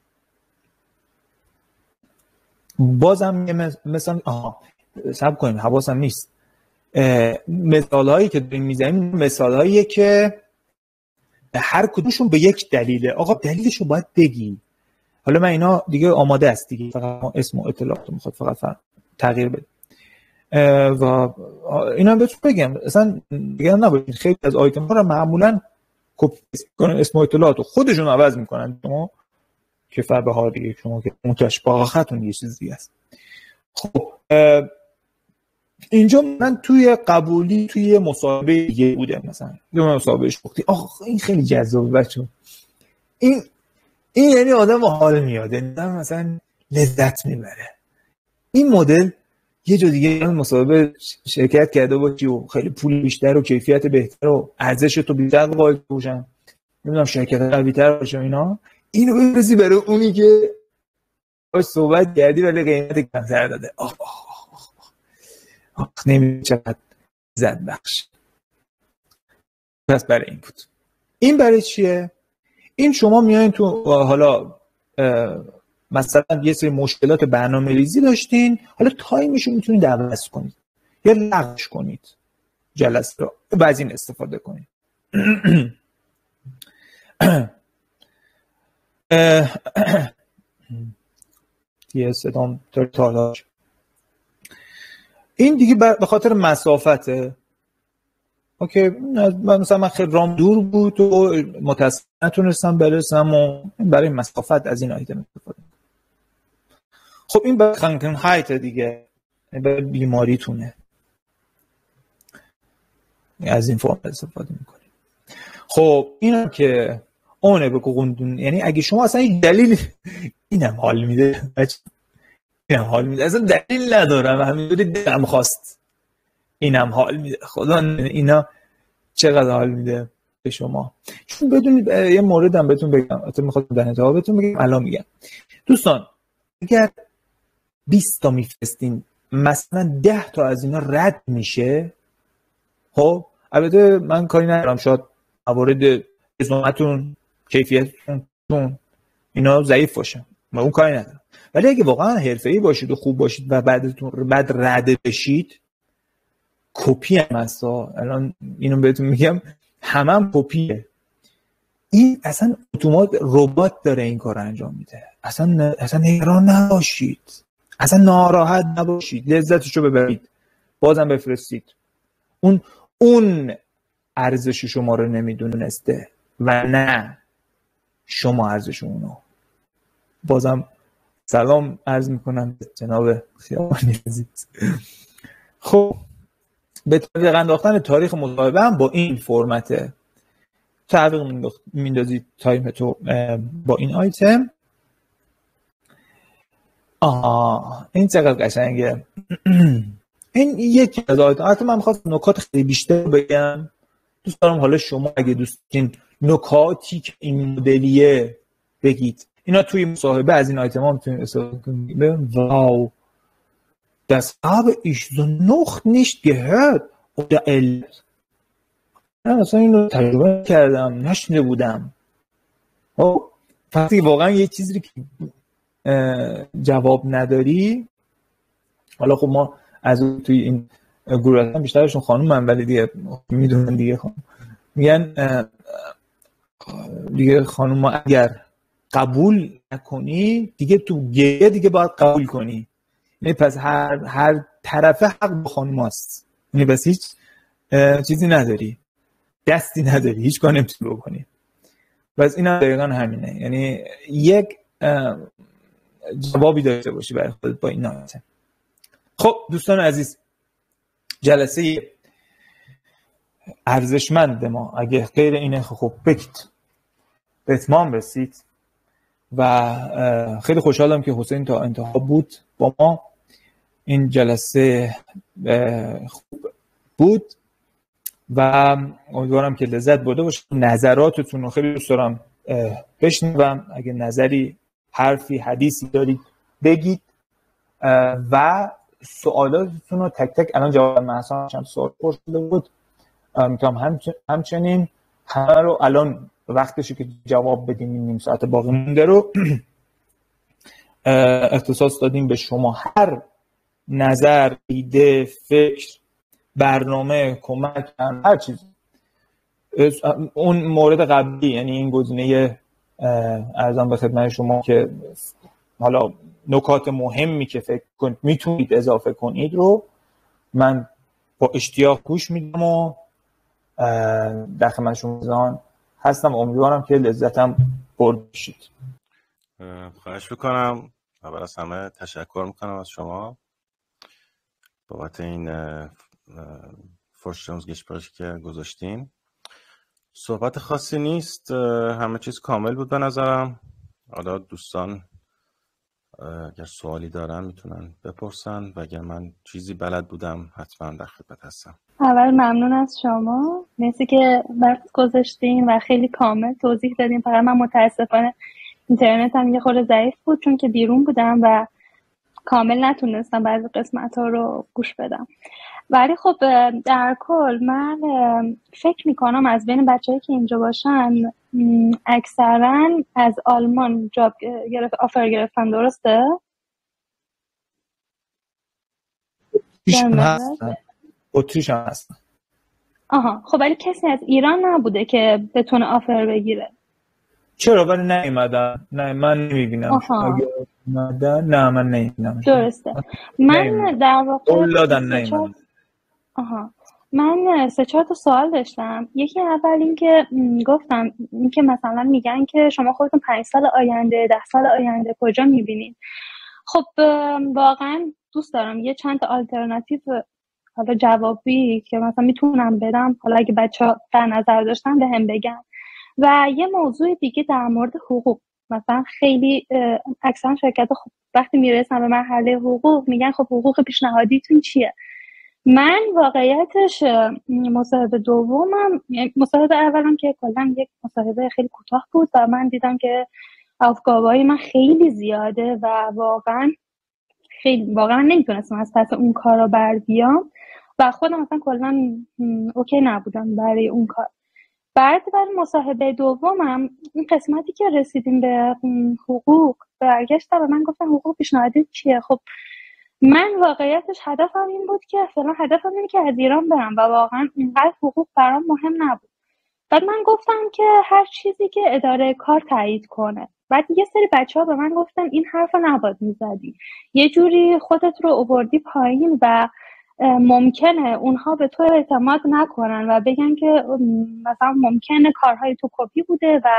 بازم یه مثال صبر کنیم حواسم نیست. مثال هایی که داریم میزنیم مثال هاییه که هر کدومشون به یک دلیله. آقا دلیلشو باید بگی. حالا من اینا دیگه آماده است دیگه، فقط اسم و اطلاعات رو میخواد فقط تغییر بده و اینا بهتون بگم. اصلا دیگه نباشید خیلی از آیتم ها رو معمولا کپی پیست کنن، اسم و اطلاعات رو خودشون عوض میکنن. شما که فربه ها دیگه شما که متشباهتون یه چیز دیگه است. خب اینجا من توی قبولی توی مصاحبه دیگه بودم، مثلا یه مصاحبه شغلی. این خیلی جذابه بچه‌ها. این یعنی آدم حال میاد، مثلا لذت میبره. این مدل یه جا دیگه مصاحبه شرکت کرده باشی و خیلی پول بیشتر و کیفیت بهتر و ارزش تو بیشتر قائل باشن، نمیدونم شرکت قوی‌تر باشه اینا، اینو بفرستی برای اونی که باش صحبت کردی ولی قیمت کمتر داده. نمیدونم چقدر زد بخش. پس برای این بود. این برای چیه؟ این شما میایین تو حالا مثلا یه سری مشکلات برنامه‌ریزی داشتین، حالا تایمش رو میتونید عوض کنید یا لغوش کنید، جلسه رو از این استفاده کنید. یه صدام تالاش. این دیگه به خاطر مسافته. اوکی، مثلا من خیلی رام دور بود و متاسفانه نتونستم برسم و برای مسافت از این آیتم استفاده کنم. خب این به خانکن هایت دیگه، به بیماریتونه از این فرم استفاده میکنیم. خب اینم که اونه به قوندون، یعنی اگه شما اصلا یک دلیل اینم حال میده، اینم حال میده، اصلا دلیل ندارم، همینطوری دلم خواست اینم حال میده. خدا اینا چقدر حال میده به شما. چون بدونید یه موردم بهتون بگم، البته میخوام در انتها بهتون بگم، الان میگم. دوستان اگر 20 تا میفرستین مثلا 10 تا از اینا رد میشه، خب البته من کاری ندارم، شاید موارد رزومتون کیفیتتون اینا ضعیف باشه، من اون کاری ندارم، ولی اگه واقعا حرفه‌ای باشید و خوب باشید و بعد رد بشید، کپی هم هست. الان اینو بهتون میگم، هم کپیه. این اصلا اتومات ربات داره این کار انجام میده. اصلا نگران نباشید، اصلا ناراحت نباشید، لذتشو ببرید، بازم بفرستید. اون ارزش شما رو نمیدونسته و نه شما ارزش اونو. بازم سلام عرض میکنم به جناب خیابانی عزیز. خب به تعویق انداختن تاریخ مصاحبه هم با این فرمته. تعویق میندازید تایم تو با این آیتم. این چقدر قشنگه. این یکی از آیتم. البته من می‌خواستم نکات خیلی بیشتر بگم. دوست دارم حالا شما اگه دوست دارین نکاتی که این مدلیه بگید. اینا توی مصاحبه از این آیتم ها میتونید استفاده کنید. واو. Das habe ich so noch nicht gehört oder erlebt. من اصلا اینو تجربه کردم، نشنیده بودم. وقتی واقعا یه چیزی که جواب نداری، حالا خب ما از توی این گروه هستن بیشترشون خانومن، ولی دیگه میدونن دیگه میگن دیگه خانوم ما اگر قبول نکنی دیگه تو گریه دیگه باید قبول کنی. یعنی پس هر طرفه حق با خانوم هست، یعنی بس هیچ چیزی نداری، دستی نداری، هیچ کار نمیتونی بکنی. بس این هم دقیقا همینه، یعنی یک جوابی داشته باشی برای خودت با این آیتم. خب دوستان عزیز، جلسه ارزشمند ما اگه غیر اینه خب بگید به اتمام رسید و خیلی خوشحالم که حسین تا انتها بود با ما. این جلسه خوب بود و امیدوارم که لذت برده باشید. نظراتتون رو خیلی دوست دارم بشنوم. اگه نظری، حرفی، حدیثی دارید بگید و سوالاتتون رو تک تک الان جواب محسن چند سوال پرسیده بود میتونم همچنین همه رو الان وقتشه که جواب بدیم. نیم ساعت باقی مونده رو اختصاص دادیم به شما. هر نظر، ایده، فکر، برنامه، کمک، هر چیز. اون مورد قبلی، یعنی این گزینه ارزم به خدمت شما که حالا نکات مهمی که فکر کنید میتونید اضافه کنید رو من با اشتیاق گوش میدم و در خدمت شما هستم. امیدوارم که لذتم برده باشید. خواهش میکنم. اول از همه تشکر میکنم از شما بابت این فرشتونز گشپارشی که گذاشتین. صحبت خاصی نیست، همه چیز کامل بود به نظرم. حالا دوستان اگر سوالی دارن میتونن بپرسن و اگر من چیزی بلد بودم حتما در خدمت هستم. اول ممنون از شما، مرسی که وقت گذاشتین و خیلی کامل توضیح دادین. فقط من متاسفانه اینترنت هم یه خورده ضعیف بود چون که بیرون بودم و کامل نتونستم بعضی قسمت ها رو گوش بدم. ولی خب در کل من فکر میکنم از بین بچه‌هایی که اینجا باشن اکثرا از آلمان جاب آفر گرفتن، درسته؟ اتریش هم هستن. آها، خب ولی کسی از ایران نبوده که بتونه آفر بگیره؟ چرا؟ ولی نیومدن. نه من نمیبینم. اگه اومدن نه من نمیبینم. درسته. من در واقع من 3-4 تا سوال داشتم. یکی اول این که گفتم این که مثلا میگن که شما خودتون 5 سال آینده 10 سال آینده کجا میبینید؟ خب واقعا دوست دارم یه چند تا آلترناتیو حالا جوابی که مثلا میتونم بدم، حالا اگه بچه‌ها در نظر داشتن بهم بگن. و یه موضوع دیگه در مورد حقوق، مثلا خیلی اکثر شرکت‌ها خب وقتی میرسن به مرحله حقوق میگن خب حقوق پیشنهادیتون چیه؟ من واقعیتش مصاحبه دومم، مصاحبه اولم که کلا یک مصاحبه خیلی کوتاه بود و من دیدم که افکارهای من خیلی زیاده و واقعا نمیتونستم از پس اون کار رو بر بیام و خودم مثلا کلا اوکی نبودم برای اون کار. برای مصاحبه دومم این قسمتی که رسیدیم به حقوق برگشتم و من گفتم حقوق پیشنهادی چیه؟ خب من واقعیتش هدفم این بود که فعلا هدفم اینه که از ایران برم و واقعا اینقدر حقوق برام مهم نبود. بعد من گفتم که هر چیزی که اداره کار تایید کنه. بعد یه سری بچه‌ها به من گفتن این حرفو نباید میزدی، یه جوری خودت رو آوردی پایین و ممکنه اونها به تو اعتماد نکنن و بگن که مثلا ممکنه کارهای تو کپی بوده و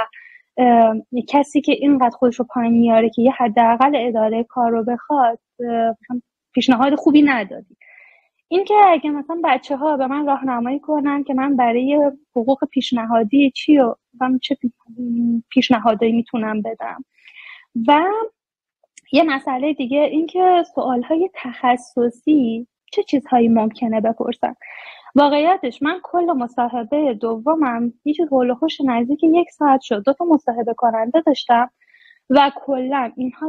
کسی که اینقدر خودش رو پایین میاره که یه حداقل اداره کار رو بخواد پیشنهاد خوبی ندادی. این که اگه مثلا بچه‌ها به من راهنمایی کنن که من برای حقوق پیشنهادی چی و چه پیشنهادایی میتونم بدم. و یه مسئله دیگه این که سوالهای تخصصی چه چیزهایی ممکنه بپرسن. واقعیتش من کل مصاحبه دومم یه چیز هول و هوش نزدیک 1 ساعت شد. 2 تا مصاحبه کننده داشتم و کلا اینها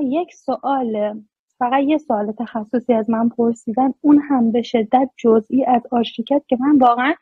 فقط یه سوال تخصصی از من پرسیدن، اون هم به شدت جزئی از آرشیکت که من واقعا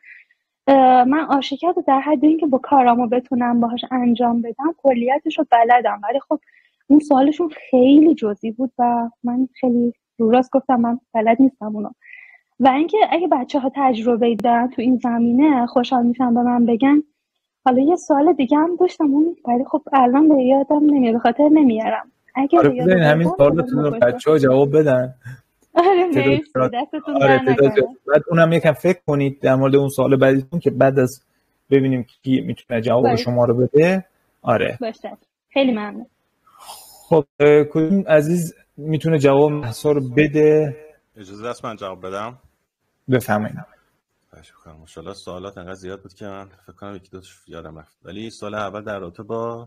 آرشیکت رو در حد اینکه با کارامو بتونم باهاش انجام بدم کلیتش رو بلدم، ولی خب اون سوالشون خیلی جزئی بود و من خیلی رو راست گفتم من بلد نیستم اونو. و اینکه اگه بچه‌ها تجربه دارن تو این زمینه خوشحال میشن به من بگن. حالا یه سوال دیگه هم داشتم ولی خب الان به یادم نمیاد، به خاطر نمیارم. اگه همین سوالاتون رو بچه‌ها جواب بدن. آره مرسی، دستتون در نکنه. بعد اونم یکم فکر کنید در مورد اون سوال بعدیتون که بعد از ببینیم کی میتونه جواب شما رو بده. آره باشه، خیلی ممنون. خب کدوم عزیز میتونه جواب مهسا رو بده؟ اجازه است من جواب بدم؟ بفرمایید. شکرم. ماشاءالله سوالات انقدر زیاد بود که من فکر کنم 1-2 تاش یادم رفت. ولی سوال اول در رابطه با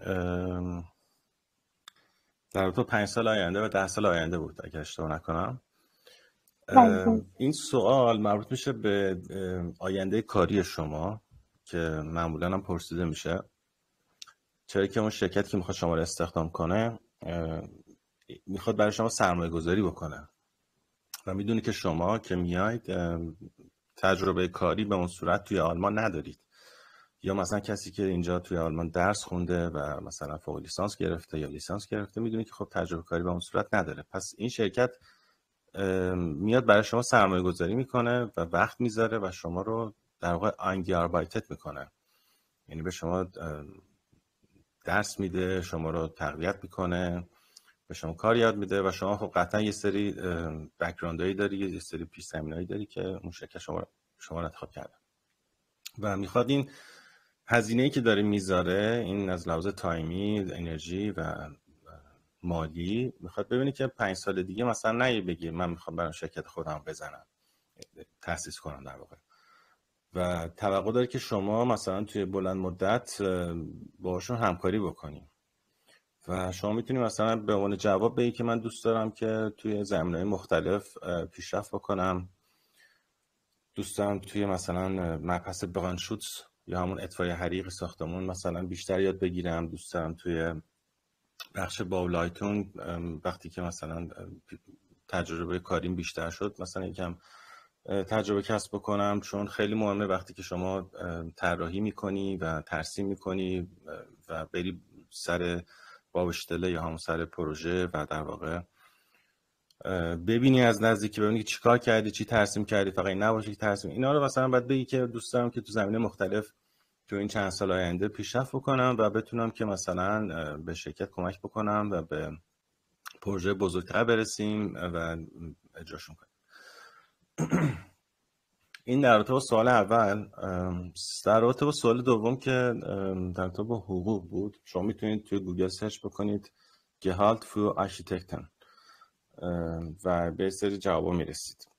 5 سال آینده و 10 سال آینده بود اگر اشتباه نکنم. این سوال مربوط میشه به آینده کاری شما که معمولا هم پرسیده میشه، چرا که اون شرکتی که میخواد شما رو استخدام کنه میخواد برای شما سرمایه گذاری بکنه و میدونی که شما که میاید تجربه کاری به اون صورت توی آلمان ندارید، یا مثلا کسی که اینجا توی آلمان درس خونده و مثلا فوق لیسانس گرفته یا لیسانس گرفته میدونی که خب تجربه کاری به اون صورت نداره. پس این شرکت میاد برای شما سرمایه گذاری میکنه و وقت میذاره و شما رو در واقع آینگیاربایتت میکنه، یعنی به شما درس میده، شما رو تقویت میکنه، به شما کار یاد میده و شما خب قطعا یه سری بک‌گراندایی داری، یه سری پیش زمینه‌ای داری که اون شرکت شما رو انتخاب کرده و میخواد این هزینه‌ای که داره میذاره، این از لحاظ تایمی، انرژی و مالی، میخواد ببینی که 5 سال دیگه مثلا نه بگی من میخوام برای شرکت خودم بزنم، تأسیس کنم در واقع، و توقع داره که شما مثلا توی بلند مدت باشون همکاری بکنی و شما میتونی مثلا به عنوان جواب بگی که من دوست دارم که توی زمینه‌های مختلف پیشرفت بکنم، دوست دارم توی مثلا مبحث برانشوتس یا همون اطفای حریق ساختمون مثلا بیشتر یاد بگیرم، دوست دارم توی بخش باولایتون وقتی که مثلا تجربه کاریم بیشتر شد، مثلا یکم تجربه کسب بکنم، چون خیلی مهمه وقتی که شما طراحی میکنی و ترسیم میکنی و بری سر باوشتله یا همون سر پروژه و در واقع ببینی از نزدیکی، ببینی چی کار کردی، چی ترسیم کردی، فقط این نباشه که ترسیم. اینا رو مثلا باید بگی که دوست دارم که تو زمینه مختلف تو این چند سال آینده پیشرفت بکنم و بتونم که مثلا به شرکت کمک بکنم و به پروژه بزرگتر برسیم و اجراشون کنیم. این در رابطه با سوال اول. در رابطه با سوال دوم که در رابطه با حقوق بود، شما میتونید توی گوگل سرچ بکنید Gehalt für Architekten و به سری جوابا میرسید.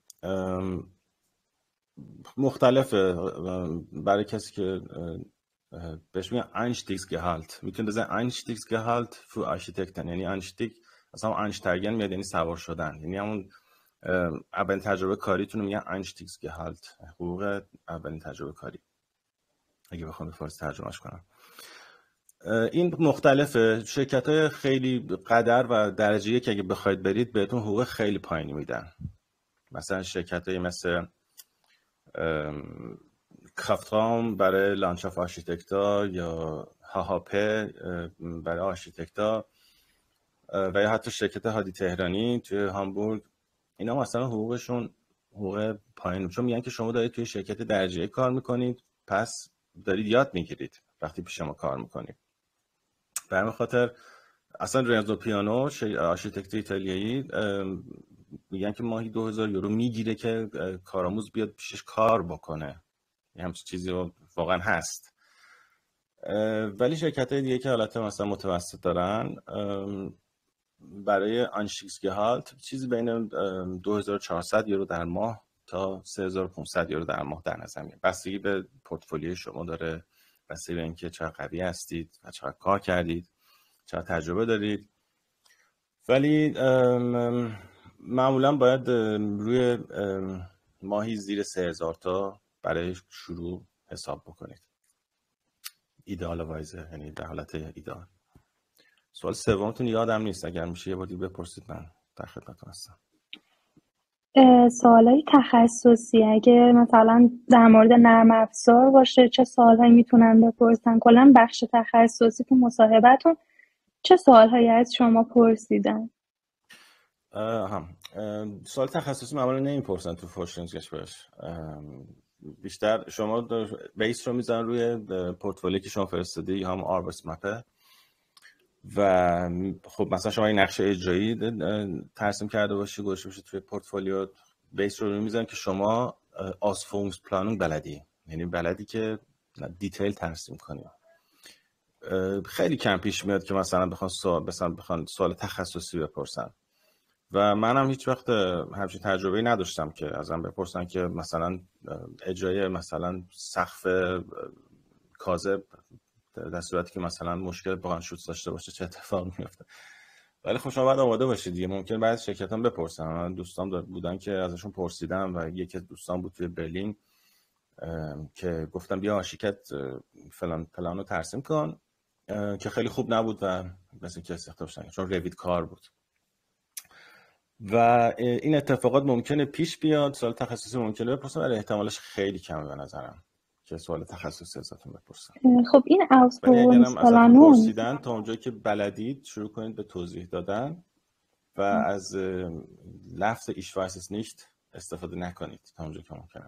مختلفه برای کسی که بهش میگن Einstiegsgehalt، میتونید بزنید Einstiegsgehalt für Architekten، یعنی Einstieg اصلا Einsteigen میاد یعنی سوار شدن، یعنی همون اولین تجربه کاریتون رو میگن Einstiegsgehalt، حقوق اولین تجربه کاری، اگه بخوام به فارسی ترجمهش کنم. این مختلفه. شرکت‌های خیلی قدر و درجه‌ای که اگه بخواید برید بهتون حقوق خیلی پایینی میدن. مثلا شرکت‌های مثل کافترام برای لانچاف آرشیتکتا یا هاهاپه برای آرشیتکتا و یا حتی شرکت هادی تهرانی توی هامبورگ، اینا مثلا حقوقشون حقوق پایین، چون میگن که شما دارید توی شرکت درجه‌ای کار میکنید، پس دارید یاد میگیرید وقتی پیش شما کار میکنید. به همین خاطر اصلا رنزو پیانو آرشیتکت ایتالیایی میگن که ماهی 2000 یورو میگیره که کارآموز بیاد پیشش کار بکنه. یه همچین چیزی واقعا هست. ولی شرکت‌های دیگه که حالت مثلا متوسط دارن برای Einstiegsgehalt چیزی بین 2400 یورو در ماه تا 3500 یورو در ماه در نظر میاد. بستگی به پورتفولیوی شما داره، بستگی به اینکه چقدر قوی هستید و چقدر کار کردید، چقدر تجربه دارید. ولی معمولا باید روی ماهی زیر 3000 تا برای شروع حساب بکنید. ایدئال وایزه، یعنی در حالت ایدئال. سوال سومتون یادم نیست، اگر میشه یه باری بپرسید، من در خدمتتون هستم. سوالای تخصصی اگه مثلا در مورد نرم افزار باشه چه سوالایی میتونن بپرسن؟ کلا بخش تخصصی تو مصاحبهتون چه سوالهایی از شما پرسیدن؟ سوال تخصصی معمولا نمیپرسن تو فورشنزگشبرش. بیشتر شما بیس رو میذارن روی پورتفولیویی که شما فرستادی یا هم آربس مپه و خب مثلا شما این نقشه اجرایی ترسیم کرده باشی گذاشته باشی توی پورتفولیو، بیس رو میذارن که شما Ausführungsplanung بلدی، یعنی بلدی که دیتیل ترسیم کنی. خیلی کم پیش میاد که مثلا بخوان سوال تخصصی بپرسن و منم هیچ وقت همچین تجربه‌ای نداشتم که ازم بپرسن که مثلا اجرای مثلا سقف کاذب در صورتی که مثلا مشکل با شوت داشته باشه چه اتفاقی میفته. ولی خب شما باید آماده باشید دیگه. ممکن بعضی شرکت‌ها بپرسن. من دوستان بودن که ازشون پرسیدم و یکی از دوستان بود توی برلین که گفتم بیا شرکت فلان پلانو ترسیم کن که خیلی خوب نبود و مثلا که استفاده شدن چون روید کار بود. و این اتفاقات ممکنه پیش بیاد. سوال تخصصی ممکنه بپرسن ولی احتمالش خیلی کمه به نظرم که سوال تخصصی ازتون بپرسن. خب این Ausführungsplanung پرسیدن تا اونجایی که بلدید شروع کنید به توضیح دادن و از لفظ ich weiß es nicht استفاده نکنید تا اونجایی که ممکنه.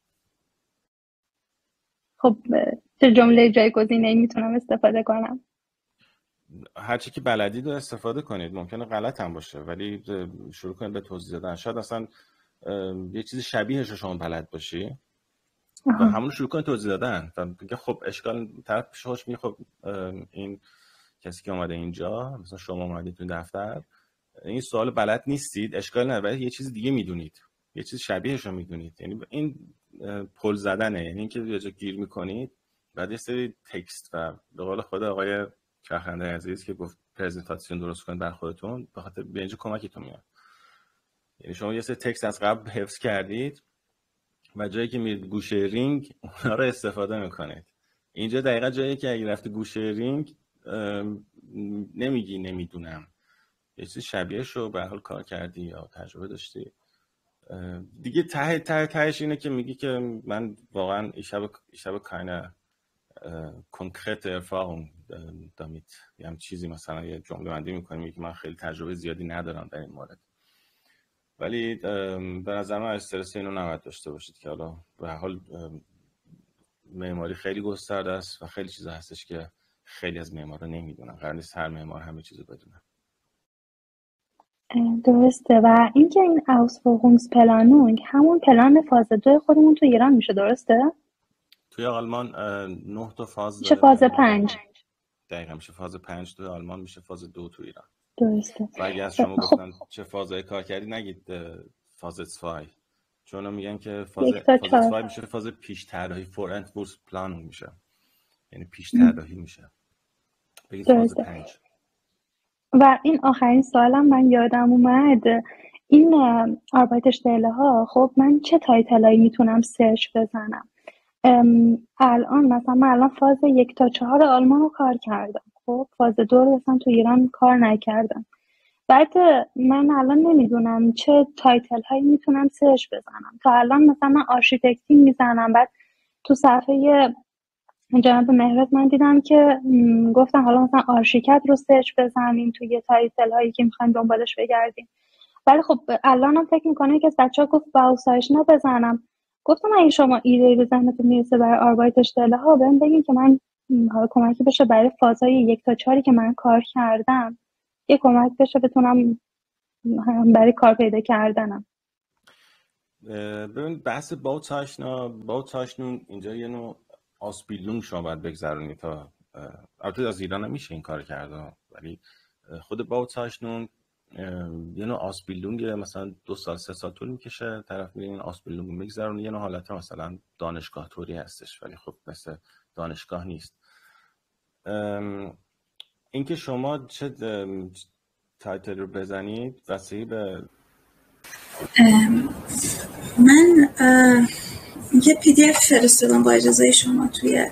خب چه جمله جایگزینی میتونم استفاده کنم؟ هر چی که بلدید رو استفاده کنید. ممکنه غلط هم باشه ولی شروع کنید به توضیح دادن. شاید اصلا یه چیز شبیهش رو شما بلد باشی و همون شروع کنید توضیح دادن و بگه خب اشکال طرف پیش خوش میگه خب این کسی که اومده اینجا مثلا شما اومدید تو دفتر این سوال بلد نیستید، اشکال نداره، یه چیز دیگه میدونید، یه چیز شبیهش رو میدونید. یعنی این پل زدنه، یعنی اینکه یه جا گیر میکنید بعد یه سری تکست و به قول خود آقای چرخنده عزیز که گفت پرزنتاسیون درست کنید بر خودتون، به خاطر به اینجا کمکتون میاد. یعنی شما یه سری تکست از قبل حفظ کردید و جایی که میرید گوشه رینگ اونا رو استفاده میکنید. اینجا دقیقا جایی که اگه رفتی گوشه رینگ نمیگی نمیدونم، یه چیز شبیه شو به حال کار کردی یا تجربه داشتی دیگه. تهش اینه که میگی که من واقعا ich habe keine konkrete Erfahrung damit، یه هم چیزی مثلا یه جمله بندی میکنی که من خیلی تجربه زیادی ندارم در این مورد. ولی به نظر من استرس اینو نباید داشته باشید که حالا به هر حال معماری خیلی گسترده است و خیلی چیزا هستش که خیلی از معمارا نمیدونن، قرار نیست هر معمار همه چیزو بدونه. درسته. و اینکه این Ausführungsplanung همون پلان فاز 2 خودمون تو ایران میشه، درسته؟ توی آلمان 9 تا فاز میشه فاز 5. دقیقاً میشه فاز 5 توی آلمان، میشه فاز 2 تو ایران. درسته. و اگه از شما گفتن چه فازهای کار کردی نگید فاز 2، چون میگن که فاز 2 میشه فاز پیش طراحی Vorentwurfsplanung میشه، یعنی پیش طراحی میشه. بگید فاز 5. و این آخرین سوالم من یادم اومد، این Arbeitsstelle ها خب من چه تایتلایی میتونم سرچ بزنم؟ الان مثلا من الان فاز 1 تا 4 آلمان رو کار کردم، خب فاز 2 رو مثلا تو ایران کار نکردم. بعد من الان نمیدونم چه تایتل هایی میتونم سرچ بزنم. تا الان مثلا من آرشیتکتی میزنم، بعد تو صفحه جناب مهرت من دیدم که گفتن حالا مثلا آرشیکت رو سرچ بزنیم توی تایتل هایی که میخوایم دنبالش بگردیم. ولی خب الانم فکر میکنه که بچه‌ها گفت باوسایشنا بزنم. گفتم اگه شما ایده به ذهنتون میرسه برای آربایتشتله ها بهم بگین که من حالا کمکی بشه برای فازهای 1 تا 4 که من کار کردم، یه کمک بشه بتونم برای کار پیدا کردنم. ببین بحث باوتاشنون اینجا یه نوع آسپیلونگ شما باید بگذرونی تا البته از ایران هم میشه این کار کرده، ولی خود باوتاشنون یه نوع آسپیلونگ مثلا 2 سال 3 سال طول میکشه، طرف میره این آسپیلونگ رو میگذرونه، یه نوع حالت مثلا دانشگاه طوری هستش ولی خب مثل دانشگاه نیست. اینکه شما چه تایتل رو بزنید واسه به من یه PDF فرستادم با اجازه شما توی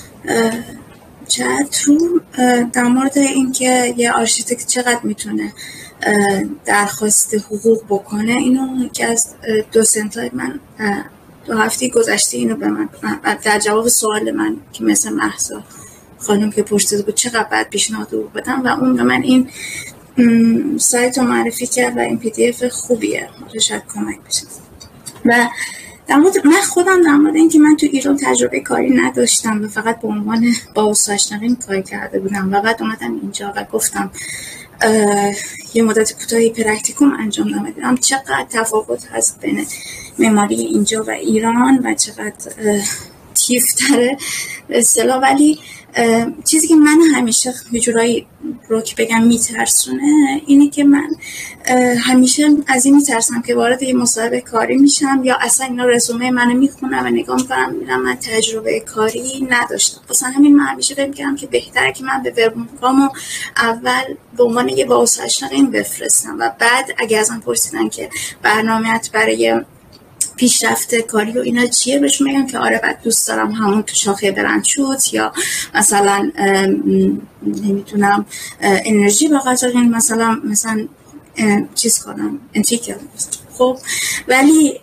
چت رو در مورد اینکه یه آرشیتکت چقدر میتونه درخواست حقوق بکنه. اینو که از دوسنتای من 2 هفته گذشته اینو به من در جواب سوال من که مثل مهسا خانم که پرسیده بود چقدر باید پیشنهاد حقوق بدم و اون به من این سایت رو معرفی کرد و این PDF خوبیه، شاید کمک بشه. و در مورد من خودم در مورد اینکه من تو ایران تجربه کاری نداشتم و فقط به عنوان باوساشنقین کار کرده بودم و بعد اومدم اینجا و گفتم یه مدت کوتاهی پرکتیکوم انجام دادم، چقدر تفاوت هست بین معماری اینجا و ایران و چقدر تیفتره به اصطلاح. ولی چیزی که من همیشه یه جورایی رو که بگم میترسونه اینه که من همیشه از این میترسم که وارد یه مصاحبه کاری میشم یا اصلا اینا رزومه منو میخونم و نگاه میکنم میرم من تجربه کاری نداشتم. مثلا همین من همیشه فکر میکنم که بهتره که من به وبکامو اول به عنوان یه باوساشنقین بفرستم و بعد اگه ازم پرسیدن که برنامه‌ات برای پیشرفت کاری و اینا چیه بهشون میگم که آره بعد دوست دارم همون تو شاخه برند شد یا مثلا نمیدونم انرژی با قطعین مثلا چیز کنم انتیکل. خب ولی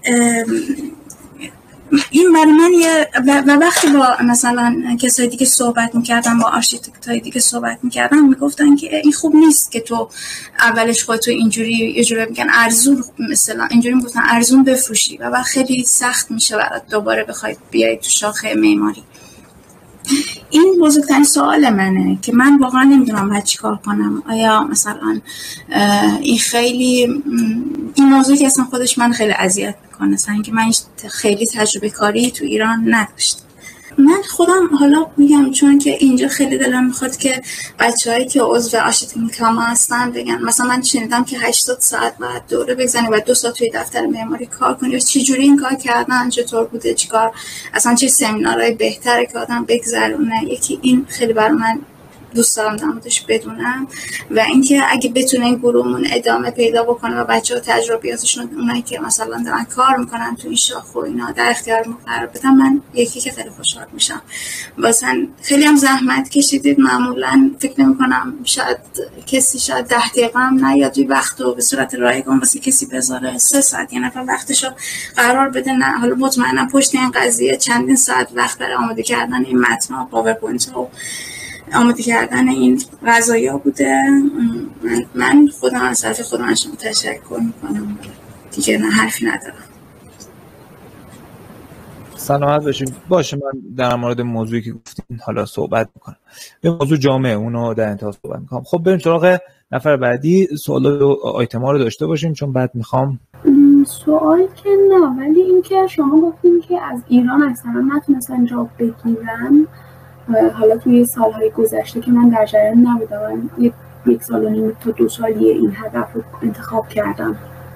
این برای من و وقتی با مثلا کسای دیگه صحبت میکردم، با آرشیتکتای دیگه صحبت میکردم، میگفتن که این خوب نیست که تو اولش خودتو اینجوری یه جوری میگن ارزون، مثلا اینجوری میگفتن ارزون بفروشی و بعد خیلی سخت میشه برات دوباره بخوای بیای تو شاخه معماری. این بزرگترین سوال منه که من واقعا نمیدونم باید چیکار کنم. آیا مثلا این خیلی این موضوع که اصلا خودش من خیلی اذیت میکنه، مثلا اینکه من خیلی تجربه کاری تو ایران نداشتم. من خودم حالا میگم چون که اینجا خیلی دلم میخواد که بچه‌هایی که عضو آرشیتکتوری هستن بگن مثلا من شنیدم که 80 ساعت بعد دوره بزنی و 2 ساعت توی دفتر معماری کار کنی. چه جوری این کار کردن، چطور بوده، چیکار اصلا چه سمینارهای بهتره که آدم بگذرونه. یکی این خیلی برای من دوست دارم در موردش بدونم و اینکه اگه بتونه این گروهمون ادامه پیدا بکنه و بچه‌ها تجربیاتشون اونایی که مثلا دارن کار میکنن تو این شاخه و اینا در اختیار ما قرار بدن، من یکی که خیلی خوشحال میشم. واسه خیلی هم زحمت کشیدید، معمولا فکر نمی‌کنم شاید کسی شاید 10 دقیقه هم نیاد این وقتو به صورت رایگان واسه کسی بذاره، 3 ساعت یه نفر وقتشو قرار بده. نه حالا مطمئنم پشت این قضیه چندین ساعت وقت برای آماده کردن این متن پاورپوینت و آماده کردن این غذایا بوده. من خودم از طرف خودم از شما تشکر میکنم، دیگه نه حرفی ندارم. سلامت باشید. باشه، من در مورد موضوعی که گفتین حالا صحبت میکنم. به موضوع جامعه اونو در انتها صحبت میکنم. خب بریم سراغ نفر بعدی. سوال و آیتما رو داشته باشیم چون بعد میخوام سوال که نه، ولی اینکه شما گفتین که از ایران اکثرا نتونستن جاب بگیرن. حالا توی سالهای گذشته که من در جریان نبودم، من 1 سال و نیم تا 2 سالیه این هدف رو انتخاب کردم.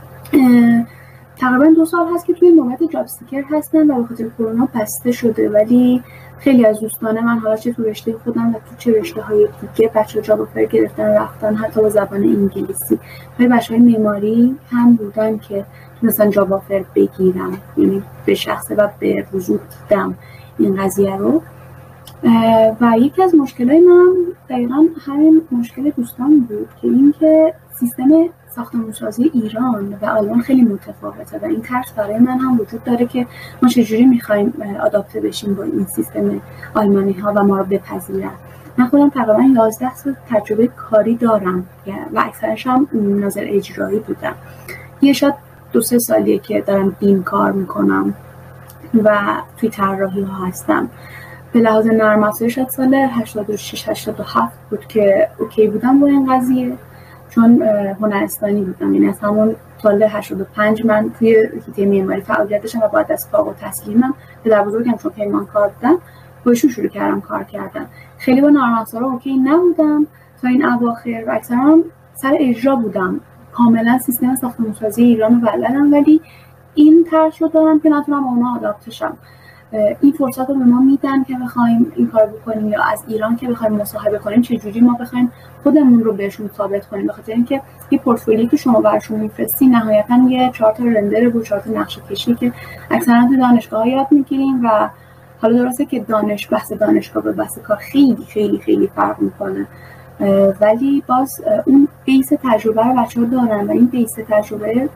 تقریبا 2 سال هست که توی موقعیت جاب سیکر هستم و به خاطر کرونا بسته شده، ولی خیلی از دوستان من حالا چه تو رشته خودم و تو چه رشته‌های دیگه بچه‌ها جاب آفر گرفتن رفتن، حتی با زبان انگلیسی. ولی بچه‌های معماری هم بودن که تونستن جاب آفر بگیرن، یعنی به شخصه و به وضوح دیدم این قضیه رو. و یکی از مشکلای من دقیقا همین مشکل دوستان بود که اینکه سیستم ساختمان‌سازی ایران و آلمان خیلی متفاوته و این ترس برای من هم وجود داره که ما چجوری می‌خوایم آداپته بشیم با این سیستم آلمانی‌ها و ما رو بپذیرن. من خودم تقریبا 11 سال تجربه کاری دارم و اکثرش هم ناظر اجرایی بودم. یه شاید 2-3 سالیه که دارم بیم کار میکنم و توی طراحی‌ها هستم. به لحاظ نرم افزار شاید سال 86-87 بود که اوکی بودم با این قضیه، چون هنرستانی بودم. یعنی از همون سال 85 من توی حیطه معماری فعالیت داشتم و بعد از فارغ التحصیلیم پدر بزرگم چون پیمانکار بودن باشون شروع کردم کار کردن. خیلی با نرم افزارها اوکی نبودم تا این اواخر و اکثرا سر اجرا بودم. کاملا سیستم ساختمان‌سازی ایران رو بلدم، ولی این ترس رو دارم که نتونم با اونا آداپته شم. این فرصت رو به ما میدن که بخوایم این کار بکنیم، یا از ایران که بخوایم مصاحبه کنیم چجوری ما بخوایم خودمون رو بهشون ثابت کنیم. بخاطر اینکه یه پورتفولیویی که شما براشون میفرستی نهایتاً یه 4 تا رندر بود، 4 تا نقشه کشی که اکثرا تو دانشگاه‌ها یاد میگیریم و حالا درسته که بحث دانشگاه به بحث کار خیلی خیلی خیلی فرق میکنه، ولی باز اون بیس تجربه رو بچه‌ها دارن و این بیس تجربه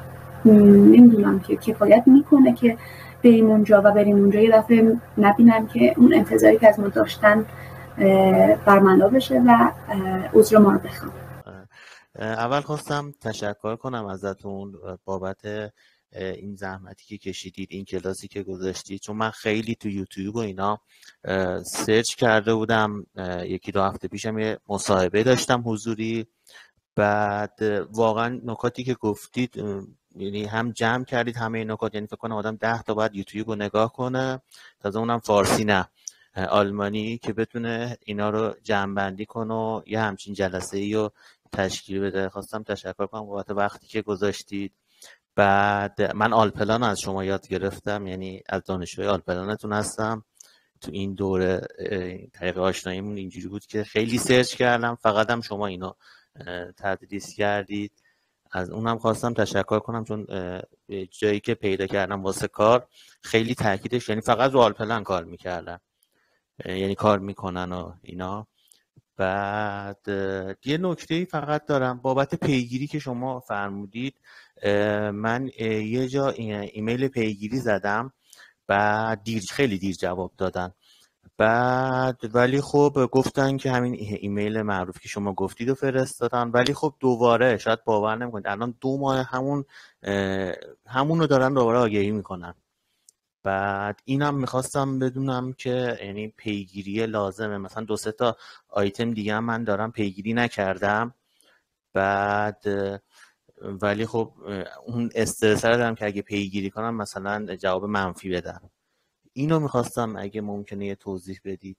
نمیدونم که کفایت میکنه که بریم اونجا یه دفعه نبینم که اون انتظاری که از ما داشتن برملا بشه و عذر ما رو بخوام. اول خواستم تشکر کنم ازتون بابت این زحمتی که کشیدید، این کلاسی که گذاشتید، چون من خیلی تو یوتیوب و اینا سرچ کرده بودم. 1-2 هفته پیشم یه مصاحبه داشتم حضوری، بعد واقعا نکاتی که گفتید یعنی هم جمع کردید همه این نکات، یعنی فکر کنم آدم 10 تا بعد یوتیوب رو نگاه کنه، تازه اونم فارسی نه آلمانی، که بتونه اینا رو جمع بندی کنه و یه همچین جلسه‌ای رو تشکیل بده. خواستم تشکر کنم بابت وقتی که گذاشتید. بعد من آلپلان از شما یاد گرفتم، یعنی از دانشجوی آلپلانتون هستم. تو این دوره طریق آشناییمون اینجوری بود که خیلی سرچ کردم، فقط هم شما اینو تدریس کردید. از اونم خواستم تشکر کنم، چون جایی که پیدا کردم واسه کار خیلی تاکیدش، یعنی فقط رو آلپلان کار میکردن، یعنی کار میکنن و اینا. بعد یه نکته‌ای فقط دارم بابت پیگیری که شما فرمودید. من یه جا ایمیل پیگیری زدم، بعد خیلی دیر جواب دادن. بعد ولی خب گفتن که همین ایمیل معروف که شما گفتید رو فرستادن، ولی خب دوباره شاید باور نمیکنید الان 2 ماه همون رو دارن دوباره آگهی میکنن. بعد اینم میخواستم بدونم که یعنی پیگیری لازمه، مثلا 2-3 تا آیتم دیگه هم من دارم پیگیری نکردم، بعد ولی خب اون استرس رو دارم که اگه پیگیری کنم مثلا جواب منفی بدن. اینو میخواستم اگه ممکنه یه توضیح بدید.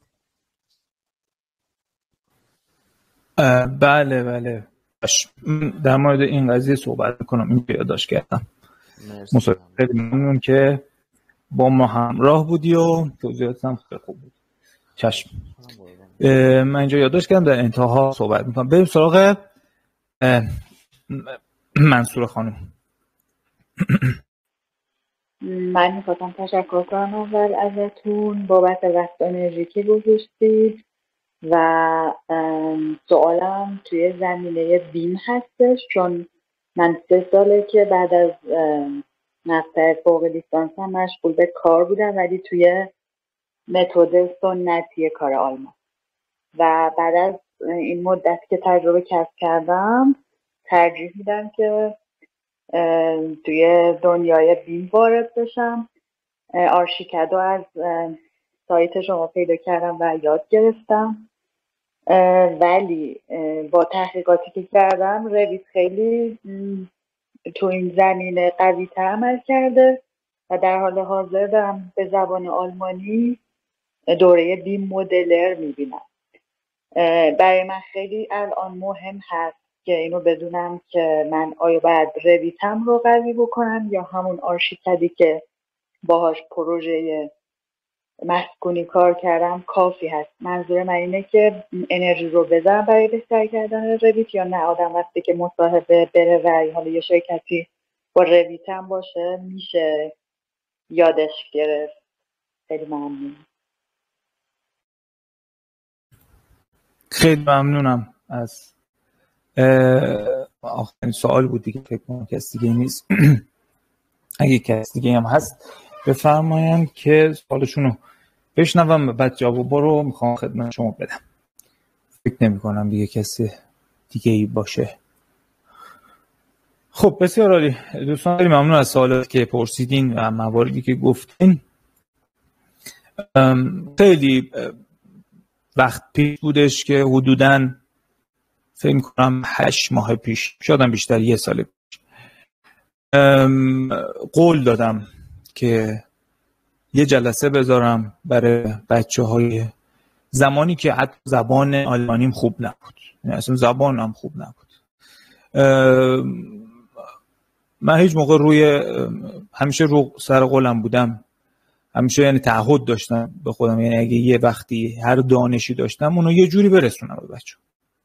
بله در مورد این قضیه صحبت میکنم. این یادداشت کردم. مصاحبه خیلی ممنون که با ما همراه بودی و توضیحات هم خیلی خوب بود. چشم. من اینجا یادداشت کردم در انتها صحبت میکنم. بریم سراغ منصور خانم. من میخواستم تشکر کنم اول ازتون بابت وقت انرژی که گذاشتید و سوالم توی زمینه بیم هستش، چون من 3 ساله که بعد از مقطع فوق لیسانسم مشغول به کار بودم، ولی توی متد سنتی کار آلمان، و بعد از این مدت که تجربه کسب کردم ترجیح میدم که توی دنیای بیم وارد بشم. آرشیکادو از سایت شما پیدا کردم و یاد گرفتم، ولی با تحقیقاتی که کردم رویت خیلی تو این زمینه قوی تر عمل کرده و در حال حاضر دارم به زبان آلمانی دوره بیم مدلر میبینم. برای من خیلی الان مهم هست که اینو بدونم که من آیا باید رویتم رو قوی بکنم یا همون آرشیکادی که باهاش پروژه مسکونی کار کردم کافی هست. منظور من اینه که انرژی رو بذارم برای بهتر کردن رویت یا نه آدم وقتی که مصاحبه بره و حالا یه شرکتی با رویتم باشه میشه یادش گرفت. خیلی ممنون. خیلی ممنونم از آخرین سوال بود دیگه، فکر کنم کسی دیگه نیست. اگه کسی دیگه هم هست بفرماین که سوالشونو بشنوم، بعد جوابا رو میخوام خدمت شما بدم. فکر نمی کنم دیگه کسی دیگه ای باشه. خب بسیار عالی دوستان، خیلی ممنون از سوالاتی که پرسیدین و مواردی که گفتین. خیلی وقت پیش بودش که حدوداً فکر می‌کنم 8 ماه پیش، شاید هم بیشتر، 1 سال پیش، قول دادم که یه جلسه بذارم برای بچه‌های زمانی که حتی زبان آلمانیم خوب نبود، یعنی اصلا زبانم خوب نبود. من هیچ موقع همیشه رو سر قولم بودم، همیشه یعنی تعهد داشتم به خودم، یعنی اگه یه وقتی هر دانشی داشتم اونو یه جوری برسونم به بچه‌ها.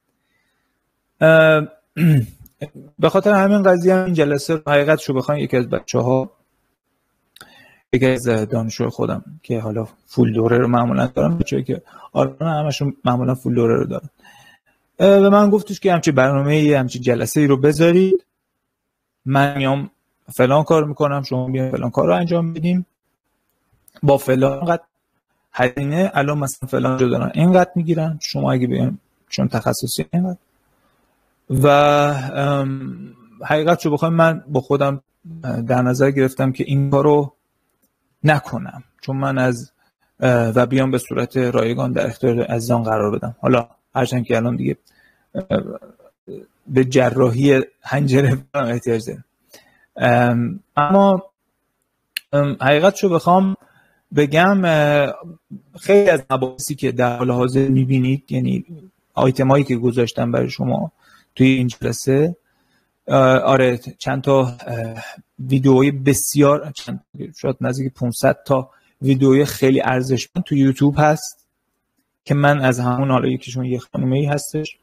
به خاطر همین قضیه این جلسه رو حقیقتشو بخواین یکی از بچه‌ها، یکی از دانشجوی خودم که حالا فول دوره رو معمولا دارم، بچه‌ای که آلمان همشون معمولا فول دوره رو دارن، به من گفتش که همچین برنامه‌ای، همچین جلسه‌ای رو بذارید، من میام فلان کار میکنم، شما بیاین فلان کار رو انجام بدیم، با فلان قد هزینه، الان مثلا فلان جا دارن اینقدر میگیرن، شما اگه بیاین چون تخصصی اینقدر. و حقیقت رو بخوایم من با خودم در نظر گرفتم که این کارو نکنم، چون من و بیام به صورت رایگان در اختیار عزیزان قرار بدم. حالا هرچند که الان دیگه به جراحی حنجره احتیاج دارم، اما حقیقت رو بخوام بگم خیلی از مباحثی که در حال حاضر میبینید، یعنی آیتم هایی که گذاشتم برای شما توی این جلسه، آره چند تا ویدئوی بسیار، شاید نزدیک 500 تا ویدئوی خیلی ارزشمند تو یوتیوب هست که من از همون، حالا یکیشون یه خانومه‌ای هستش،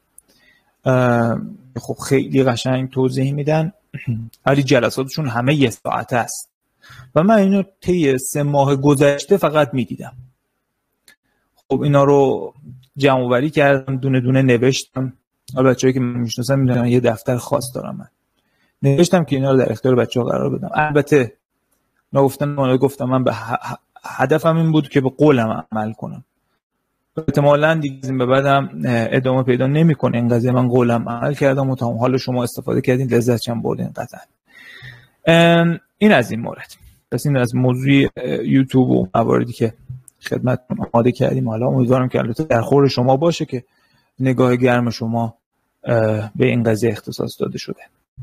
خب خیلی قشنگ توضیح میدن، ولی جلساتشون همه 1 ساعته است و من اینو طی 3 ماه گذشته فقط میدیدم. خب اینا رو جمع آوری کردم، دونه دونه نوشتم. حالا بچه‌ای که من میشناسم میدونن یه دفتر خاص دارم، من نوشتم که اینا رو در اختیار بچه‌ها قرار بدم. البته گفتم من به هدفم این بود که به قولم عمل کنم. احتمالاً دیگه به بعدم ادامه پیدا نمی‌کنه این قضیه. من قولم عمل کردم و تا حالا شما استفاده کردین، لذت هم بردین قطعاً. این از این مورد. پس این از موضوع یوتیوب و مواردی که خدمتتون آماده کردیم. حالا امیدوارم که البته در خور شما باشه که نگاه گرم شما به این قضیه اختصاص داده شده.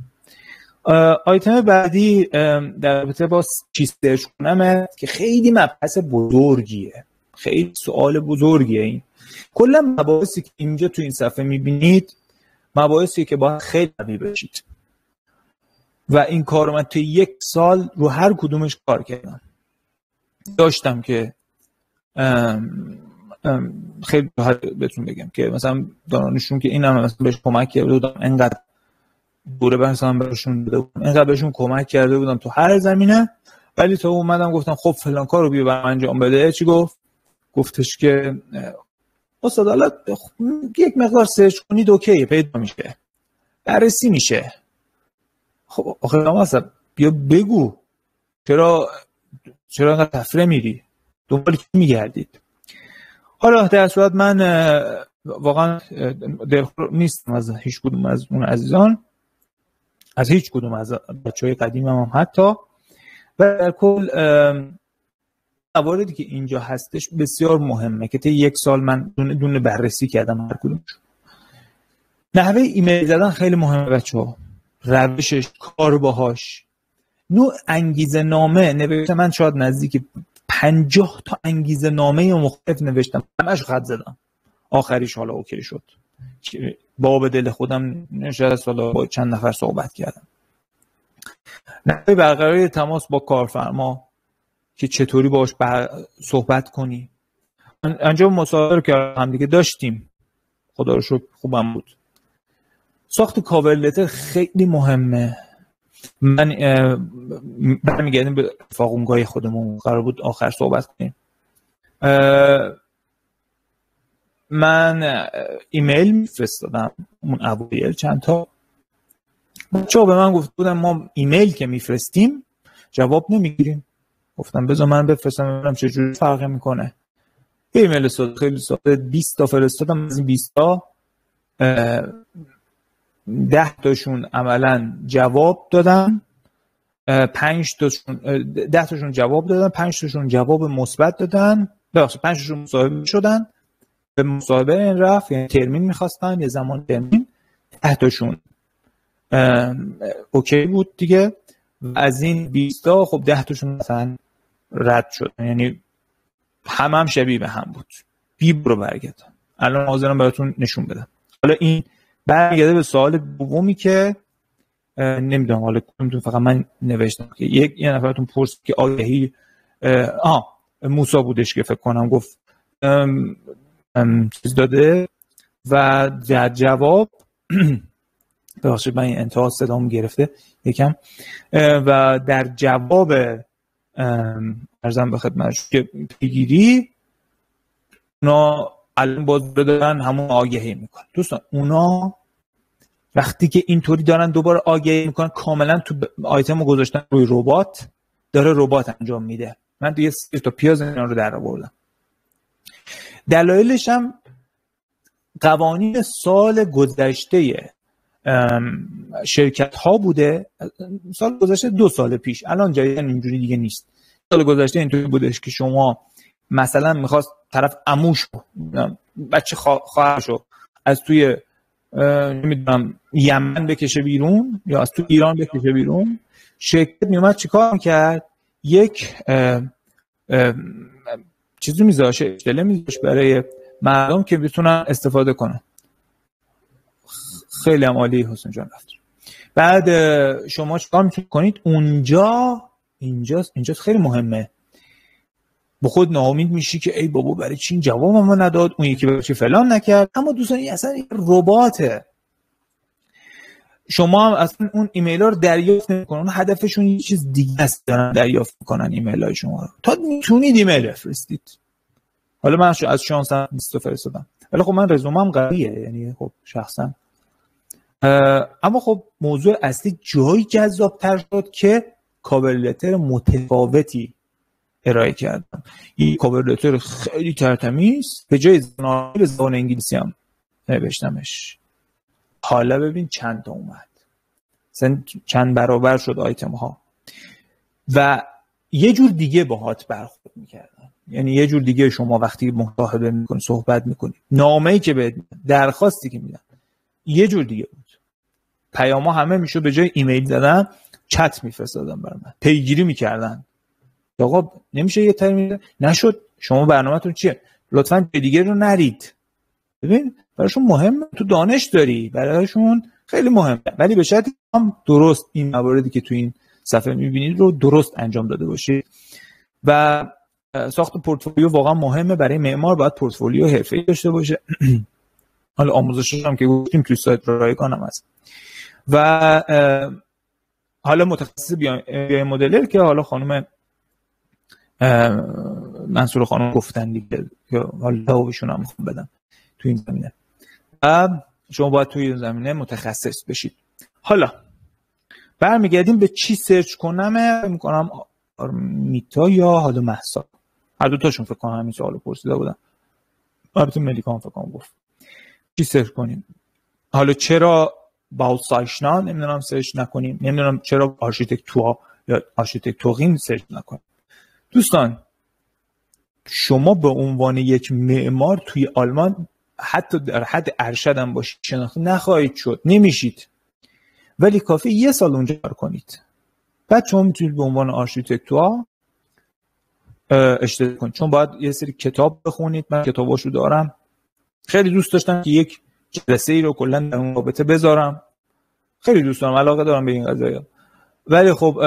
آیتم بعدی در رابطه با چی سرچ کنم که خیلی مبحث بزرگیه، خیلی سوال بزرگیه. این کلا مباحثی که اینجا تو این صفحه میبینید مباحثی که باید خیلی قوی بشید و این کار رو من توی 1 سال رو هر کدومش کار کردم. داشتم که خیلی راحت بهتون بگم که مثلا دانشجویان که اینم مثلا بهش کمک کرده بودم، انقدر دوره مثلا براشون داده بودم، انقدر بهشون کمک کرده بودم تو هر زمینه، ولی تو اومدم گفتم خب فلان کارو بیا برام انجام بده، چی گفتش که استاد حالا یک مقدار سرچ کنید اوکیه، پیدا میشه، بررسی میشه. خب آخه مثلا بیا بگو چرا انقدر تفره میری، دنبال کی میگردید؟ حالا در صورت من واقعا دلخور نیستم از هیچ کدوم از اون عزیزان، از هیچ کدوم از بچهای قدیمم هم حتی، و در کل مواردی که اینجا هستش بسیار مهمه که طی یک سال من دونه بررسی کردم هر کدومش. نحوه ایمیل زدن خیلی مهمه بچه‌ها، روشش، کار باهاش، نوع انگیزه نامه نوشتم. من شاید نزدیک 50 تا انگیزه نامه مختلف نوشتم، همش خط زدم، آخریش حالا اوکی شد، باب دل خودم نشست، حالا با چند نفر صحبت کردم. نحوه برقراری تماس با کارفرما که چطوری باهاش صحبت کنی. انجام مصاحبه که هم دیگه داشتیم، خدا رو شکر خوبم بود. ساخت کاور لتر خیلی مهمه. من برمیگردیم به اتفاقونگاه خودمون، قرار بود آخر صحبت کنیم. من ایمیل میفرستادم اون اوایل چند تا، بچه‌ها به من گفت بودن ما ایمیل که میفرستیم جواب نمیگیریم. گفتم بذار من بفرستم ببینم چه جوری فرق میکنه. ایمیل خیلی ساده 20 تا فرستادم، از این 20 تا 10 تاشون عملاً جواب دادن، 5 تاشون 10 تاشون جواب دادن، 5 تاشون جواب مثبت دادن، ببخشید 5 تاشون مصاحبه شدن، به مصاحبه این رفت، یعنی ترمین می‌خواستن، یه زمان ترمین. 10 تاشون اوکی بود دیگه، و از این 20 تا خب 10 تاشون مثلا رد شد، یعنی هم شبیه به هم بود. بی برو برگردن. الان حاضرم براتون نشون بدم. حالا این برگرده به سوال دومی که نمیدونم حالا کدومتون، فقط من نوشتم که یه نفرتون پرسید که آگهی موسی بودش که فکر کنم گفت چیز داده، و در جواب ببخشید من انتها صدام گرفته یکم، و در جواب ارزم به خدمتش که پیگیری اونا الان باز دارن همون آگهی میکنن. دوستان اونا وقتی که اینطوری دارن دوباره آگهی میکنن، کاملا تو آیتم رو گذاشتن روی ربات، داره ربات انجام میده. من دیگه 3 تا پیاز اینا رو در آوردم. دلایلش هم قوانین سال گذشته شرکت ها بوده. سال گذشته 2 سال پیش، الان جدیدن اینجوری دیگه نیست. سال گذشته اینطوری بودش که شما مثلا میخواست طرف عموش بچه خواهرشو از توی نمیدونم یمن بکشه بیرون یا از توی ایران بکشه بیرون، شرکت میومد چیکار میکرد؟ یک چیزی میذاشه، اشتله میذاشه برای مردم که بتونن استفاده کنن. خیلی هم عالی حسین جان رفت. بعد شما چیکار میتونید کنید؟ اینجاست خیلی مهمه. با خود ناامید میشی که ای بابا برای چی این جوابمو نداد، اون یکی برای چی فلان نکرد. اما دوستان این اصلا رباته. شما هم اصلا اون ایمیل ها رو دریافت نمیکنن، اون هدفشون یه چیز دیگه است، دارن دریافت میکنن ایمیل های شما رو. تا میتونید ایمیل بفرستید. حالا من از شانس هم 20 تا فرستادم، ولی خب من رزومم قویه، یعنی خب شخصا. اما خب موضوع اصلی جایی جذاب‌تر شد که کاور لتر متفاوتی ارائه کردم. این کاور لتر خیلی ترتمیز، به جای زبان انگلیسی هم نوشتمش. حالا ببین چند تا اومد، چند برابر شد آیتم ها، و یه جور دیگه باهات برخورد میکردن. یعنی یه جور دیگه شما وقتی مصاحبه میکنی، صحبت میکنی، نامه‌ای که به درخواستی که میدن یه جور دیگه بود. پیاما همه میشد به جای ایمیل زدن چت میفرستادن برام، پیگیری میکردن. آقا نمیشه یه ترمین نشد، شما برنامه‌تون چیه؟ لطفاً دیگه رو نرید. ببین براشون مهمه، تو دانش داری، براشون خیلی مهمه، ولی به شرطی هم درست این مواردی که تو این صفحه میبینید رو درست انجام داده باشید. و ساخت پورتفولیو واقعا مهمه. برای معمار باید پورتفولیو حرفه‌ای داشته باشه. حالا آموزشش هم که گفتیم توی سایت رایگان هم هست. و حالا متخصص بیای مدلر که حالا خانم منصور خانم گفتن دیگه که حالا جوابشون هم میخوام بدم تو این زمینه. شما باید توی این زمینه متخصص بشید. حالا برمیگردیم به چی سرچ کنم. میکنم میتا یا حالا مهسا، هر دو تاشون فکر کنم همین سوالو پرسیده بودن. البته ملیکا هم فکر کنم گفت چی سرچ کنیم. حالا چرا باوسایشنا نمیدونم سرچ نکنیم، نمیدونم چرا آرشیتکتورا یا آرشیتکتورین سرچ نکنیم. دوستان شما به عنوان یک معمار توی آلمان حتی در حد ارشد هم باشید شناخته نخواهید شد، نمیشید، ولی کافی یه سال اونجا کار کنید، بعد شما میتونید به عنوان آرشیتکتور اشتغال کنید. چون باید یه سری کتاب بخونید. من کتاباشو دارم، خیلی دوست داشتم که یک جلسه ای رو کلا در اون رابطه بذارم، خیلی دوست دارم، علاقه دارم به این قضايا. ولی خب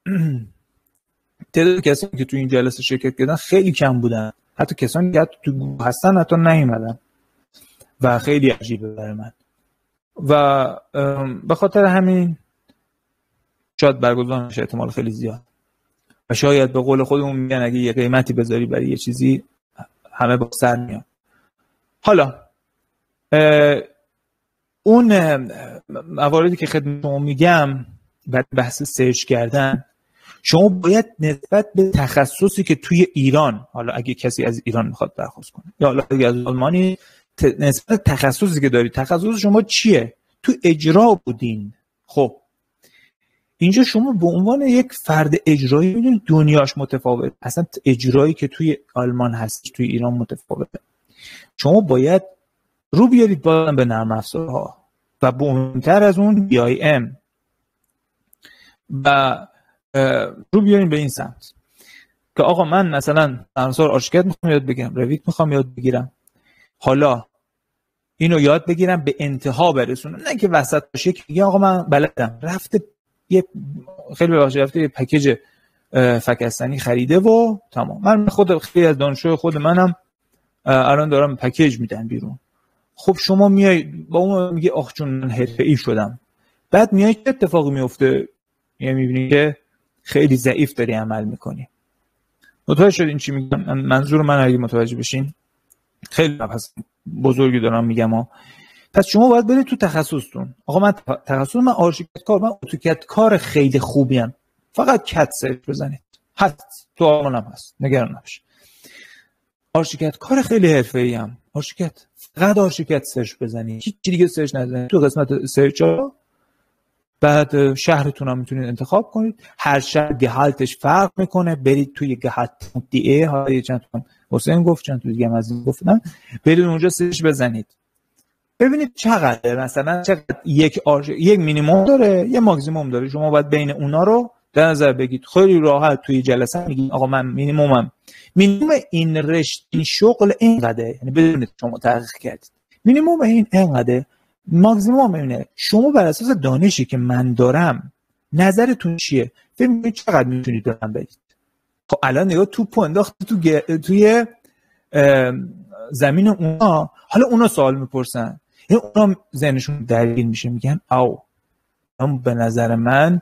تعداد کسانی که تو این جلسه شرکت کردن خیلی کم بودن، حتی کسانی که تو هستن حتی نیومدن و خیلی عجیبه برای من. و به خاطر همین شاید برگزار نشه، احتمال خیلی زیاد. و شاید به قول خودمون میگن اگه یه قیمتی بذاری برای یه چیزی همه با سر میان. حالا اون مواردی که خدمت شما میگم بعد بحث سرچ کردن، شما باید نسبت به تخصصی که توی ایران، حالا اگه کسی از ایران میخواد درخواست کنه یا حالا اگه از آلمانی، نسبت تخصصی که داری، تخصص شما چیه؟ تو اجرا بودین. خب اینجا شما به عنوان یک فرد اجرایی میدونید دنیاش متفاوت، اصلا اجرایی که توی آلمان هست توی ایران متفاوته. شما باید رو بیارید بالا به نرم افزارها و مهمتر از اون BIM و رو بیارید به این سمت که آقا من مثلا نرم افزار آرشیتکت میخوام یاد بگیرم، رویت میخوام یاد بگیرم، حالا اینو یاد بگیرم به انتها برسونم، نه که وسط باشه که میگه آقا من بلدم، رفته یه خیلی ببخشید رفته یه پکیج فکستنی خریده و تمام. من خود خیلی از دانشجوی خود منم الان دارم پکیج میدن بیرون. خب شما میای با اون میگه آخ چون من حرفه‌ای شدم، بعد میای چه اتفاقی میفته؟ یعنی میبینی که خیلی ضعیف داری عمل میکنی. متوجه شد این چی میگم؟ منظور من اگه متوجه بشین خیلی مبحث بزرگی دارم میگم پس شما باید برید تو تخصصتون. آقا من تخصص من آرشیتکت کار، من اتوکد کار خیلی خوبی ام، فقط کد سرچ بزنید، هست تو آلمان هم هست، نگران نباش. آرشیتکت کار خیلی حرفه‌ای ام، آرشیتکت فقط آرشیتکت سرچ بزنید، هیچ چیز دیگه سرچ نزنید. تو قسمت سرچ ها بعد شهرتون هم میتونید انتخاب کنید، هر شهر گهالتش فرق میکنه، برید توی گهالت.de ها، یه چند تا حسین گفت چند تا دیگه هم از این گفتن، برید اونجا سرچ بزنید ببینید چقدر، مثلا چقدر یک مینیمم داره یه ماکسیمم داره، شما باید بین اونا رو در نظر بگیرید. خیلی راحت توی جلسه میگین آقا من مینیمم این رشته این شغل اینقدره، یعنی بدونید شما تحقیق کردید مینیمم این اینقدره، ماکسیمم اینه. شما بر اساس دانشی که من دارم نظرتون چیه؟ فکر می‌کنید چقدر میتونید دارم بدید؟ خب الان نگاه توپو انداخته توی زمین اونا، حالا اونا سوال میپرسن، یعنی اونا ذهنشون درگیر میشه، میگن او به نظر من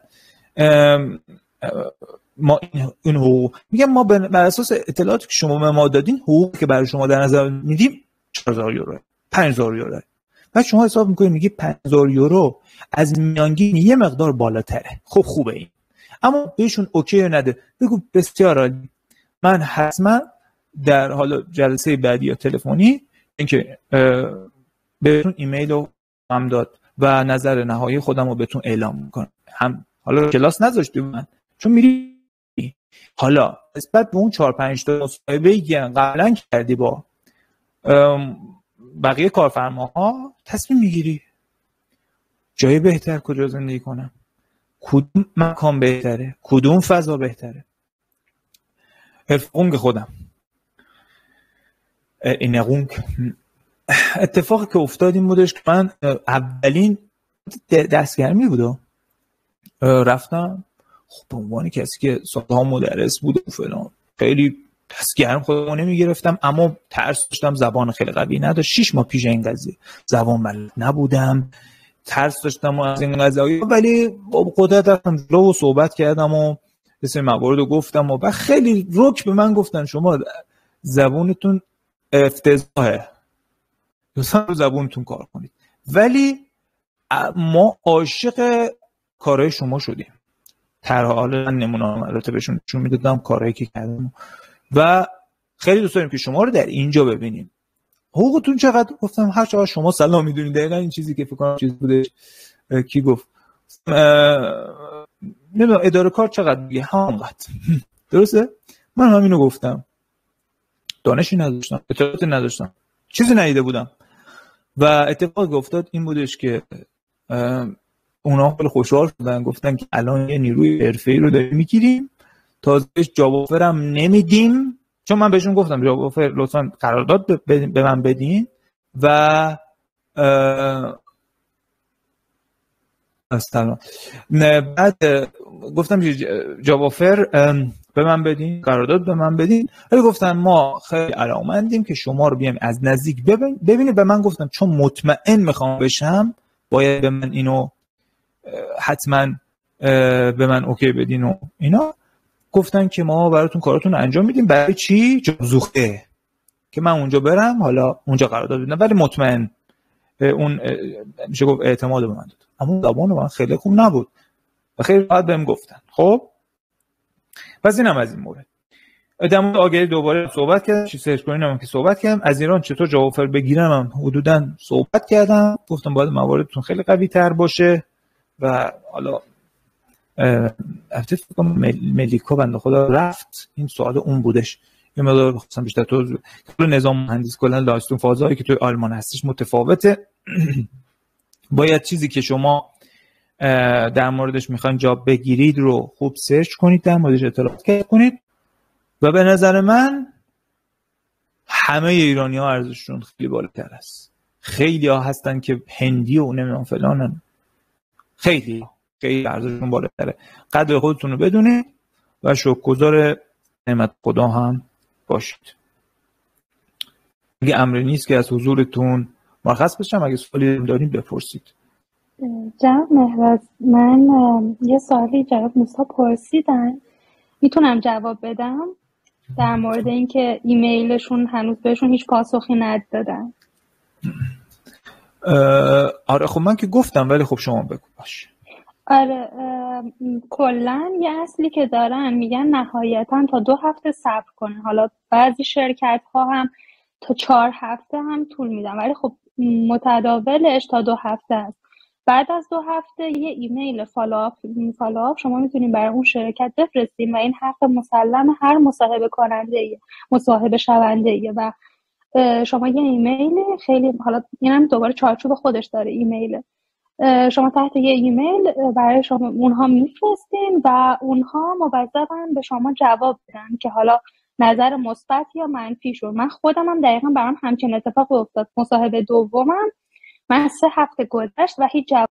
ما این حقوق، میگم ما بر اساس اطلاعاتی که شما به ما دادین حقوقی که برای شما در نظر میدیم 4000 یورو 5000 یورو، بعد شما حساب میکنید میگی 5000 یورو از میانگین یه مقدار بالاتره. خب خوبه این، اما بهشون اوکی نده، بگو بسیار عالی، من حتما در حال جلسه بعدی یا تلفنی اینکه بهتون ایمیل رو هم داد و نظر نهایی خودم رو بهتون اعلام میکنم. هم حالا کلاس نذاشتی من چون میری، حالا نسبت به اون 4-5 تا مصاحبه‌ای که قبلا کردی با بقیه کارفرماها تصمیم میگیری جای بهتر کجا زندگی کنم، کدوم مکان بهتره، کدوم فضا بهتره. ارفقونگ خودم اینقونگ اتفاقی که افتاد این بودش که من اولین دستگرمی بود رفتم، خب به عنوان کسی که سالها مدرس بود و فلان خیلی دست گرم خودمو نمیگرفتم، اما ترس داشتم، زبان خیلی قوی نداشت. 6 ماه پیش این قضیه زبان بلد نبودم، ترس داشتم از این قضیه، ولی با قدرت رفتم جلو و صحبت کردم و مثل موارد رو گفتم و خیلی رک به من گفتن شما زبونتون افتضاحه، لطفاً رو زبونتون کار کنید. ولی ما عاشق کارهای شما شدیم. طرح حالا نمونه البته بهشون نشون میدادم کارهایی که کردم و خیلی دوست داریم که شما رو در اینجا ببینیم. حقوقتون چقدر؟ گفتم هر چقدر شما سلام میدونید. دقیقاً این چیزی که فکر کنم چیز بودش کی گفت نمیدونم اداره کار چقدر میگه همونقدر. درسته؟ من همینو گفتم. دانشی نداشتم، اطلاعاتی نداشتم، چیزی ندیده بودم و اتفاقی افتاد این بودش که اونا خیلی خوشحال شدن، گفتن که الان یه نیروی حرفه‌ای رو داریم میگیریم، تازه جاب آفر هم نمیدیم، چون من بهشون گفتم جاب آفر لطفاً قرارداد به من بدین و اصلا بعد گفتم جاب آفر به من بدین، قرارداد به من بدین. ولی گفتن ما خیلی علاقه‌مندیم که شما رو بیایم از نزدیک ببینید. به من گفتن چون مطمئن میخوام بشم باید به من اینو حتما به من اوکی بدین و اینا. گفتن که ما براتون کاراتون رو انجام میدیم. برای چی؟ جابزوخه که من اونجا برم حالا اونجا قرارداد بدم، ولی مطمئن. اون میشه گفت اعتماد به من داد. اما زبان من خیلی خوب نبود و خیلی راحت بهم گفتن. خب پس اینم از این مورد. در مورد آگهی دوباره صحبت کردم، چی سرچ کنینم که صحبت کردم. از ایران چطور جاب آفر بگیرم هم حدوداً صحبت کردم. گفتم باید مواردتون خیلی قوی تر باشه و حالا فکر کنم ملیکا بنده خدا رفت، این سوال اون بودش. یه مقدار بخواستم بیشتر توضیح بدم. نظام مهندس کلا داستون فازایی که توی آلمان هستش متفاوته. باید چیزی که شما در موردش میخواین جاب بگیرید رو خوب سرچ کنید، در موردش اطلاعات کنید و به نظر من همه ایرانی‌ها ارزششون خیلی بالاتر است. خیلی ها هستن که هندی و نمیدونم فلانن، خیلی ارزششون بالاتره. قدر خودتون رو بدونید و شکرگزار نعمت خدا هم باشید. اگه امری نیست که از حضورتون مرخص بشم، اگه سوالی دارید بپرسید. جناب مهراز، من یه سوالی جناب موسی پرسیدن، میتونم جواب بدم در مورد اینکه ایمیلشون هنوز بهشون هیچ پاسخی ندادن؟ آره خب من که گفتم، ولی خب شما بگو باشه. آره کلا یه اصلی که دارن میگن نهایتا تا 2 هفته صبر کنه. حالا بعضی شرکت ها هم تا 4 هفته هم طول میدن، ولی خب متداولش تا 2 هفته است. بعد از 2 هفته یه ایمیل فالوآپ شما میتونین برای اون شرکت بفرستین و این حق مسلم هر مصاحبه شونده‌ایه و شما یه ایمیل خیلی، حالا اینم دوباره چارچوب خودش داره ایمیل، شما تحت یه ایمیل برای شما اونها میفرستین و اونها موظفن به شما جواب بدن که حالا نظر مثبت یا منفی شد. من خودم هم دقیقاً برام همچین اتفاق افتاد. مصاحبه دومم من 3 هفته گذشت و هیچ جواب